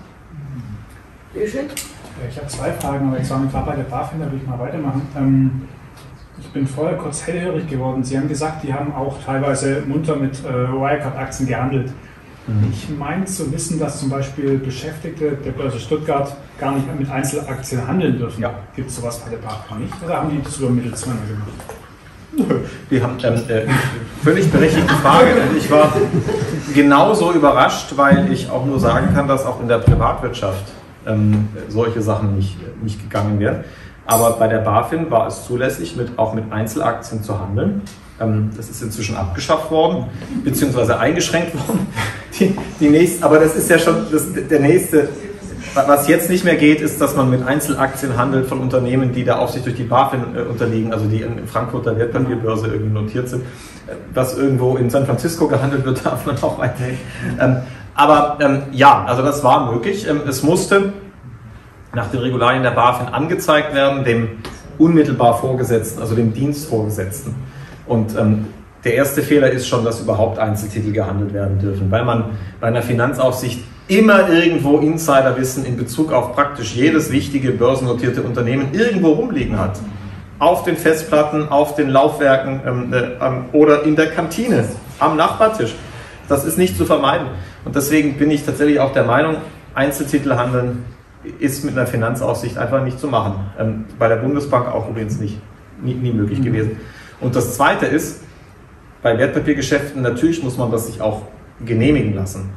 Ich habe 2 Fragen, aber jetzt waren wir gerade bei der BaFin, da will ich mal weitermachen. Ich bin vorher kurz hellhörig geworden. Sie haben gesagt, die haben auch teilweise munter mit Wirecard-Aktien gehandelt. Ich meine zu wissen, dass zum Beispiel Beschäftigte der Börse Stuttgart gar nicht mit Einzelaktien handeln dürfen. Ja. Gibt es sowas bei der BaFin nicht? Oder haben die das über Mittelsmänner gemacht? Die haben völlig berechtigte Frage. Ich war genauso überrascht, weil ich auch nur sagen kann, dass auch in der Privatwirtschaft solche Sachen nicht gegangen wären. Aber bei der BaFin war es zulässig, auch mit Einzelaktien zu handeln. Das ist inzwischen abgeschafft worden, beziehungsweise eingeschränkt worden. Aber das ist ja schon der nächste. Was jetzt nicht mehr geht, ist, dass man mit Einzelaktien handelt von Unternehmen, die der Aufsicht durch die BaFin unterliegen, also die in Frankfurter Wertpapierbörse irgendwie notiert sind. Was irgendwo in San Francisco gehandelt wird, darf man auch weiterhin. Ja, also das war möglich. Es musste nach den Regularien der BaFin angezeigt werden, dem unmittelbar Vorgesetzten, also dem Dienstvorgesetzten. Und der erste Fehler ist schon, dass überhaupt Einzeltitel gehandelt werden dürfen, weil man bei einer Finanzaufsicht immer irgendwo Insiderwissen in Bezug auf praktisch jedes wichtige börsennotierte Unternehmen irgendwo rumliegen hat. Auf den Festplatten, auf den Laufwerken oder in der Kantine, am Nachbartisch. Das ist nicht zu vermeiden. Und deswegen bin ich tatsächlich auch der Meinung, Einzeltitel handeln ist mit einer Finanzaufsicht einfach nicht zu machen. Bei der Bundesbank auch übrigens nie möglich gewesen. Und das Zweite ist, bei Wertpapiergeschäften natürlich muss man das sich auch genehmigen lassen.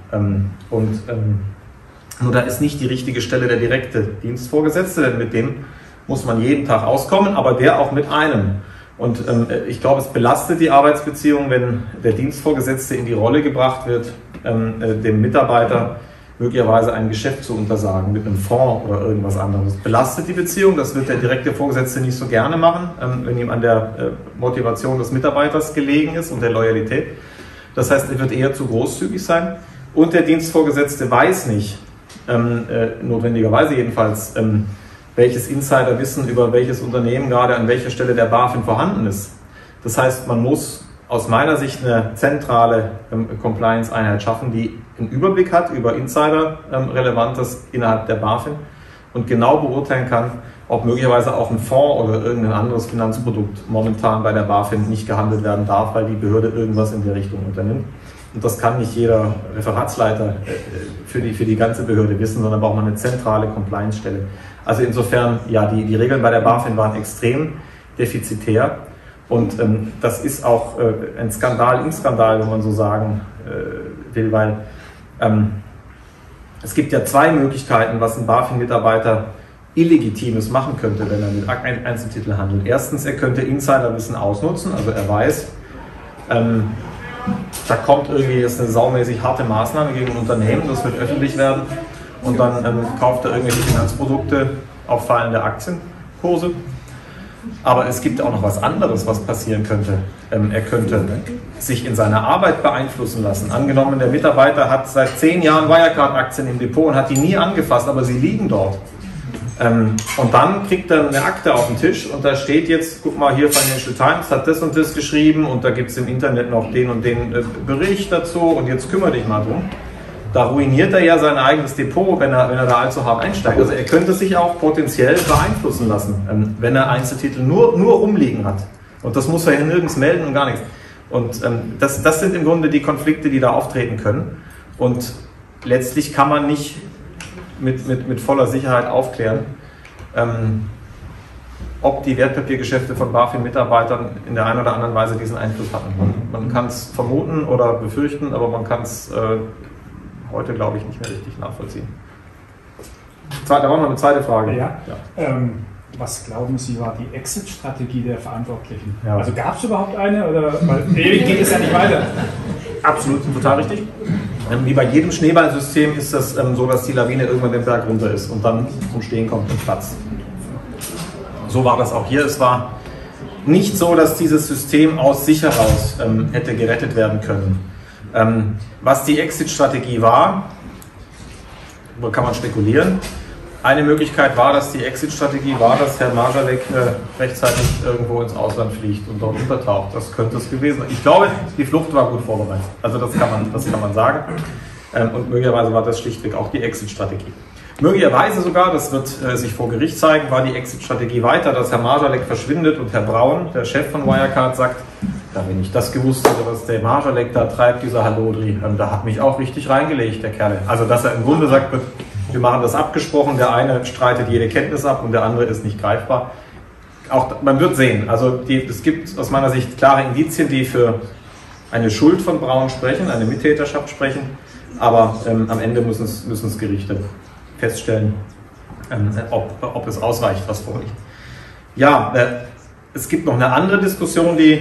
Nur da ist nicht die richtige Stelle der direkte Dienstvorgesetzte, denn mit dem muss man jeden Tag auskommen, aber der auch mit einem. Und ich glaube, es belastet die Arbeitsbeziehung, wenn der Dienstvorgesetzte in die Rolle gebracht wird, dem Mitarbeiter möglicherweise ein Geschäft zu untersagen mit einem Fonds oder irgendwas anderes. Das belastet die Beziehung, das wird der direkte Vorgesetzte nicht so gerne machen, wenn ihm an der Motivation des Mitarbeiters gelegen ist und der Loyalität. Das heißt, er wird eher zu großzügig sein und der Dienstvorgesetzte weiß nicht, notwendigerweise jedenfalls, welches Insiderwissen über welches Unternehmen gerade an welcher Stelle der BaFin vorhanden ist. Das heißt, man muss aus meiner Sicht eine zentrale Compliance-Einheit schaffen, die einen Überblick hat über Insider-Relevantes innerhalb der BaFin und genau beurteilen kann, ob möglicherweise auch ein Fonds oder irgendein anderes Finanzprodukt momentan bei der BaFin nicht gehandelt werden darf, weil die Behörde irgendwas in der Richtung unternimmt. Und das kann nicht jeder Referatsleiter für die ganze Behörde wissen, sondern braucht man eine zentrale Compliance-Stelle. Also insofern, ja, die Regeln bei der BaFin waren extrem defizitär. Und das ist auch ein Skandal im Skandal, wenn man so sagen will, weil es gibt ja zwei Möglichkeiten, was ein BaFin-Mitarbeiter Illegitimes machen könnte, wenn er mit Einzeltitel handelt. Erstens, er könnte Insiderwissen ausnutzen, also er weiß, da kommt irgendwie jetzt eine saumäßig harte Maßnahme gegen ein Unternehmen, das wird öffentlich werden und dann kauft er irgendwelche Finanzprodukte auf fallende Aktienkurse. Aber es gibt auch noch was anderes, was passieren könnte. Er könnte sich in seiner Arbeit beeinflussen lassen. Angenommen, der Mitarbeiter hat seit 10 Jahren Wirecard-Aktien im Depot und hat die nie angefasst, aber sie liegen dort. Und dann kriegt er eine Akte auf den Tisch und da steht jetzt, guck mal hier, Financial Times hat das und das geschrieben und da gibt es im Internet noch den und den Bericht dazu und jetzt kümmere dich mal drum. Da ruiniert er ja sein eigenes Depot, wenn er da allzu hart einsteigt. Also er könnte sich auch potenziell beeinflussen lassen, wenn er Einzeltitel nur rumliegen hat. Und das muss er ja nirgends melden und gar nichts. Und das sind im Grunde die Konflikte, die da auftreten können. Und letztlich kann man nicht mit voller Sicherheit aufklären, ob die Wertpapiergeschäfte von BaFin-Mitarbeitern in der einen oder anderen Weise diesen Einfluss hatten. Man kann es vermuten oder befürchten, aber man kann es heute, glaube ich, nicht mehr richtig nachvollziehen. Da war noch eine zweite Frage. Ja. Was glauben Sie, war die Exit-Strategie der Verantwortlichen? Ja. Also gab es überhaupt eine? Oder, weil ewig geht es ja nicht weiter. Absolut, total richtig. Wie bei jedem Schneeballsystem ist das so, dass die Lawine irgendwann den Berg runter ist und dann zum Stehen kommt und Platz. So war das auch hier. Es war nicht so, dass dieses System aus sich heraus hätte gerettet werden können. Was die Exit-Strategie war, kann man spekulieren. Eine Möglichkeit war, dass die Exit-Strategie war, dass Herr Marjalek rechtzeitig irgendwo ins Ausland fliegt und dort untertaucht. Das könnte es gewesen sein. Ich glaube, die Flucht war gut vorbereitet. Also das kann man sagen. Und möglicherweise war das schlichtweg auch die Exit-Strategie. Möglicherweise sogar, das wird sich vor Gericht zeigen, war die Exit-Strategie weiter, dass Herr Marjalek verschwindet und Herr Braun, der Chef von Wirecard, sagt, da wenn ich das gewusst hätte, was der Marjalek da treibt, dieser Hallodri, da hat mich auch richtig reingelegt, der Kerl. Also dass er im Grunde sagt, wir machen das abgesprochen, der eine streitet jede Kenntnis ab und der andere ist nicht greifbar. Auch man wird sehen, also es gibt aus meiner Sicht klare Indizien, die für eine Schuld von Braun sprechen, eine Mittäterschaft sprechen, aber am Ende müssen es Gerichte feststellen, ob es ausreicht, was vorliegt. Ja, es gibt noch eine andere Diskussion, die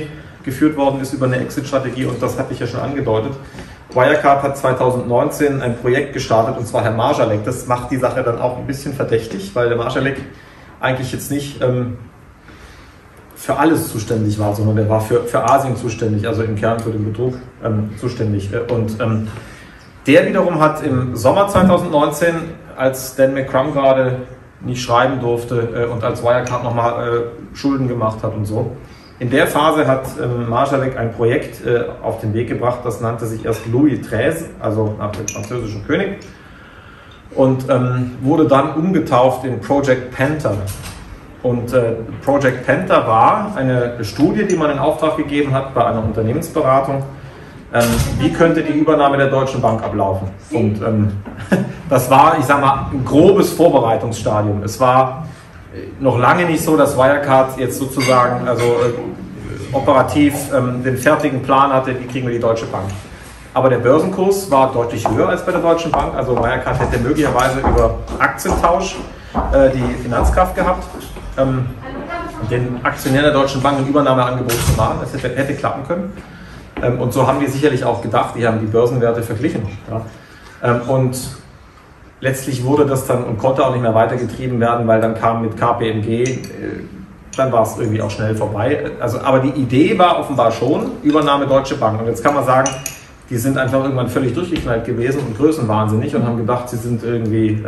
geführt worden ist über eine Exit-Strategie, und das hatte ich ja schon angedeutet. Wirecard hat 2019 ein Projekt gestartet, und zwar Herr Marschalek. Das macht die Sache dann auch ein bisschen verdächtig, weil der Marschalek eigentlich jetzt nicht für alles zuständig war, sondern der war für Asien zuständig, also im Kern für den Betrug zuständig. Und der wiederum hat im Sommer 2019, als Dan McCrum gerade nicht schreiben durfte und als Wirecard nochmal Schulden gemacht hat und so, in der Phase hat Marschalek ein Projekt auf den Weg gebracht, das nannte sich erst Louis XIII, also nach dem französischen König, und wurde dann umgetauft in Project Panther. Und Project Panther war eine Studie, die man in Auftrag gegeben hat bei einer Unternehmensberatung. Wie könnte die Übernahme der Deutschen Bank ablaufen? Und das war, ich sag mal, ein grobes Vorbereitungsstadium. Es war noch lange nicht so, dass Wirecard jetzt sozusagen operativ den fertigen Plan hatte, wie kriegen wir die Deutsche Bank. Aber der Börsenkurs war deutlich höher als bei der Deutschen Bank. Also Wirecard hätte möglicherweise über Aktientausch die Finanzkraft gehabt, den Aktionären der Deutschen Bank ein Übernahmeangebot zu machen. Das hätte klappen können. Und so haben die sicherlich auch gedacht, die haben die Börsenwerte verglichen. Ja. Und letztlich wurde das dann und konnte auch nicht mehr weitergetrieben werden, weil dann kam mit KPMG, dann war es irgendwie auch schnell vorbei. Also, aber die Idee war offenbar schon, Übernahme Deutsche Bank. Und jetzt kann man sagen, die sind einfach irgendwann völlig durchgeknallt gewesen und größenwahnsinnig und haben gedacht, sie sind irgendwie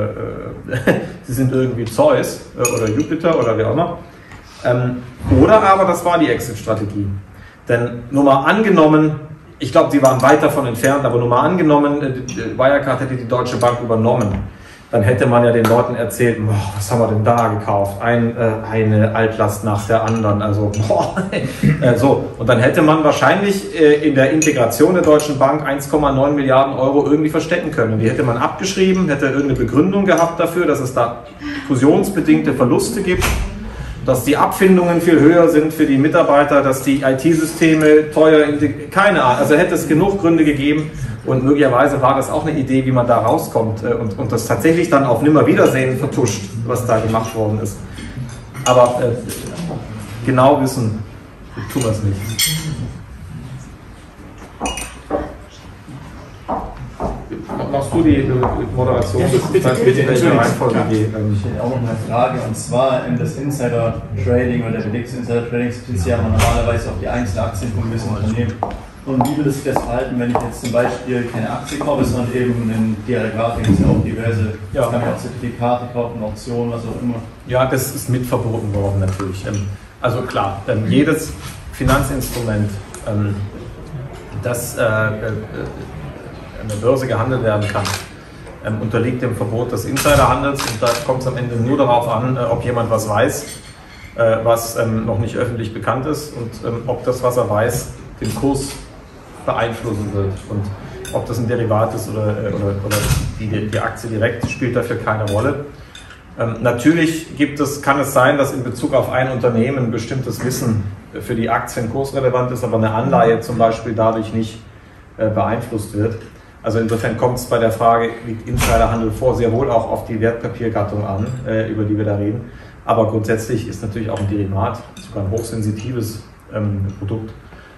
Zeus oder Jupiter oder wie auch immer. Oder aber das war die Exit-Strategie. Denn nur mal angenommen, ich glaube, sie waren weit davon entfernt, aber nur mal angenommen, Wirecard hätte die Deutsche Bank übernommen, dann hätte man ja den Leuten erzählt, was haben wir denn da gekauft? Eine Altlast nach der anderen. Also, so. Und dann hätte man wahrscheinlich in der Integration der Deutschen Bank 1,9 Milliarden Euro irgendwie verstecken können. Die hätte man abgeschrieben, hätte irgendeine Begründung gehabt dafür, dass es da fusionsbedingte Verluste gibt, dass die Abfindungen viel höher sind für die Mitarbeiter, dass die IT-Systeme teuer, keine Ahnung. Also hätte es genug Gründe gegeben. Und möglicherweise war das auch eine Idee, wie man da rauskommt und das tatsächlich dann auf Nimmerwiedersehen vertuscht, was da gemacht worden ist. Aber genau wissen tun wir es nicht. Machst du die Moderation? Ja, bitte, in der Reihenfolge. Ich hätte auch noch eine Frage, und zwar das Insider-Trading oder der Beleg des Insider-Tradings bezieht sich ja normalerweise auf die Einzelaktien von gewissen Unternehmen. Und wie würde sich das verhalten, wenn ich jetzt zum Beispiel keine Aktie kaufe, sondern eben ein Derivat, da gibt es ja auch diverse, ich kann mir auch Zertifikate kaufen, Optionen, was auch immer. Ja, das ist mit verboten worden natürlich. Also klar, jedes Finanzinstrument, das an der Börse gehandelt werden kann, unterliegt dem Verbot des Insiderhandels, und da kommt es am Ende nur darauf an, ob jemand was weiß, was noch nicht öffentlich bekannt ist, und ob das, was er weiß, den Kurs beeinflussen wird. Und ob das ein Derivat ist oder die Aktie direkt, spielt dafür keine Rolle. Natürlich kann es sein, dass in Bezug auf ein Unternehmen ein bestimmtes Wissen für die Aktien kursrelevant ist, aber eine Anleihe zum Beispiel dadurch nicht beeinflusst wird. Also insofern kommt es bei der Frage, liegt Insiderhandel vor, sehr wohl auch auf die Wertpapiergattung an, über die wir da reden. Aber grundsätzlich ist natürlich auch ein Derivat, sogar ein hochsensitives Produkt,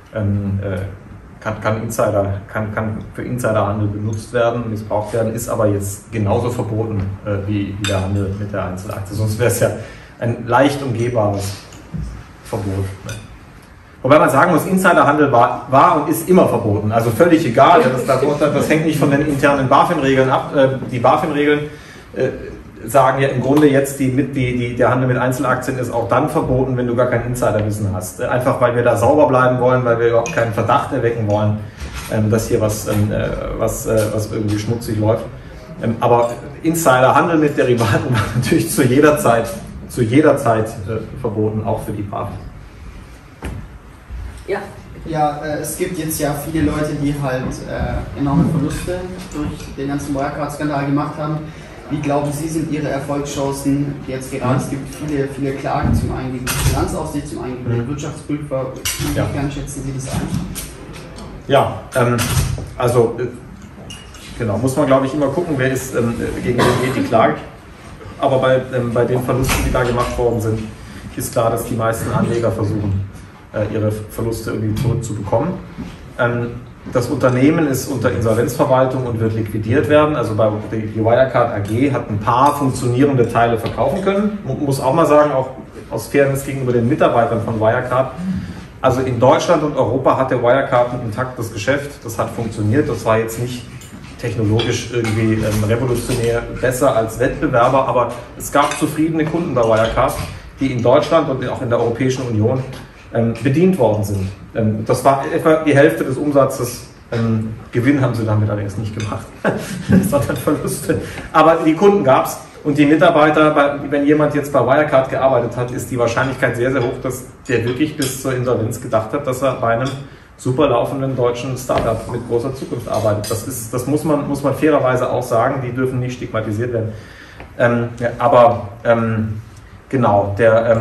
kann für Insiderhandel benutzt werden, missbraucht werden, ist aber jetzt genauso verboten wie der Handel mit der Einzelaktie. Sonst wäre es ja ein leicht umgehbares Verbot. Wobei man sagen muss, Insiderhandel war und ist immer verboten. Also völlig egal, das hängt nicht von den internen BaFin-Regeln ab. Die BaFin-Regeln sagen ja im Grunde jetzt, der Handel mit Einzelaktien ist auch dann verboten, wenn du gar kein Insiderwissen hast. Einfach weil wir da sauber bleiben wollen, weil wir überhaupt keinen Verdacht erwecken wollen, dass hier was irgendwie schmutzig läuft. Aber Insiderhandel mit Derivaten war natürlich zu jeder Zeit verboten, auch für die BaFin. Ja, es gibt jetzt ja viele Leute, die halt enorme Verluste durch den ganzen Wirecard-Skandal gemacht haben. Wie glauben Sie, sind Ihre Erfolgschancen jetzt gerade? Es gibt viele Klagen, zum einen gegen die Finanzaufsicht, zum einen gegen den Wirtschaftsprüfer. Wie schätzen Sie das ein? Ja, genau, muss man glaube ich immer gucken, wer ist, gegen wen geht die Klage. Aber bei den Verlusten, die da gemacht worden sind, ist klar, dass die meisten Anleger versuchen, ihre Verluste irgendwie zurückzubekommen. Das Unternehmen ist unter Insolvenzverwaltung und wird liquidiert werden. Also die Wirecard AG hat ein paar funktionierende Teile verkaufen können. Man muss auch mal sagen, auch aus Fairness gegenüber den Mitarbeitern von Wirecard. Also in Deutschland und Europa hat der Wirecard ein intaktes Geschäft. Das hat funktioniert. Das war jetzt nicht technologisch irgendwie revolutionär besser als Wettbewerber, aber es gab zufriedene Kunden bei Wirecard, die in Deutschland und auch in der Europäischen Union bedient worden sind. Das war etwa die Hälfte des Umsatzes. Gewinn haben sie damit allerdings nicht gemacht, sondern Verluste. Aber die Kunden gab es und die Mitarbeiter, wenn jemand jetzt bei Wirecard gearbeitet hat, ist die Wahrscheinlichkeit sehr, sehr hoch, dass der wirklich bis zur Insolvenz gedacht hat, dass er bei einem super laufenden deutschen Startup mit großer Zukunft arbeitet. Das muss man fairerweise auch sagen, die dürfen nicht stigmatisiert werden. Genau,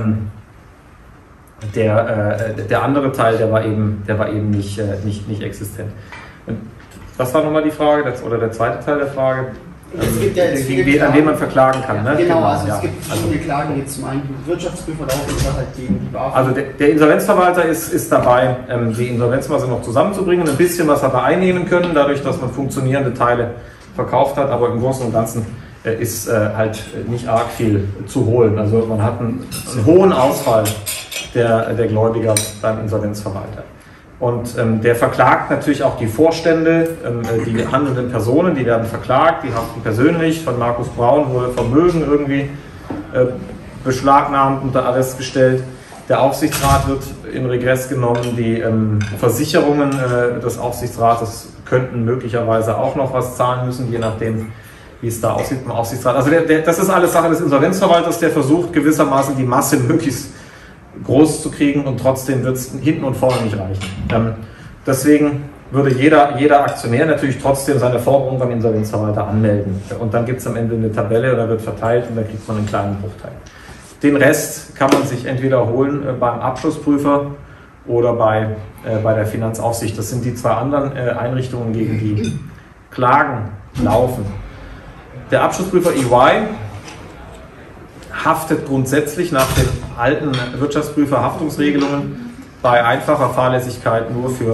der andere Teil, der war eben nicht existent. Und was war nochmal die Frage, oder der zweite Teil der Frage? Es gibt ja jetzt an dem man verklagen kann. Ja, ne? Genau, also es gibt verschiedene Klagen, jetzt zum einen Wirtschaftsprüfer oder auch halt gegen die BaFin. Also der Insolvenzverwalter ist dabei, die Insolvenzmasse noch zusammenzubringen, ein bisschen was hat er einnehmen können, dadurch, dass man funktionierende Teile verkauft hat, aber im Großen und Ganzen ist halt nicht arg viel zu holen. Also man hat einen hohen Ausfall der Gläubiger beim Insolvenzverwalter. Und der verklagt natürlich auch die Vorstände, die handelnden Personen, die werden verklagt, die haften persönlich. Von Markus Braun wurde Vermögen irgendwie beschlagnahmt, unter Arrest gestellt. Der Aufsichtsrat wird in Regress genommen. Die Versicherungen des Aufsichtsrates könnten möglicherweise auch noch was zahlen müssen, je nachdem, wie es da aussieht im Aufsichtsrat. Also das ist alles Sache des Insolvenzverwalters, der versucht gewissermaßen die Masse möglichst groß zu kriegen und trotzdem wird es hinten und vorne nicht reichen. Deswegen würde jeder Aktionär natürlich trotzdem seine Forderung beim Insolvenzverwalter anmelden. Und dann gibt es am Ende eine Tabelle und dann wird verteilt und dann kriegt man einen kleinen Bruchteil. Den Rest kann man sich entweder holen beim Abschlussprüfer oder bei der Finanzaufsicht. Das sind die zwei anderen Einrichtungen, gegen die Klagen laufen. Der Abschlussprüfer EY haftet grundsätzlich nach den alten Wirtschaftsprüferhaftungsregelungen bei einfacher Fahrlässigkeit nur für,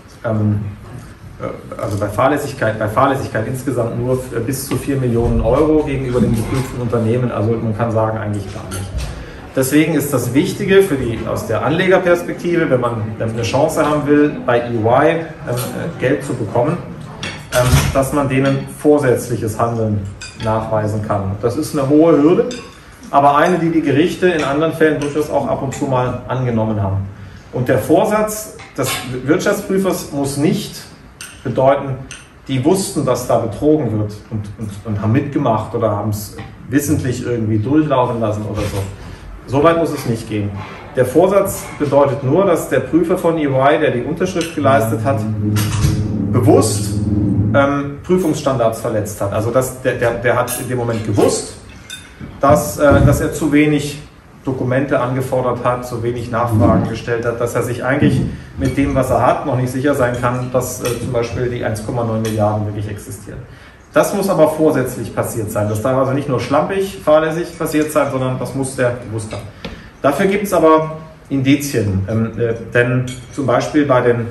also bei Fahrlässigkeit insgesamt nur bis zu 4 Millionen Euro gegenüber den geprüften Unternehmen, also man kann sagen eigentlich gar nicht. Deswegen ist das Wichtige aus der Anlegerperspektive, wenn man eine Chance haben will, bei EY Geld zu bekommen, dass man denen vorsätzliches Handeln nachweisen kann. Das ist eine hohe Hürde, aber eine, die die Gerichte in anderen Fällen durchaus auch ab und zu mal angenommen haben. Und der Vorsatz des Wirtschaftsprüfers muss nicht bedeuten, die wussten, dass da betrogen wird und haben mitgemacht oder haben es wissentlich irgendwie durchlaufen lassen oder so. So weit muss es nicht gehen. Der Vorsatz bedeutet nur, dass der Prüfer von EY, der die Unterschrift geleistet hat, bewusst Prüfungsstandards verletzt hat. Also der hat in dem Moment gewusst, dass er zu wenig Dokumente angefordert hat, zu wenig Nachfragen gestellt hat, dass er sich eigentlich mit dem, was er hat, noch nicht sicher sein kann, dass zum Beispiel die 1,9 Milliarden wirklich existieren. Das muss aber vorsätzlich passiert sein. Das darf also nicht nur schlampig, fahrlässig passiert sein, sondern das muss der gewusst haben. Dafür gibt es aber Indizien, denn zum Beispiel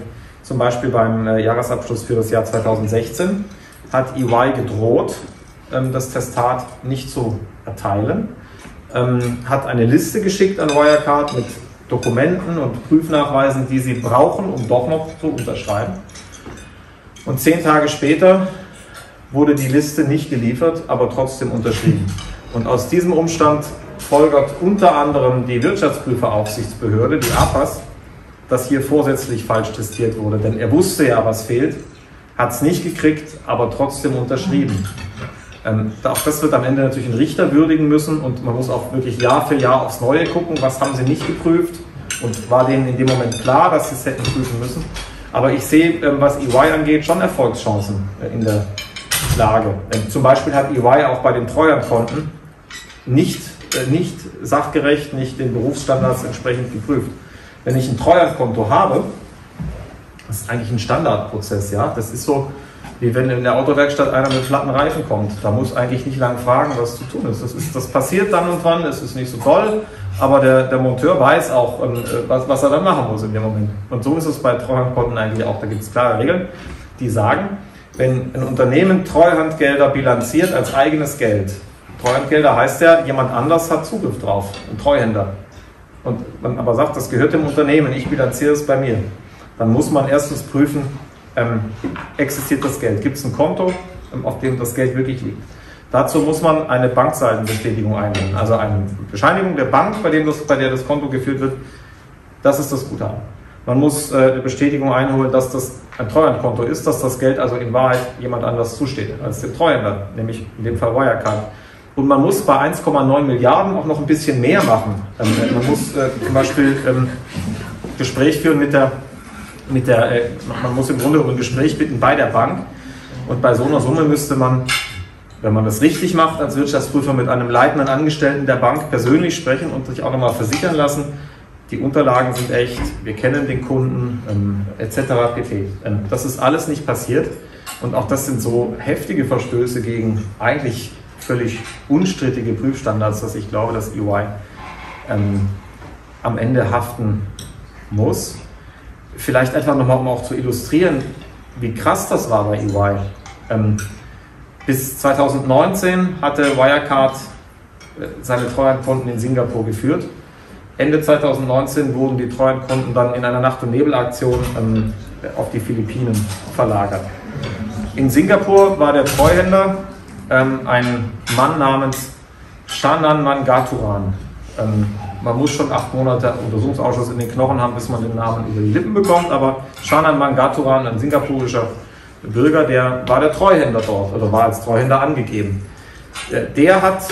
beim Jahresabschluss für das Jahr 2016 hat EY gedroht, das Testat nicht zu erteilen, hat eine Liste geschickt an Wirecard mit Dokumenten und Prüfnachweisen, die sie brauchen, um doch noch zu unterschreiben. Und 10 Tage später wurde die Liste nicht geliefert, aber trotzdem unterschrieben. Und aus diesem Umstand folgert unter anderem die Wirtschaftsprüferaufsichtsbehörde, die APAS, dass hier vorsätzlich falsch testiert wurde. Denn er wusste ja, was fehlt, hat es nicht gekriegt, aber trotzdem unterschrieben. Auch das wird am Ende natürlich ein Richter würdigen müssen und man muss auch wirklich Jahr für Jahr aufs Neue gucken, was haben sie nicht geprüft und war denen in dem Moment klar, dass sie es hätten prüfen müssen. Aber ich sehe, was EY angeht, schon Erfolgschancen in der Klage. Zum Beispiel hat EY auch bei den Treuhandkonten nicht sachgerecht, nicht den Berufsstandards entsprechend geprüft. Wenn ich ein Treuhandkonto habe, das ist eigentlich ein Standardprozess, ja, das ist so, wie wenn in der Autowerkstatt einer mit platten Reifen kommt. Da muss eigentlich nicht lange fragen, was zu tun ist. Das passiert dann und wann, es ist nicht so toll, aber der Monteur weiß auch, was er dann machen muss in dem Moment. Und so ist es bei Treuhandkonten eigentlich auch. Da gibt es klare Regeln, die sagen, wenn ein Unternehmen Treuhandgelder bilanziert als eigenes Geld, Treuhandgelder heißt ja, jemand anders hat Zugriff drauf, ein Treuhänder. Und man aber sagt, das gehört dem Unternehmen, ich bilanziere es bei mir. Dann muss man erstens prüfen, existiert das Geld? Gibt es ein Konto, auf dem das Geld wirklich liegt? Dazu muss man eine Bankseitenbestätigung einholen, also eine Bescheinigung der Bank, bei der das Konto geführt wird. Das ist das Guthaben. Man muss eine Bestätigung einholen, dass das ein Treuhandkonto ist, dass das Geld also in Wahrheit jemand anders zusteht als dem Treuhänder, nämlich in dem Fall Wirecard. Und man muss bei 1,9 Milliarden auch noch ein bisschen mehr machen. Man muss zum Beispiel Gespräch führen man muss im Grunde um ein Gespräch bitten bei der Bank. Und bei so einer Summe müsste man, wenn man das richtig macht, als Wirtschaftsprüfer mit einem leitenden Angestellten der Bank persönlich sprechen und sich auch nochmal versichern lassen, die Unterlagen sind echt, wir kennen den Kunden, etc. pp. Das ist alles nicht passiert. Und auch das sind so heftige Verstöße gegen eigentlich völlig unstrittige Prüfstandards, dass ich glaube, dass EY am Ende haften muss. Vielleicht einfach nochmal, um auch zu illustrieren, wie krass das war bei EY. Bis 2019 hatte Wirecard seine Treuhandkonten in Singapur geführt. Ende 2019 wurden die Treuhandkonten dann in einer Nacht- und Nebelaktion auf die Philippinen verlagert. In Singapur war der Treuhänder ein Mann namens Shanan Mangaturan. Man muss schon 8 Monate Untersuchungsausschuss in den Knochen haben, bis man den Namen über die Lippen bekommt, aber Shanan Mangaturan, ein singapurischer Bürger, der war der Treuhänder dort oder war als Treuhänder angegeben. Der hat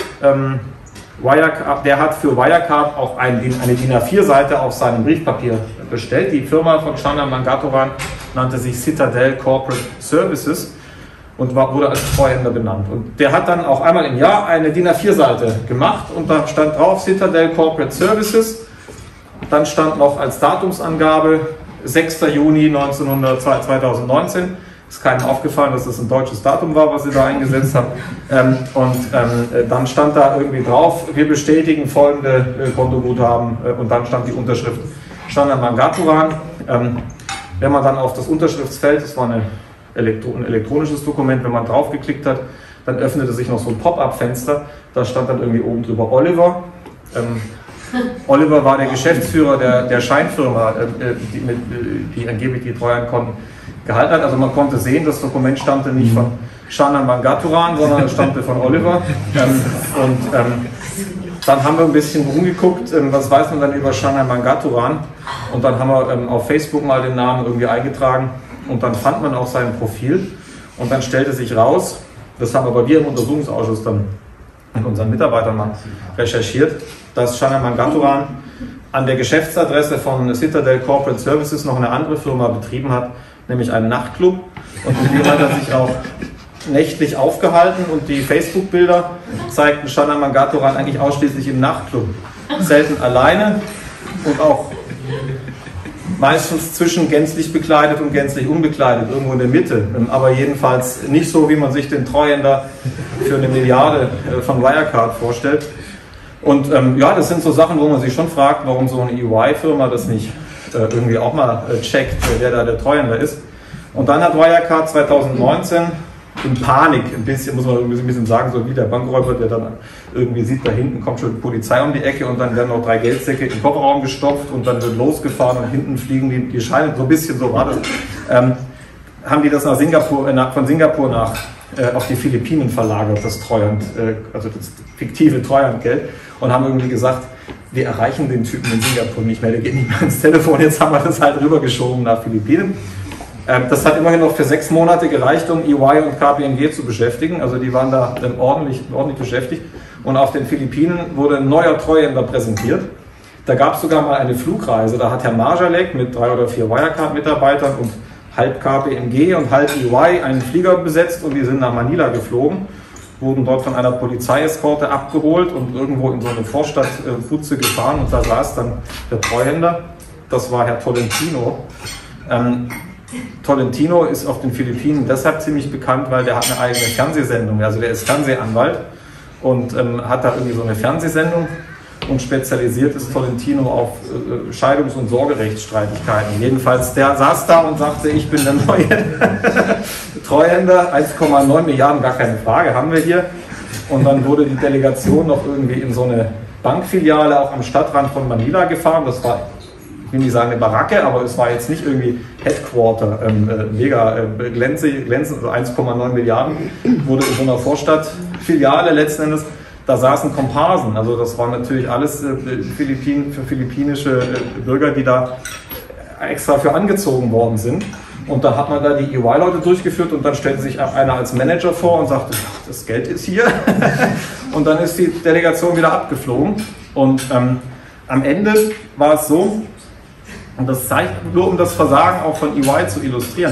für Wirecard auch eine DIN A4-Seite auf seinem Briefpapier bestellt. Die Firma von Shanan Mangaturan nannte sich Citadel Corporate Services und wurde als Treuhänder benannt. Und der hat dann auch einmal im Jahr eine DIN A4-Seite gemacht und da stand drauf Citadel Corporate Services. Dann stand noch als Datumsangabe 6. Juni 2019. Ist keinem aufgefallen, dass das ein deutsches Datum war, was sie da eingesetzt haben. Dann stand da irgendwie drauf, wir bestätigen folgende Kontoguthaben und dann stand die Unterschrift Shanan Mangaturan. Wenn man dann auf das Unterschriftsfeld, das war ein elektronisches Dokument, wenn man draufgeklickt hat, dann öffnete sich noch so ein Pop-up-Fenster, da stand dann irgendwie oben drüber Oliver. Oliver war der Geschäftsführer der Scheinfirma, die angeblich die Treuhandkonten gehalten hat. Also man konnte sehen, das Dokument stammte nicht von Shanan Mangaturan, sondern es stammte von Oliver. Dann haben wir ein bisschen rumgeguckt, was weiß man dann über Shanan Mangaturan, und dann haben wir auf Facebook mal den Namen irgendwie eingetragen und dann fand man auch sein Profil und dann stellte sich raus, das haben aber wir im Untersuchungsausschuss dann mit unseren Mitarbeitern mal recherchiert, dass Shanan Mangaturan an der Geschäftsadresse von Citadel Corporate Services noch eine andere Firma betrieben hat, nämlich einen Nachtclub, und mit dem hat er sich auch nächtlich aufgehalten und die Facebook-Bilder zeigten Shanan Mangaturan eigentlich ausschließlich im Nachtclub. Selten alleine und auch meistens zwischen gänzlich bekleidet und gänzlich unbekleidet, irgendwo in der Mitte. Aber jedenfalls nicht so, wie man sich den Treuhänder für 1 Milliarde von Wirecard vorstellt. Und ja, das sind so Sachen, wo man sich schon fragt, warum so eine EY-Firma das nicht irgendwie auch mal checkt, wer da der Treuhänder ist. Und dann hat Wirecard 2019 in Panik, ein bisschen, muss man ein bisschen sagen, so wie der Bankräuber, der dann irgendwie sieht, da hinten kommt schon die Polizei um die Ecke und dann werden noch 3 Geldsäcke in den Kofferraum gestopft und dann wird losgefahren und hinten fliegen die Scheine, so ein bisschen so war das. Haben die das nach Singapur, von Singapur nach auf die Philippinen verlagert, das Treuhand, also das fiktive Treuhandgeld, und haben irgendwie gesagt, wir erreichen den Typen in Singapur nicht mehr, der geht nicht mehr ins Telefon, jetzt haben wir das halt rübergeschoben nach Philippinen. Das hat immerhin noch für 6 Monate gereicht, um EY und KPMG zu beschäftigen, also die waren da ordentlich beschäftigt, und auf den Philippinen wurde ein neuer Treuhänder präsentiert. Da gab es sogar mal eine Flugreise, da hat Herr Marjalek mit 3 oder 4 Wirecard-Mitarbeitern und halb KPMG und halb EY einen Flieger besetzt und die sind nach Manila geflogen, wurden dort von einer Polizeieskorte abgeholt und irgendwo in so eine Vorstadtbutze gefahren, und da saß dann der Treuhänder, das war Herr Tolentino. Tolentino ist auf den Philippinen deshalb ziemlich bekannt, weil der hat eine eigene Fernsehsendung, also der ist Fernsehanwalt und hat da irgendwie so eine Fernsehsendung, und spezialisiert ist Tolentino auf Scheidungs- und Sorgerechtsstreitigkeiten. Jedenfalls, der saß da und sagte, ich bin der neue Treuhänder, 1,9 Milliarden, gar keine Frage, haben wir hier. Und dann wurde die Delegation noch irgendwie in so eine Bankfiliale auch am Stadtrand von Manila gefahren. Das war, ich will nicht sagen eine Baracke, aber es war jetzt nicht irgendwie Headquarter, mega glänzend, also 1,9 Milliarden, wurde in so einer Vorstadtfiliale letzten Endes. Da saßen Komparsen, also das waren natürlich alles philippinische Bürger, die da extra für angezogen worden sind. Und dann hat man da die EY-Leute durchgeführt und dann stellte sich einer als Manager vor und sagte, das Geld ist hier. Und dann ist die Delegation wieder abgeflogen. Und am Ende war es so, und das zeigt nur, um das Versagen auch von EY zu illustrieren,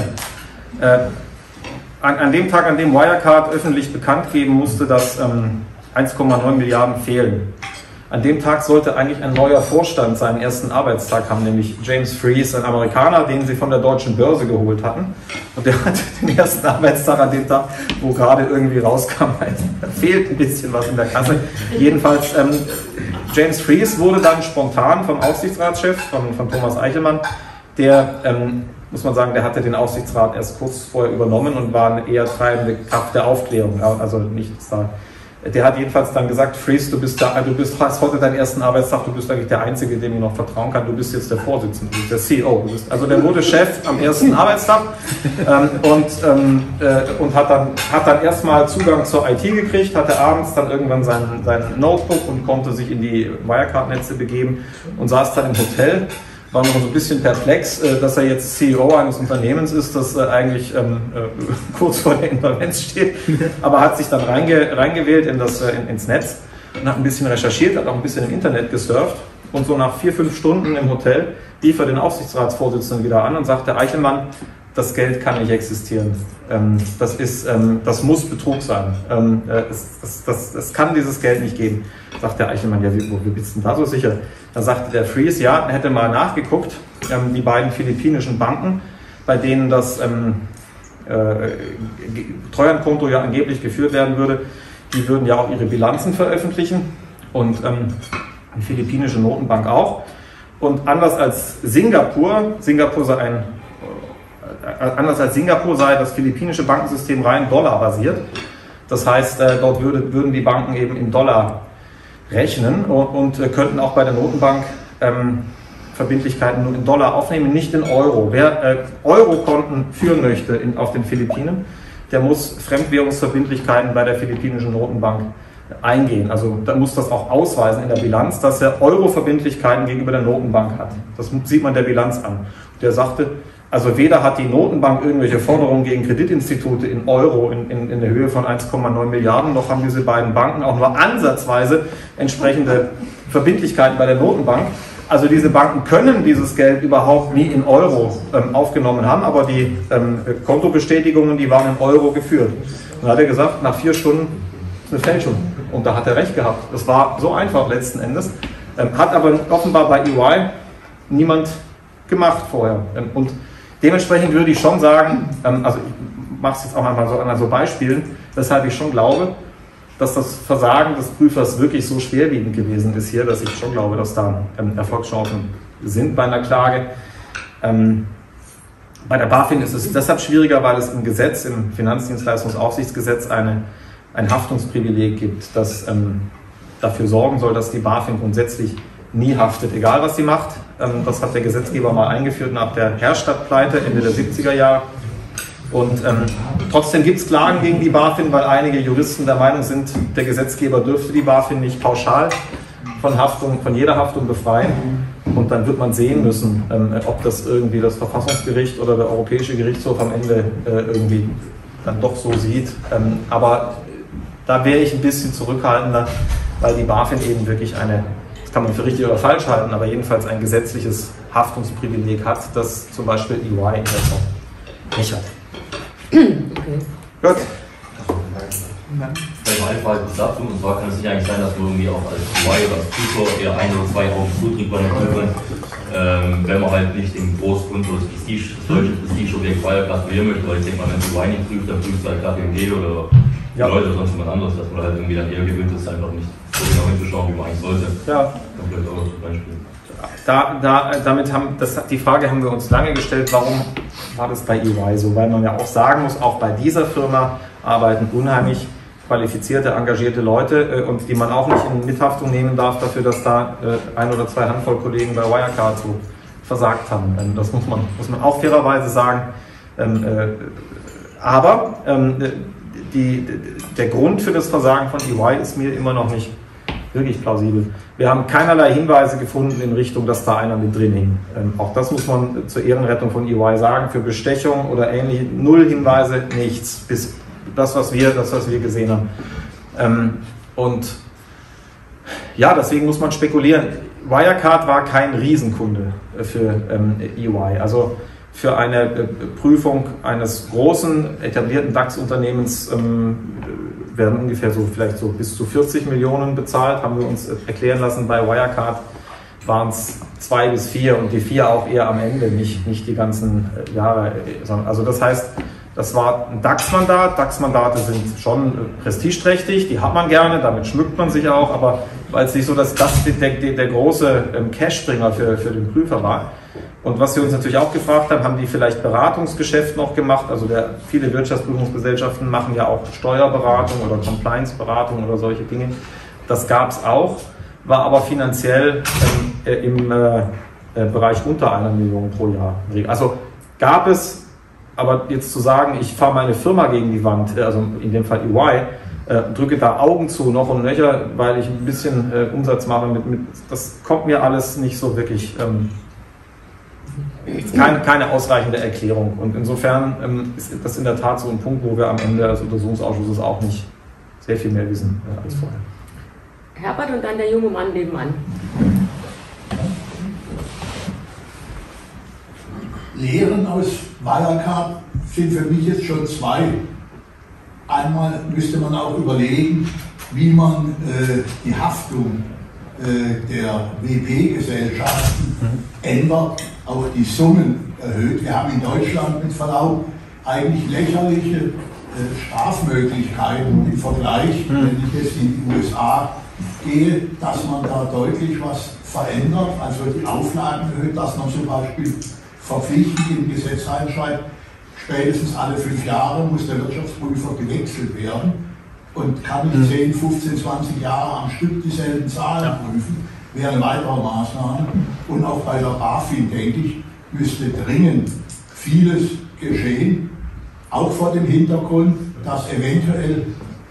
an dem Tag, an dem Wirecard öffentlich bekannt geben musste, dass 1,9 Milliarden fehlen. An dem Tag sollte eigentlich ein neuer Vorstand seinen ersten Arbeitstag haben, nämlich James Freeze, ein Amerikaner, den sie von der deutschen Börse geholt hatten. Und der hatte den ersten Arbeitstag an dem Tag, wo gerade irgendwie rauskam, da fehlt ein bisschen was in der Kasse. Jedenfalls, James Freeze wurde dann spontan vom Aufsichtsratschef, von Thomas Eichelmann, der, muss man sagen, der hatte den Aufsichtsrat erst kurz vorher übernommen und war eine eher treibende Kraft der Aufklärung, also nichts da. Der hat jedenfalls dann gesagt, Freeze, hast heute deinen ersten Arbeitstag, du bist eigentlich der Einzige, dem ich noch vertrauen kann, du bist jetzt der Vorsitzende, der CEO. Also der wurde Chef am ersten Arbeitstag und hat dann erstmal Zugang zur IT gekriegt, hatte abends dann irgendwann sein Notebook und konnte sich in die Wirecard-Netze begeben und saß dann im Hotel. War noch so ein bisschen perplex, dass er jetzt CEO eines Unternehmens ist, das eigentlich kurz vor der Insolvenz steht, aber hat sich dann reingewählt ins Netz und hat ein bisschen recherchiert, hat auch ein bisschen im Internet gesurft und so nach 4-5 Stunden im Hotel rief er den Aufsichtsratsvorsitzenden wieder an und sagte, Eichelmann, das Geld kann nicht existieren. Das muss Betrug sein. Es kann dieses Geld nicht geben. Sagt der Eichelmann, ja, wie bist du denn da so sicher? Da sagte der Freeze, ja, er hätte mal nachgeguckt, die beiden philippinischen Banken, bei denen das Treuhandkonto ja angeblich geführt werden würde, die würden ja auch ihre Bilanzen veröffentlichen und die philippinische Notenbank auch. Und anders als Singapur sei das philippinische Bankensystem rein dollarbasiert. Das heißt, dort würden die Banken eben in Dollar rechnen und könnten auch bei der Notenbank Verbindlichkeiten nur in Dollar aufnehmen, nicht in Euro. Wer Euro-Konten führen möchte auf den Philippinen, der muss Fremdwährungsverbindlichkeiten bei der philippinischen Notenbank eingehen. Also da muss das auch ausweisen in der Bilanz, dass er Euro-Verbindlichkeiten gegenüber der Notenbank hat. Das sieht man der Bilanz an. Der sagte, also weder hat die Notenbank irgendwelche Forderungen gegen Kreditinstitute in Euro in der Höhe von 1,9 Milliarden, noch haben diese beiden Banken auch nur ansatzweise entsprechende Verbindlichkeiten bei der Notenbank. Also diese Banken können dieses Geld überhaupt nie in Euro aufgenommen haben, aber die Kontobestätigungen, die waren in Euro geführt. Und dann hat er gesagt, nach 4 Stunden ist eine Fälschung. Und da hat er recht gehabt. Das war so einfach letzten Endes. Hat aber offenbar bei EY niemand gemacht vorher. Und dementsprechend würde ich schon sagen, also ich mache es jetzt auch einmal so an so Beispielen, weshalb ich schon glaube, dass das Versagen des Prüfers wirklich so schwerwiegend gewesen ist hier, dass ich schon glaube, dass da Erfolgschancen sind bei einer Klage. Bei der BaFin ist es deshalb schwieriger, weil es im Gesetz, im Finanzdienstleistungsaufsichtsgesetz ein Haftungsprivileg gibt, das dafür sorgen soll, dass die BaFin grundsätzlich nie haftet, egal was sie macht. Das hat der Gesetzgeber mal eingeführt nach der Herstatt-Pleite Ende der 70er Jahre. Und trotzdem gibt es Klagen gegen die BaFin, weil einige Juristen der Meinung sind, der Gesetzgeber dürfte die BaFin nicht pauschal von jeder Haftung befreien. Und dann wird man sehen müssen, ob das irgendwie das Verfassungsgericht oder der Europäische Gerichtshof am Ende irgendwie dann doch so sieht. Aber da wäre ich ein bisschen zurückhaltender, weil die BaFin eben wirklich das kann man für richtig oder falsch halten, aber jedenfalls ein gesetzliches Haftungsprivileg hat, das zum Beispiel EY in der Form nicht hat. Okay. Gut. Vielleicht mal eine Frage dazu, und zwar kann es nicht eigentlich sein, dass man irgendwie auch als EY oder als Prüfer eher 1 oder 2 Augen zudrückt bei einer Prüfung, wenn man halt nicht den Großgrund oder das deutsche Prestigeobjekt Wirecard wählen möchte, weil ich denke mal, wenn EY nicht prüft, dann prüft es halt KPMG oder Leute oder sonst jemand anderes, dass man halt irgendwie dann eher gewöhnt ist, einfach nicht genau hinzuschauen, wie man eigentlich sollte. Ja. Vielleicht auch zum Beispiel. Die Frage haben wir uns lange gestellt, warum war das bei EY so? Weil man ja auch sagen muss, auch bei dieser Firma arbeiten unheimlich qualifizierte, engagierte Leute und die man auch nicht in Mithaftung nehmen darf dafür, dass da ein oder zwei Handvoll Kollegen bei Wirecard so versagt haben. Das muss man auch fairerweise sagen. Aber der Grund für das Versagen von EY ist mir immer noch nicht wirklich plausibel. Wir haben keinerlei Hinweise gefunden in Richtung, dass da einer mit drin hing. Auch das muss man zur Ehrenrettung von EY sagen. Für Bestechung oder ähnliche, null Hinweise, nichts. Bis das, was wir gesehen haben. Und ja, deswegen muss man spekulieren. Wirecard war kein Riesenkunde für EY. Also für eine Prüfung eines großen, etablierten DAX-Unternehmens werden ungefähr vielleicht so bis zu 40 Millionen bezahlt, haben wir uns erklären lassen. Bei Wirecard waren es 2 bis 4 und die 4 auch eher am Ende, nicht die ganzen Jahre. Also das heißt, das war ein DAX-Mandat. DAX-Mandate sind schon prestigeträchtig, die hat man gerne, damit schmückt man sich auch, aber weil es nicht so, dass das der große Cash-Bringer für den Prüfer war. Und was wir uns natürlich auch gefragt haben die vielleicht Beratungsgeschäft noch gemacht? Also viele Wirtschaftsprüfungsgesellschaften machen ja auch Steuerberatung oder Compliance-Beratung oder solche Dinge. Das gab es auch, war aber finanziell im Bereich unter 1 Million pro Jahr. Also gab es, aber jetzt zu sagen, ich fahre meine Firma gegen die Wand, also in dem Fall EY, drücke da Augen zu, noch und nöcher, weil ich ein bisschen Umsatz mache, das kommt mir alles nicht so wirklich... Keine ausreichende Erklärung. Und insofern ist das in der Tat so ein Punkt, wo wir am Ende des Untersuchungsausschusses auch nicht sehr viel mehr wissen als vorher. Herbert und dann der junge Mann nebenan. Lehren aus Wirecard sind für mich jetzt schon 2. Einmal müsste man auch überlegen, wie man die Haftung der WP-Gesellschaften ändert, auch die Summen erhöht. Wir haben in Deutschland mit Verlaub eigentlich lächerliche Strafmöglichkeiten im Vergleich, wenn ich jetzt in die USA gehe, dass man da deutlich was verändert, also die Auflagen erhöht, dass man zum Beispiel verpflichtend im Gesetz reinschreibt, spätestens alle 5 Jahre muss der Wirtschaftsprüfer gewechselt werden und kann nicht 10, 15, 20 Jahre am Stück dieselben Zahlen prüfen, wäre eine weitere Maßnahme. Und auch bei der BaFin, denke ich, müsste dringend vieles geschehen, auch vor dem Hintergrund, dass eventuell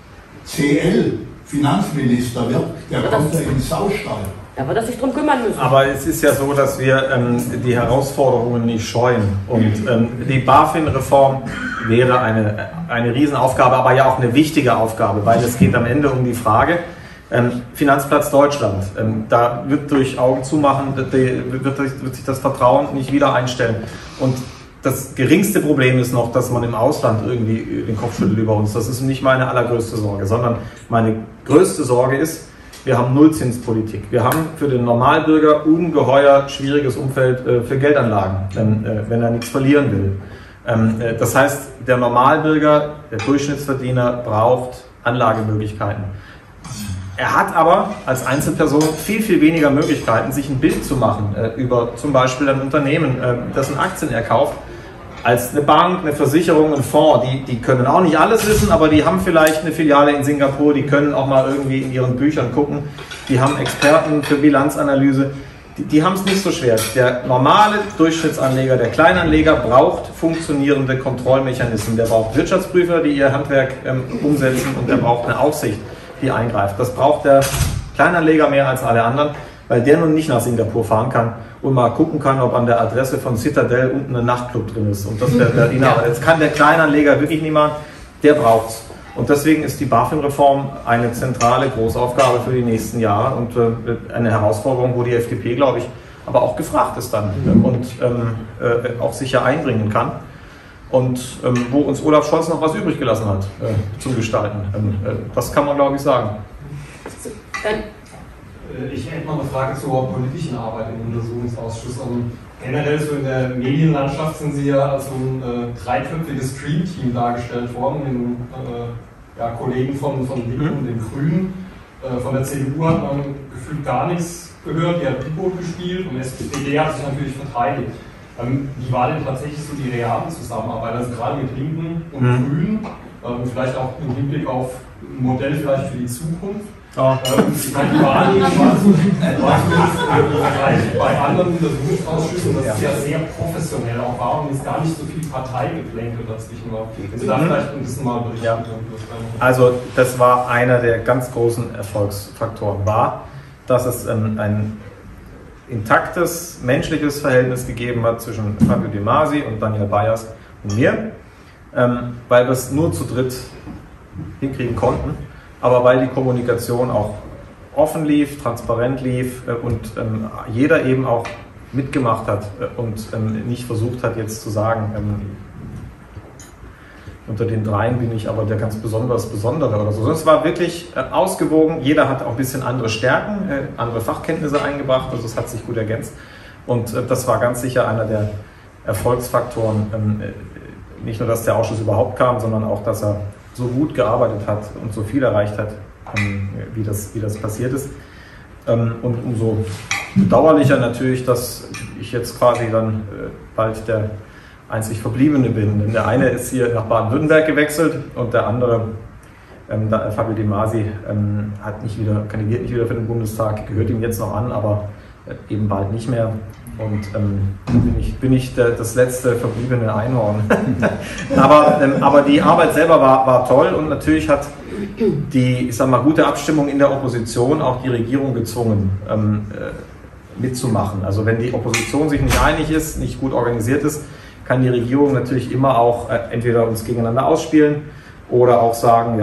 CL Finanzminister wird, der kommt ja in den Saustall. Da wird er sich drum kümmern müssen. Aber es ist ja so, dass wir die Herausforderungen nicht scheuen. Und die BaFin-Reform wäre eine Riesenaufgabe, aber ja auch eine wichtige Aufgabe, weil es geht am Ende um die Frage, Finanzplatz Deutschland. Da wird durch Augen zumachen, wird sich das Vertrauen nicht wieder einstellen. Und das geringste Problem ist noch, dass man im Ausland irgendwie den Kopf schüttelt über uns. Das ist nicht meine allergrößte Sorge, sondern meine größte Sorge ist, wir haben Nullzinspolitik. Wir haben für den Normalbürger ungeheuer schwieriges Umfeld für Geldanlagen, wenn er nichts verlieren will. Das heißt, der Normalbürger, der Durchschnittsverdiener braucht Anlagemöglichkeiten. Er hat aber als Einzelperson viel, viel weniger Möglichkeiten, sich ein Bild zu machen über zum Beispiel ein Unternehmen, dessen Aktien er kauft, als eine Bank, eine Versicherung, ein Fonds. Die können auch nicht alles wissen, aber die haben vielleicht eine Filiale in Singapur, die können auch mal irgendwie in ihren Büchern gucken, die haben Experten für Bilanzanalyse, die haben es nicht so schwer. Der normale Durchschnittsanleger, der Kleinanleger braucht funktionierende Kontrollmechanismen. Der braucht Wirtschaftsprüfer, die ihr Handwerk umsetzen, und er braucht eine Aufsicht, die eingreift. Das braucht der Kleinanleger mehr als alle anderen, weil der nun nicht nach Singapur fahren kann und mal gucken kann, ob an der Adresse von Citadel unten ein Nachtclub drin ist. Und das wäre das kann der Kleinanleger wirklich nicht machen, der braucht es. Und deswegen ist die BaFin-Reform eine zentrale Großaufgabe für die nächsten Jahre und eine Herausforderung, wo die FDP, glaube ich, aber auch gefragt ist dann und auch sicher einbringen kann. Und wo uns Olaf Scholz noch was übrig gelassen hat, zu gestalten. Das kann man, glaube ich, sagen. Ich hätte noch eine Frage zur politischen Arbeit im Untersuchungsausschuss. Generell so in der Medienlandschaft sind Sie ja als ein dreiköpfiges Stream-Team dargestellt worden, mit Kollegen von Linken und den Grünen. Von der CDU hat man gefühlt gar nichts gehört, die hat Bibot gespielt und SPD hat sich natürlich verteidigt. Wie war denn tatsächlich so die reale Zusammenarbeit, also gerade mit Linken und Grünen, vielleicht auch im Hinblick auf ein Modell vielleicht für die Zukunft? Ja. Ich meine, die Wahrnehmung war zumindest bei anderen Untersuchungsausschüssen, dass es ja sehr professionell auch war und es gar nicht so viel Parteigeplänkel dazwischen war. Wenn Sie da vielleicht ein bisschen mal berichten können. Also das war einer der ganz großen Erfolgsfaktoren, dass es ein intaktes menschliches Verhältnis gegeben hat zwischen Fabio De Masi und Daniel Bayers und mir, weil wir es nur zu dritt hinkriegen konnten, aber weil die Kommunikation auch offen lief, transparent lief und jeder eben auch mitgemacht hat und nicht versucht hat jetzt zu sagen, unter den dreien bin ich aber der ganz Besondere oder so. Es war wirklich ausgewogen, jeder hat auch ein bisschen andere Stärken, andere Fachkenntnisse eingebracht, also es hat sich gut ergänzt und das war ganz sicher einer der Erfolgsfaktoren, nicht nur, dass der Ausschuss überhaupt kam, sondern auch, dass er so gut gearbeitet hat und so viel erreicht hat, wie das passiert ist. Und umso bedauerlicher natürlich, dass ich jetzt quasi dann bald der einzig Verbliebene bin. Denn der eine ist hier nach Baden-Württemberg gewechselt und der andere, Fabio De Masi, kandidiert nicht wieder für den Bundestag, gehört ihm jetzt noch an, aber eben bald nicht mehr. Und bin ich das letzte verbliebene Einhorn. aber die Arbeit selber war toll und natürlich hat die, gute Abstimmung in der Opposition auch die Regierung gezwungen, mitzumachen. Also wenn die Opposition sich nicht einig ist, nicht gut organisiert ist, kann die Regierung natürlich immer auch entweder uns gegeneinander ausspielen oder auch sagen,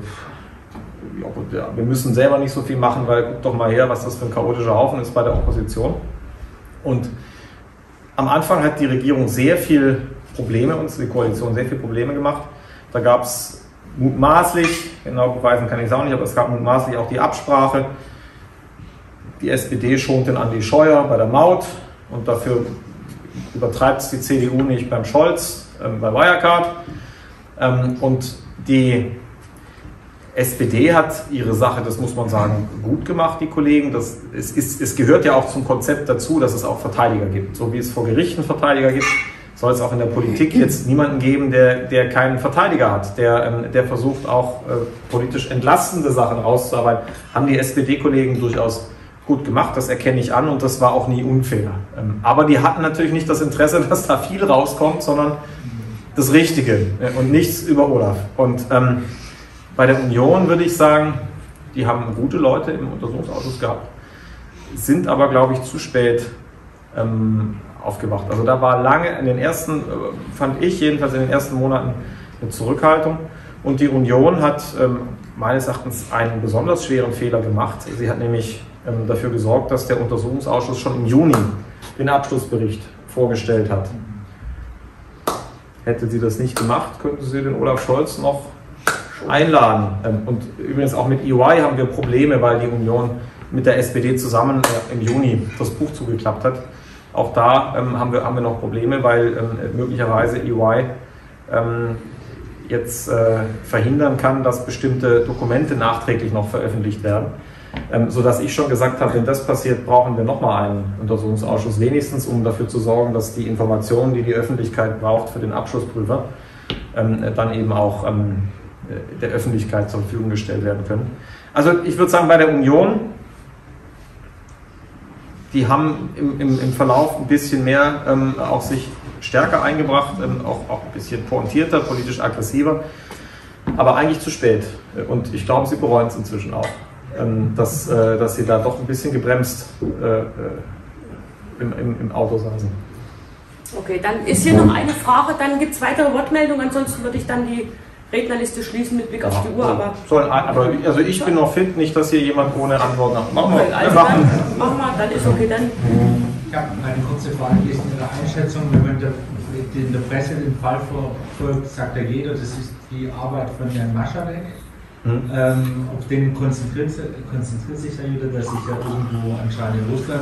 wir müssen selber nicht so viel machen, weil guck doch mal her, was das für ein chaotischer Haufen ist bei der Opposition. Und am Anfang hat die Regierung sehr viel Probleme, die Koalition sehr viele Probleme gemacht. Da gab es mutmaßlich, genau beweisen kann ich es auch nicht, aber es gab mutmaßlich auch die Absprache, die SPD schont den Andi Scheuer bei der Maut und dafür übertreibt es die CDU nicht beim Scholz, bei Wirecard. Und die SPD hat ihre Sache, das muss man sagen, gut gemacht, die Kollegen. Es gehört ja auch zum Konzept dazu, dass es auch Verteidiger gibt. So wie es vor Gerichten Verteidiger gibt, soll es auch in der Politik jetzt niemanden geben, der keinen Verteidiger hat, der versucht auch politisch entlastende Sachen rauszuarbeiten. Haben die SPD-Kollegen durchaus gut gemacht, das erkenne ich an und das war auch nie unfair. Aber die hatten natürlich nicht das Interesse, dass da viel rauskommt, sondern das Richtige und nichts über Olaf. Und bei der Union würde ich sagen, die haben gute Leute im Untersuchungsausschuss gehabt, sind aber, glaube ich, zu spät aufgewacht. Also da war lange, fand ich jedenfalls in den ersten Monaten eine Zurückhaltung. Und die Union hat meines Erachtens einen besonders schweren Fehler gemacht. Sie hat nämlich dafür gesorgt, dass der Untersuchungsausschuss schon im Juni den Abschlussbericht vorgestellt hat. Hätte sie das nicht gemacht, könnten sie den Olaf Scholz noch einladen. Und übrigens auch mit EY haben wir Probleme, weil die Union mit der SPD zusammen im Juni das Buch zugeklappt hat. Auch da haben wir noch Probleme, weil möglicherweise EY jetzt verhindern kann, dass bestimmte Dokumente nachträglich noch veröffentlicht werden. Sodass ich schon gesagt habe, wenn das passiert, brauchen wir nochmal einen Untersuchungsausschuss, wenigstens um dafür zu sorgen, dass die Informationen, die die Öffentlichkeit braucht für den Abschlussprüfer, dann eben auch der Öffentlichkeit zur Verfügung gestellt werden können. Also ich würde sagen, bei der Union, die haben im Verlauf ein bisschen mehr auch sich stärker eingebracht, auch ein bisschen pointierter, politisch aggressiver, aber eigentlich zu spät. Und ich glaube, sie bereuen es inzwischen auch, dass sie da doch ein bisschen gebremst im Auto saßen. Okay, dann ist hier noch eine Frage, dann gibt es weitere Wortmeldungen, ansonsten würde ich dann die Rednerliste schließen mit Blick auf die Uhr. Also ich bin noch fit, nicht, dass hier jemand ohne Antwort nach. Machen wir, dann ist okay. Dann. Ich habe eine kurze Frage. Wie ist Ihre Einschätzung, wenn man in der Presse den Fall verfolgt, sagt ja jeder, das ist die Arbeit von Herrn Maschalek. Auf den konzentriert sich ja jeder, dass sich ja irgendwo anscheinend in Russland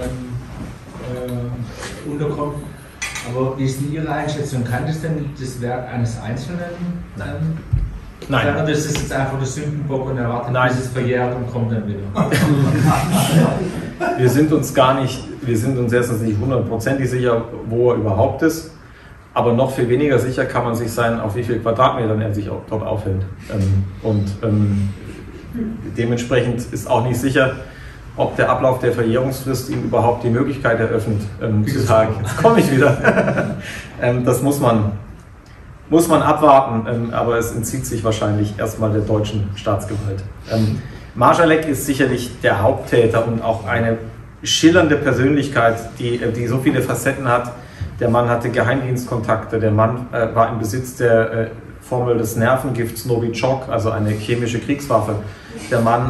unterkommt. Aber wie ist denn Ihre Einschätzung? Kann das denn das Werk eines Einzelnen Nein. Oder ist es jetzt einfach der Sündenbock und er wartet, bis es verjährt und kommt dann wieder? Wir sind uns erstens nicht hundertprozentig sicher, wo er überhaupt ist. Aber noch viel weniger sicher kann man sich sein, auf wie viel Quadratmetern er sich dort aufhält. Dementsprechend ist auch nicht sicher, ob der Ablauf der Verjährungsfrist ihm überhaupt die Möglichkeit eröffnet, zu sagen, jetzt komme ich wieder. Das muss man abwarten, aber es entzieht sich wahrscheinlich erstmal der deutschen Staatsgewalt. Marschalek ist sicherlich der Haupttäter und auch eine schillernde Persönlichkeit, die so viele Facetten hat. Der Mann hatte Geheimdienstkontakte, der Mann war im Besitz der Formel des Nervengifts Novichok, also eine chemische Kriegswaffe. Der Mann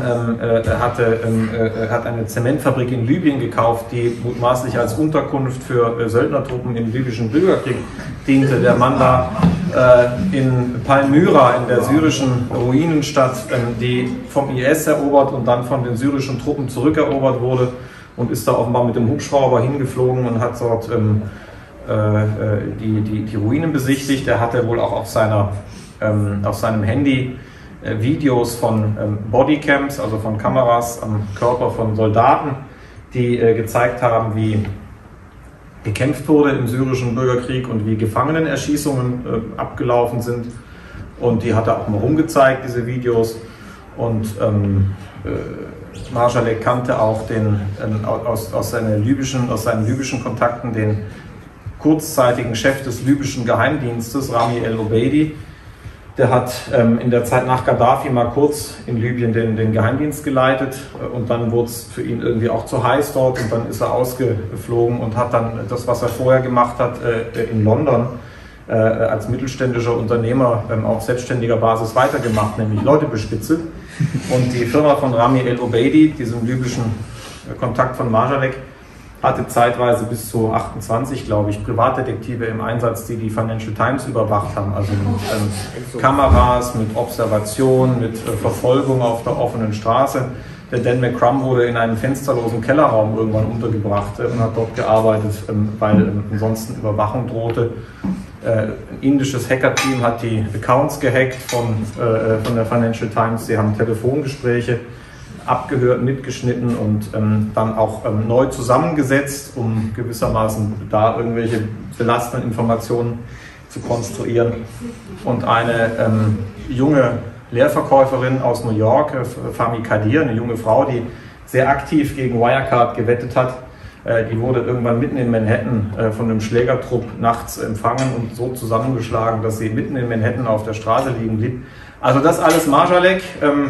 hat eine Zementfabrik in Libyen gekauft, die mutmaßlich als Unterkunft für Söldnertruppen im libyschen Bürgerkrieg diente. Der Mann war in Palmyra, in der syrischen Ruinenstadt, die vom IS erobert und dann von den syrischen Truppen zurückerobert wurde, und ist da offenbar mit dem Hubschrauber hingeflogen und hat dort die Ruinen besichtigt. Er hatte wohl auch auf seinem Handy Videos von Bodycams, also von Kameras am Körper von Soldaten, die gezeigt haben, wie gekämpft wurde im syrischen Bürgerkrieg und wie Gefangenenerschießungen abgelaufen sind. Und die hat er auch mal rumgezeigt, diese Videos. Und Marschalek kannte auch aus seinen libyschen Kontakten den kurzzeitigen Chef des libyschen Geheimdienstes, Rami el-Obeidi. Der hat in der Zeit nach Gaddafi mal kurz in Libyen den Geheimdienst geleitet, und dann wurde es für ihn irgendwie auch zu heiß dort, und dann ist er ausgeflogen und hat dann das, was er vorher gemacht hat, in London als mittelständischer Unternehmer auf selbstständiger Basis weitergemacht, nämlich Leute bespitzelt. Und die Firma von Rami el-Obeidi, diesem libyschen Kontakt von Marschalek, hatte zeitweise bis zu 28, glaube ich, Privatdetektive im Einsatz, die Financial Times überwacht haben, also mit Kameras, mit Observation, mit Verfolgung auf der offenen Straße. Der Dan McCrum wurde in einem fensterlosen Kellerraum irgendwann untergebracht und hat dort gearbeitet, weil ansonsten Überwachung drohte. Ein indisches Hackerteam hat die Accounts gehackt von der Financial Times. Sie haben Telefongespräche abgehört, mitgeschnitten und dann auch neu zusammengesetzt, um gewissermaßen da irgendwelche belastenden Informationen zu konstruieren. Und eine junge Lehrverkäuferin aus New York, Fahmi Kadir, eine junge Frau, die sehr aktiv gegen Wirecard gewettet hat, die wurde irgendwann mitten in Manhattan von einem Schlägertrupp nachts empfangen und so zusammengeschlagen, dass sie mitten in Manhattan auf der Straße liegen blieb. Also das alles Marschalek,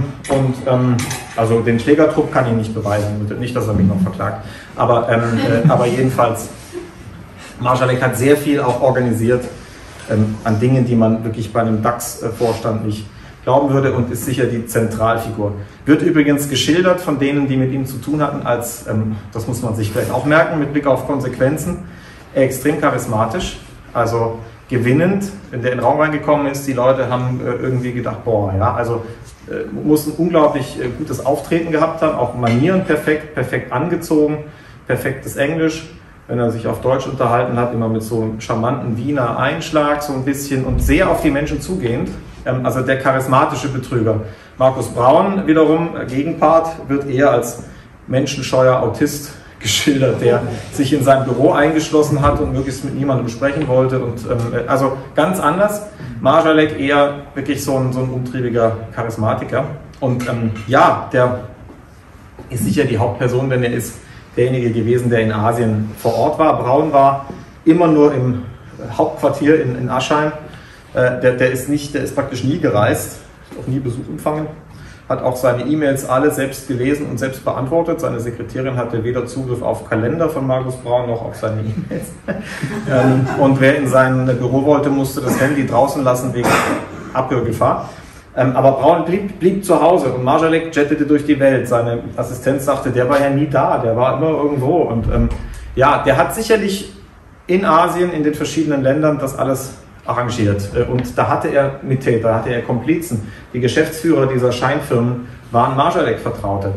also den Schlägertrupp kann ich nicht beweisen, nicht, dass er mich noch verklagt, aber jedenfalls, Marschalek hat sehr viel auch organisiert an Dingen, die man wirklich bei einem DAX-Vorstand nicht glauben würde, und ist sicher die Zentralfigur. Wird übrigens geschildert von denen, die mit ihm zu tun hatten, als, das muss man sich vielleicht auch merken mit Blick auf Konsequenzen, extrem charismatisch, also gewinnend, wenn der in den Raum reingekommen ist. Die Leute haben irgendwie gedacht, boah, ja, also muss ein unglaublich gutes Auftreten gehabt haben, auch Manieren perfekt angezogen, perfektes Englisch. Wenn er sich auf Deutsch unterhalten hat, immer mit so einem charmanten Wiener Einschlag, so ein bisschen, und sehr auf die Menschen zugehend. Also der charismatische Betrüger. Markus Braun wiederum, Gegenpart, wird eher als menschenscheuer Autist geschildert, der sich in sein Büro eingeschlossen hat und möglichst mit niemandem sprechen wollte. Und also ganz anders. Marschalek eher wirklich so ein umtriebiger Charismatiker. Und ja, der ist sicher die Hauptperson, denn er ist derjenige gewesen, der in Asien vor Ort war. Braun war immer nur im Hauptquartier in Aschheim. Der ist praktisch nie gereist, auch nie Besuch empfangen, hat auch seine E-Mails alle selbst gelesen und selbst beantwortet. Seine Sekretärin hatte weder Zugriff auf Kalender von Markus Braun noch auf seine E-Mails. Und wer in sein Büro wollte, musste das Handy draußen lassen wegen Abhörgefahr. Aber Braun blieb zu Hause und Marschalek jettete durch die Welt. Seine Assistenz sagte, der war ja nie da, der war immer irgendwo. Und ja, der hat sicherlich in Asien, in den verschiedenen Ländern das alles arrangiert. Und da hatte er Mittäter, da hatte er Komplizen. Die Geschäftsführer dieser Scheinfirmen waren Marschalek-Vertraute.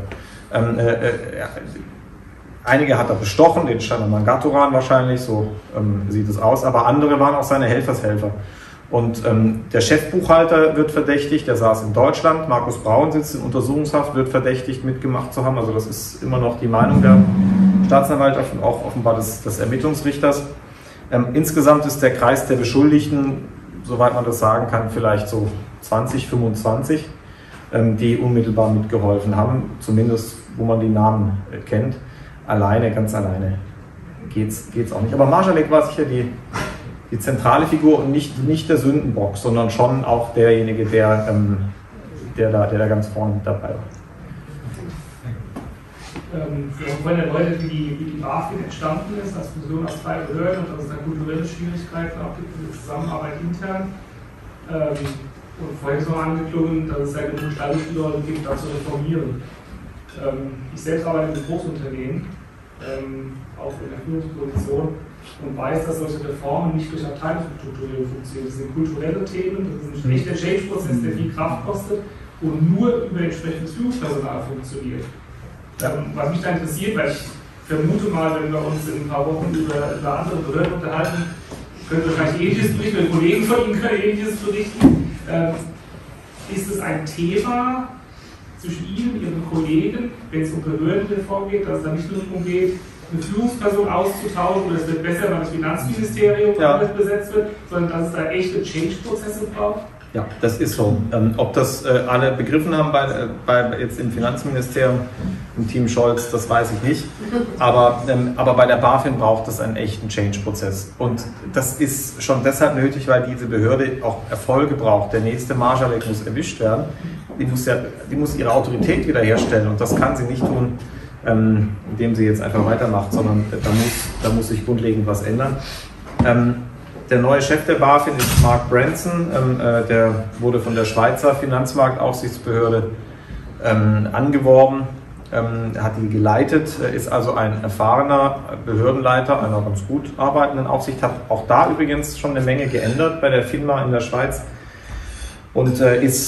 Einige hat er bestochen, den Chandraman Gaturan wahrscheinlich, so sieht es aus, aber andere waren auch seine Helfershelfer. Und der Chefbuchhalter wird verdächtigt, der saß in Deutschland, Markus Braun sitzt in Untersuchungshaft, wird verdächtigt, mitgemacht zu haben. Also das ist immer noch die Meinung der Staatsanwaltschaft und auch offenbar des Ermittlungsrichters. Insgesamt ist der Kreis der Beschuldigten, soweit man das sagen kann, vielleicht so 20, 25, die unmittelbar mitgeholfen haben, zumindest wo man die Namen kennt. Alleine, ganz alleine geht's auch nicht. Aber Marschalek war sicher die zentrale Figur und nicht der Sündenbock, sondern schon auch derjenige, der da ganz vorne mit dabei war. Wir wollen erläutern, wie die BaFin entstanden ist, als Fusion aus 2 Behörden und dass es da kulturelle Schwierigkeiten auch gibt für die Zusammenarbeit intern. Und vorhin ist noch angeklungen, dass es ja genug Gestaltungsspielräume gibt, da zu reformieren. Ich selbst arbeite in einem Großunternehmen, auch in der Führungsposition, und weiß, dass solche Reformen nicht durch Abteilungsstrukturierung funktionieren. Das sind kulturelle Themen, das ist ein echter Change-Prozess, der viel Kraft kostet und nur über entsprechendes Führungspersonal funktioniert. Was mich da interessiert, weil ich vermute mal, wenn wir uns in ein paar Wochen über andere Behörden unterhalten, können wir wahrscheinlich Ähnliches berichten, oder Kollegen von Ihnen können Ähnliches berichten. Ist es ein Thema zwischen Ihnen und Ihren Kollegen, wenn es um Behördenreform geht, dass es da nicht nur darum geht, eine Führungsperson auszutauschen, oder es wird besser, wenn das Finanzministerium besetzt wird, sondern dass es da echte Change-Prozesse braucht? Ja, das ist so. Ob das alle begriffen haben jetzt im Finanzministerium, im Team Scholz, das weiß ich nicht. Aber bei der BaFin braucht es einen echten Change-Prozess. Und das ist schon deshalb nötig, weil diese Behörde auch Erfolge braucht. Der nächste Marschalek muss erwischt werden. Die muss ihre Autorität wiederherstellen. Und das kann sie nicht tun, indem sie jetzt einfach weitermacht, sondern da muss sich grundlegend was ändern. Der neue Chef der BaFin ist Mark Branson, der wurde von der Schweizer Finanzmarktaufsichtsbehörde angeworben, hat die geleitet, ist also ein erfahrener Behördenleiter einer ganz gut arbeitenden Aufsicht, hat auch da übrigens schon eine Menge geändert bei der FINMA in der Schweiz und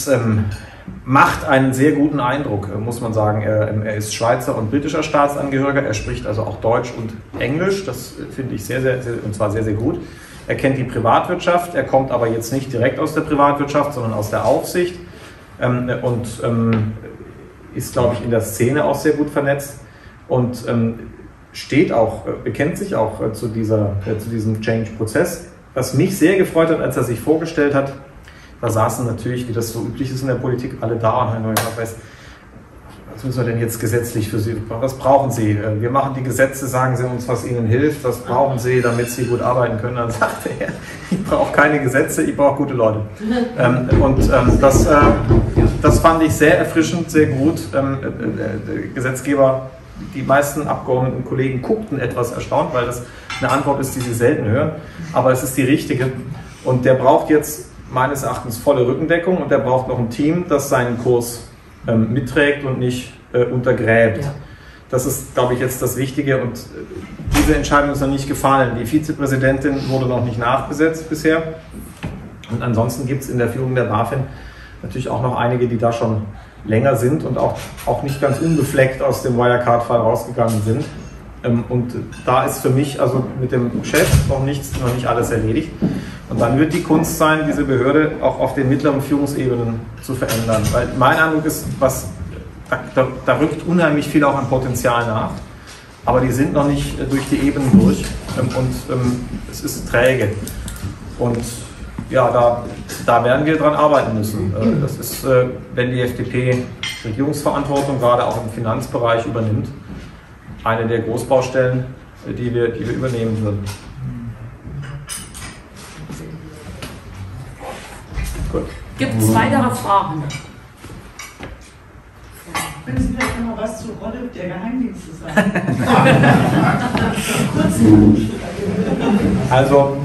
macht einen sehr guten Eindruck, muss man sagen. Er ist Schweizer und britischer Staatsangehöriger, er spricht also auch Deutsch und Englisch, das finde ich sehr, und zwar sehr, sehr gut. Er kennt die Privatwirtschaft, er kommt aber jetzt nicht direkt aus der Privatwirtschaft, sondern aus der Aufsicht und ist, glaube ich, in der Szene auch sehr gut vernetzt und bekennt sich auch zu diesem Change-Prozess. Was mich sehr gefreut hat, als er sich vorgestellt hat, da saßen natürlich, wie das so üblich ist in der Politik, alle da und haben gesagt, was müssen wir denn jetzt gesetzlich für Sie, was brauchen Sie? Wir machen die Gesetze, sagen Sie uns, was Ihnen hilft, was brauchen Sie, damit Sie gut arbeiten können? Dann sagte er, ich brauche keine Gesetze, ich brauche gute Leute. Das fand ich sehr erfrischend, sehr gut. Gesetzgeber, die meisten Abgeordneten und Kollegen guckten etwas erstaunt, weil das eine Antwort ist, die sie selten hören, aber es ist die richtige. Und der braucht jetzt meines Erachtens volle Rückendeckung und der braucht noch ein Team, das seinen Kurs mitträgt und nicht untergräbt. Ja. Das ist, glaube ich, jetzt das Wichtige und diese Entscheidung ist noch nicht gefallen. Die Vizepräsidentin wurde noch nicht nachbesetzt bisher und ansonsten gibt es in der Führung der BaFin natürlich auch noch einige, die da schon länger sind und auch nicht ganz unbefleckt aus dem Wirecard-Fall rausgegangen sind. Und da ist für mich also mit dem Chef noch nicht alles erledigt. Und dann wird die Kunst sein, diese Behörde auch auf den mittleren Führungsebenen zu verändern. Weil mein Eindruck ist, da rückt unheimlich viel auch an Potenzial nach, aber die sind noch nicht durch die Ebenen durch und es ist träge. Und ja, da werden wir dran arbeiten müssen. Das ist, wenn die FDP Regierungsverantwortung gerade auch im Finanzbereich übernimmt, eine der Großbaustellen, die wir übernehmen würden. Gut. Gibt es weitere Fragen? Können Sie vielleicht noch mal was zur Rolle der Geheimdienste sagen? Also,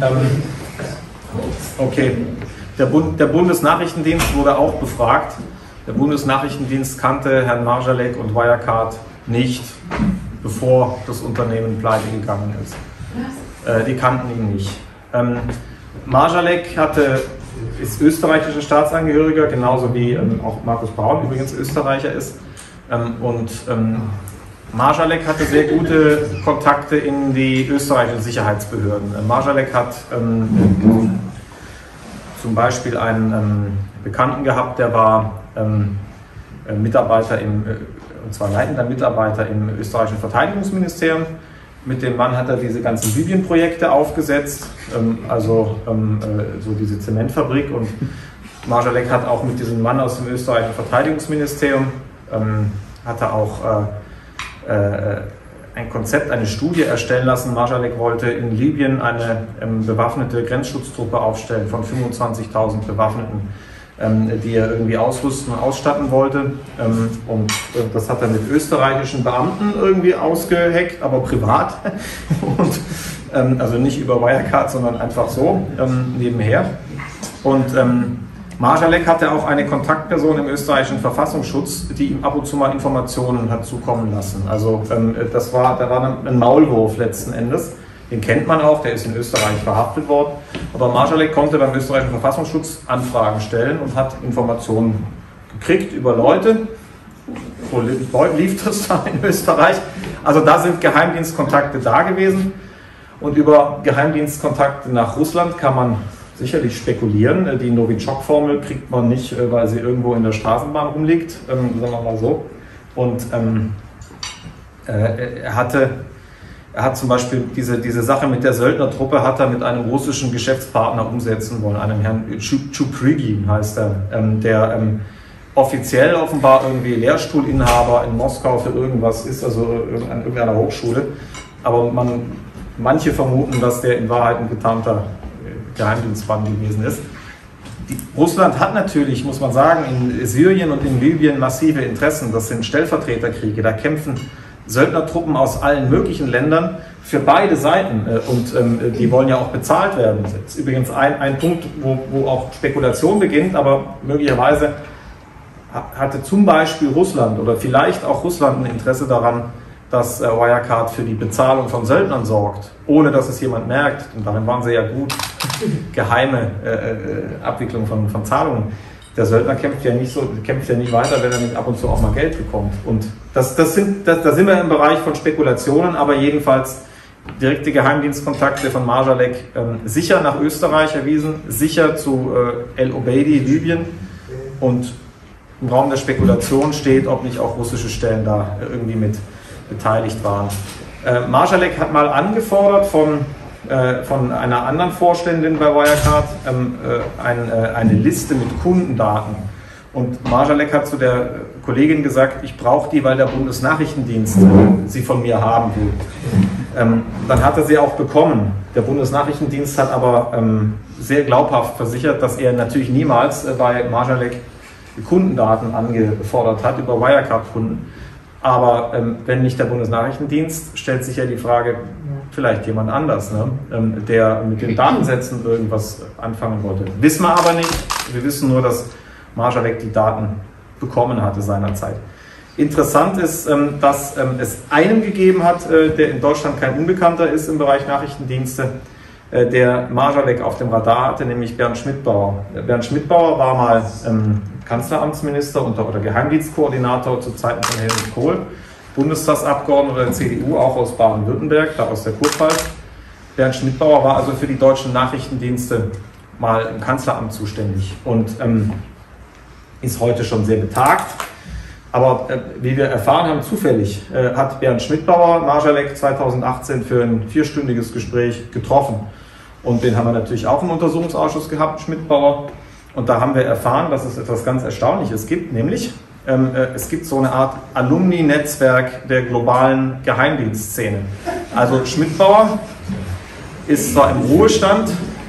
okay. Der Bundesnachrichtendienst wurde auch befragt. Der Bundesnachrichtendienst kannte Herrn Marschalek und Wirecard nicht, bevor das Unternehmen pleite gegangen ist. Die kannten ihn nicht. Marschalek ist österreichischer Staatsangehöriger, genauso wie auch Markus Braun übrigens Österreicher ist. Marschalek hatte sehr gute Kontakte in die österreichischen Sicherheitsbehörden. Marschalek hat zum Beispiel einen Bekannten gehabt, der war Mitarbeiter und zwar leitender Mitarbeiter im österreichischen Verteidigungsministerium. Mit dem Mann hat er diese ganzen Libyen-Projekte aufgesetzt, so diese Zementfabrik. Und Marjalek hat auch mit diesem Mann aus dem österreichischen Verteidigungsministerium hat er auch ein Konzept, eine Studie erstellen lassen. Marjalek wollte in Libyen eine bewaffnete Grenzschutztruppe aufstellen von 25.000 Bewaffneten, die er irgendwie ausrüsten und ausstatten wollte. Und das hat er mit österreichischen Beamten irgendwie ausgeheckt, aber privat. Und, also nicht über Wirecard, sondern einfach so nebenher. Und Marjalek hatte auch eine Kontaktperson im österreichischen Verfassungsschutz, die ihm ab und zu mal Informationen hat zukommen lassen. Also da war ein Maulwurf letzten Endes. Den kennt man auch, der ist in Österreich verhaftet worden. Aber Marjalek konnte beim österreichischen Verfassungsschutz Anfragen stellen und hat Informationen gekriegt über Leute. So lief das da in Österreich. Also da sind Geheimdienstkontakte da gewesen. Und über Geheimdienstkontakte nach Russland kann man sicherlich spekulieren. Die Novichok-Formel kriegt man nicht, weil sie irgendwo in der Straßenbahn rumliegt, sagen wir mal so. Und er hat zum Beispiel diese Sache mit der Söldnertruppe hat er mit einem russischen Geschäftspartner umsetzen wollen, einem Herrn Chuprigin heißt er, der offiziell offenbar irgendwie Lehrstuhlinhaber in Moskau für irgendwas ist, also an irgendeiner Hochschule. Aber manche vermuten, dass der in Wahrheit ein getarnter Geheimdienstmann gewesen ist. Russland hat natürlich, muss man sagen, in Syrien und in Libyen massive Interessen. Das sind Stellvertreterkriege. Da kämpfen Söldnertruppen aus allen möglichen Ländern für beide Seiten. Und die wollen ja auch bezahlt werden. Das ist übrigens ein Punkt, wo auch Spekulation beginnt, aber möglicherweise hatte zum Beispiel Russland oder vielleicht auch Russland ein Interesse daran, dass Wirecard für die Bezahlung von Söldnern sorgt, ohne dass es jemand merkt. Und darin waren sie ja gut. Geheime Abwicklung von Zahlungen. Der Söldner kämpft ja nicht weiter, wenn er nicht ab und zu auch mal Geld bekommt. Und da sind wir im Bereich von Spekulationen, aber jedenfalls direkte Geheimdienstkontakte von Marjalek sicher nach Österreich erwiesen, sicher zu El Obeidi, Libyen. Und im Raum der Spekulation steht, ob nicht auch russische Stellen da irgendwie mit beteiligt waren. Marjalek hat mal angefordert von einer anderen Vorständin bei Wirecard eine Liste mit Kundendaten. Und Marjalek hat zu der Kollegin gesagt, ich brauche die, weil der Bundesnachrichtendienst sie von mir haben will. Dann hat er sie auch bekommen. Der Bundesnachrichtendienst hat aber sehr glaubhaft versichert, dass er natürlich niemals bei Marjalek Kundendaten angefordert hat über Wirecard-Kunden. Aber wenn nicht der Bundesnachrichtendienst, stellt sich ja die Frage, vielleicht jemand anders, ne? Der mit den Datensätzen irgendwas anfangen wollte. Wissen wir aber nicht. Wir wissen nur, dass Marjalek die Daten bekommen hatte seinerzeit. Interessant ist, dass es einen gegeben hat, der in Deutschland kein Unbekannter ist im Bereich Nachrichtendienste, der Marjalek auf dem Radar hatte, nämlich Bernd Schmidbauer. Bernd Schmidbauer war mal Kanzleramtsminister oder Geheimdienstkoordinator zu Zeiten von Helmut Kohl, Bundestagsabgeordneter der CDU, auch aus Baden-Württemberg, da aus der Kurpfalz. Bernd Schmidbauer war also für die deutschen Nachrichtendienste mal im Kanzleramt zuständig und ist heute schon sehr betagt. Aber wie wir erfahren haben, zufällig hat Bernd Schmidbauer Marjalek 2018 für ein 4-stündiges Gespräch getroffen. Und den haben wir natürlich auch im Untersuchungsausschuss gehabt, Schmidbauer. Und da haben wir erfahren, dass es etwas ganz Erstaunliches gibt, nämlich es gibt so eine Art Alumni-Netzwerk der globalen Geheimdienstszene. Also Schmidbauer ist zwar im Ruhestand,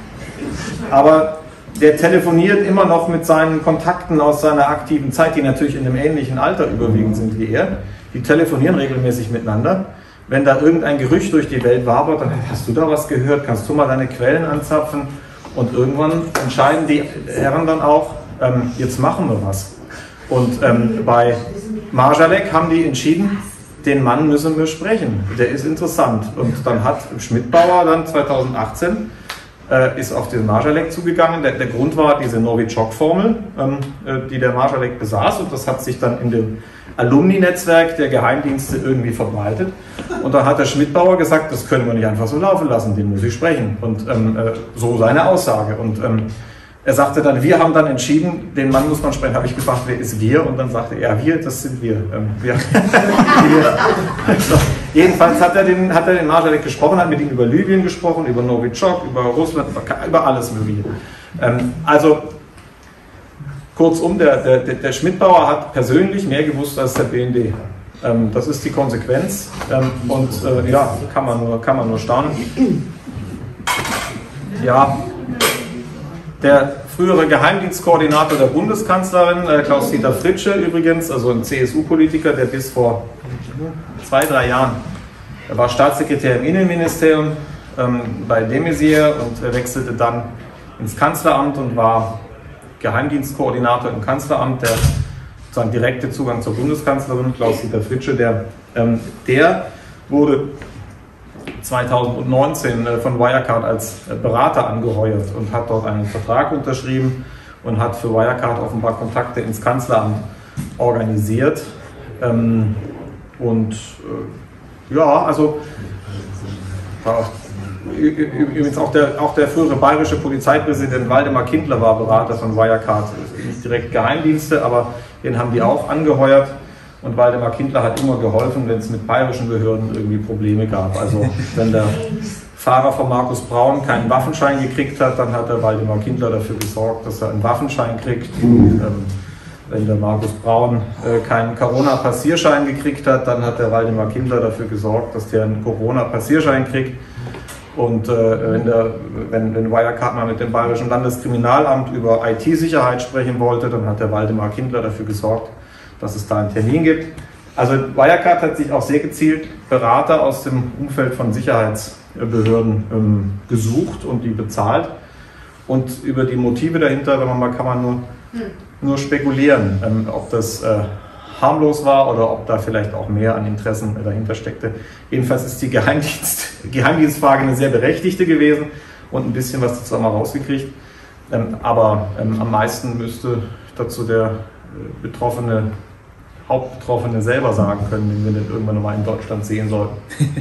aber der telefoniert immer noch mit seinen Kontakten aus seiner aktiven Zeit, die natürlich in einem ähnlichen Alter überwiegend sind wie er. Die telefonieren regelmäßig miteinander. Wenn da irgendein Gerücht durch die Welt wabert, dann hast du da was gehört, kannst du mal deine Quellen anzapfen. Und irgendwann entscheiden die Herren dann auch, jetzt machen wir was. Und bei Marjalek haben die entschieden, den Mann müssen wir sprechen, der ist interessant. Und dann hat Schmidbauer dann 2018 ist auf den Marjalek zugegangen. Der Grund war diese Novichok-Formel, die der Marjalek besaß, und das hat sich dann in dem Alumni-Netzwerk der Geheimdienste irgendwie verbreitet. Und dann hat der Schmidbauer gesagt, das können wir nicht einfach so laufen lassen, den muss ich sprechen. Und so seine Aussage. Und er sagte dann, wir haben dann entschieden, den Mann muss man sprechen. Habe ich gefragt, wer ist wir? Und dann sagte er, wir, das sind wir. Also, jedenfalls hat er den Marschalek gesprochen, hat mit ihm über Libyen gesprochen, über Novichok, über Russland, über alles Mögliche. Also kurzum, der Schmidbauer hat persönlich mehr gewusst als der BND. Das ist die Konsequenz und ja, kann man nur staunen. Ja, der frühere Geheimdienstkoordinator der Bundeskanzlerin, Klaus-Dieter Fritsche übrigens, also ein CSU-Politiker, der bis vor 2-3 Jahren, er war Staatssekretär im Innenministerium bei de Maizière und er wechselte dann ins Kanzleramt und war Geheimdienstkoordinator im Kanzleramt, der sozusagen direkte Zugang zur Bundeskanzlerin, Klaus-Dieter Fritsche, der wurde 2019 von Wirecard als Berater angeheuert und hat dort einen Vertrag unterschrieben und hat für Wirecard offenbar Kontakte ins Kanzleramt organisiert. Ja, also übrigens auch der frühere bayerische Polizeipräsident Waldemar Kindler war Berater von Wirecard, nicht direkt Geheimdienste, aber den haben die auch angeheuert. Und Waldemar Kindler hat immer geholfen, wenn es mit bayerischen Behörden irgendwie Probleme gab. Also wenn der Fahrer von Markus Braun keinen Waffenschein gekriegt hat, dann hat der Waldemar Kindler dafür gesorgt, dass er einen Waffenschein kriegt. Wenn der Markus Braun keinen Corona-Passierschein gekriegt hat, dann hat der Waldemar Kindler dafür gesorgt, dass der einen Corona-Passierschein kriegt. Und wenn Wirecard mal mit dem Bayerischen Landeskriminalamt über IT-Sicherheit sprechen wollte, dann hat der Waldemar Kindler dafür gesorgt, dass es da einen Termin gibt. Also Wirecard hat sich auch sehr gezielt Berater aus dem Umfeld von Sicherheitsbehörden gesucht und die bezahlt. Und über die Motive dahinter kann man nur spekulieren, ob das harmlos war oder ob da vielleicht auch mehr an Interessen dahinter steckte. Jedenfalls ist die Geheimdienstfrage eine sehr berechtigte gewesen und ein bisschen was dazu haben wir rausgekriegt. Aber am meisten müsste dazu der Hauptbetroffene selber sagen können, den wir dann irgendwann nochmal in Deutschland sehen sollten.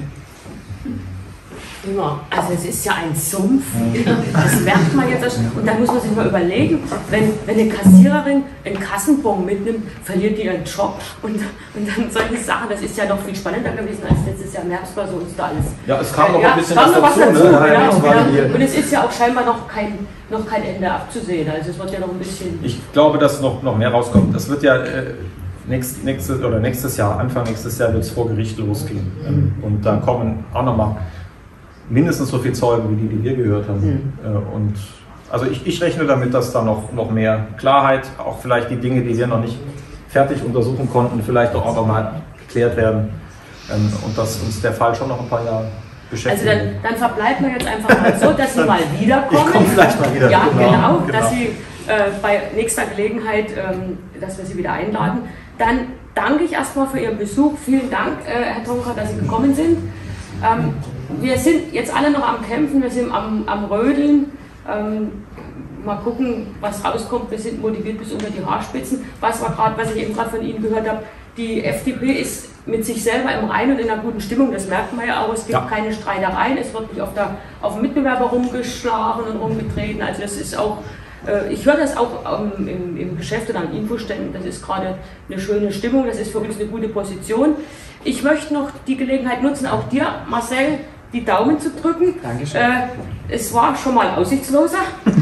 Immer. Also es ist ja ein Sumpf, das merkt man jetzt. Und da muss man sich mal überlegen, wenn eine Kassiererin einen Kassenbon mitnimmt, verliert die ihren Job und dann solche Sachen, das ist ja noch viel spannender gewesen als letztes Jahr im Herbst war so uns da alles. Ja, es kam noch ein bisschen was dazu. Genau. Und es ist ja auch scheinbar noch kein Ende abzusehen, also es wird ja noch ein bisschen... Ich glaube, dass noch mehr rauskommt. Das wird ja nächstes Jahr, Anfang nächstes Jahr wird es vor Gericht losgehen. Und da kommen auch nochmal mindestens so viele Zeugen wie die wir gehört haben. Und also ich rechne damit, dass da noch mehr Klarheit, auch vielleicht die Dinge, die wir noch nicht fertig untersuchen konnten, vielleicht auch nochmal geklärt werden. Und dass uns der Fall schon noch ein paar Jahre beschäftigt. Also dann verbleiben wir jetzt einfach mal so, dass Sie mal wiederkommen. Ich komme vielleicht mal wieder. Ja, genau. Dass Sie bei nächster Gelegenheit, dass wir Sie wieder einladen. Dann danke ich erstmal für Ihren Besuch. Vielen Dank, Herr Tonka, dass Sie gekommen sind. Wir sind jetzt alle noch am Kämpfen, wir sind am Rödeln. Mal gucken, was rauskommt. Wir sind motiviert bis unter die Haarspitzen. Was ich eben gerade von Ihnen gehört habe, die FDP ist mit sich selber im Reinen und in einer guten Stimmung, das merkt man ja auch. Es gibt keine Streitereien, es wird nicht auf den Mitbewerber rumgeschlagen und rumgetreten. Also das ist auch, ich höre das auch im Geschäft und an Infoständen, das ist gerade eine schöne Stimmung, das ist für uns eine gute Position. Ich möchte noch die Gelegenheit nutzen, auch dir, Marcel, die Daumen zu drücken. Dankeschön. Es war schon mal aussichtsloser.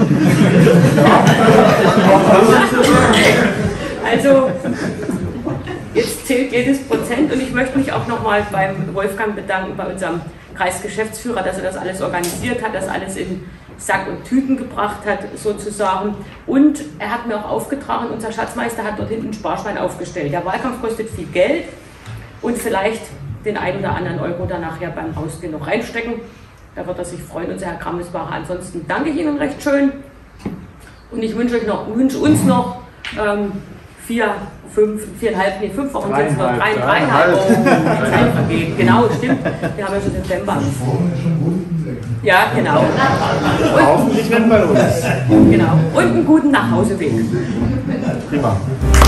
Also, jetzt zählt jedes Prozent und ich möchte mich auch nochmal beim Wolfgang bedanken, bei unserem Kreisgeschäftsführer, dass er das alles organisiert hat, das alles in Sack und Tüten gebracht hat, sozusagen. Und er hat mir auch aufgetragen, unser Schatzmeister hat dort hinten ein Sparschwein aufgestellt. Der Wahlkampf kostet viel Geld und vielleicht den einen oder anderen Euro dann nachher beim Rausgehen noch reinstecken. Da wird er sich freuen, unser Herr Krammesbacher. Ansonsten danke ich Ihnen recht schön und ich wünsche uns noch 5 Wochen sind es noch, 3,5. Oh, die Zeit vergeht. Genau, stimmt. Wir haben ja schon September. Ja, genau. Hoffentlich nicht bei uns. Genau. Und einen guten Nachhauseweg. Prima.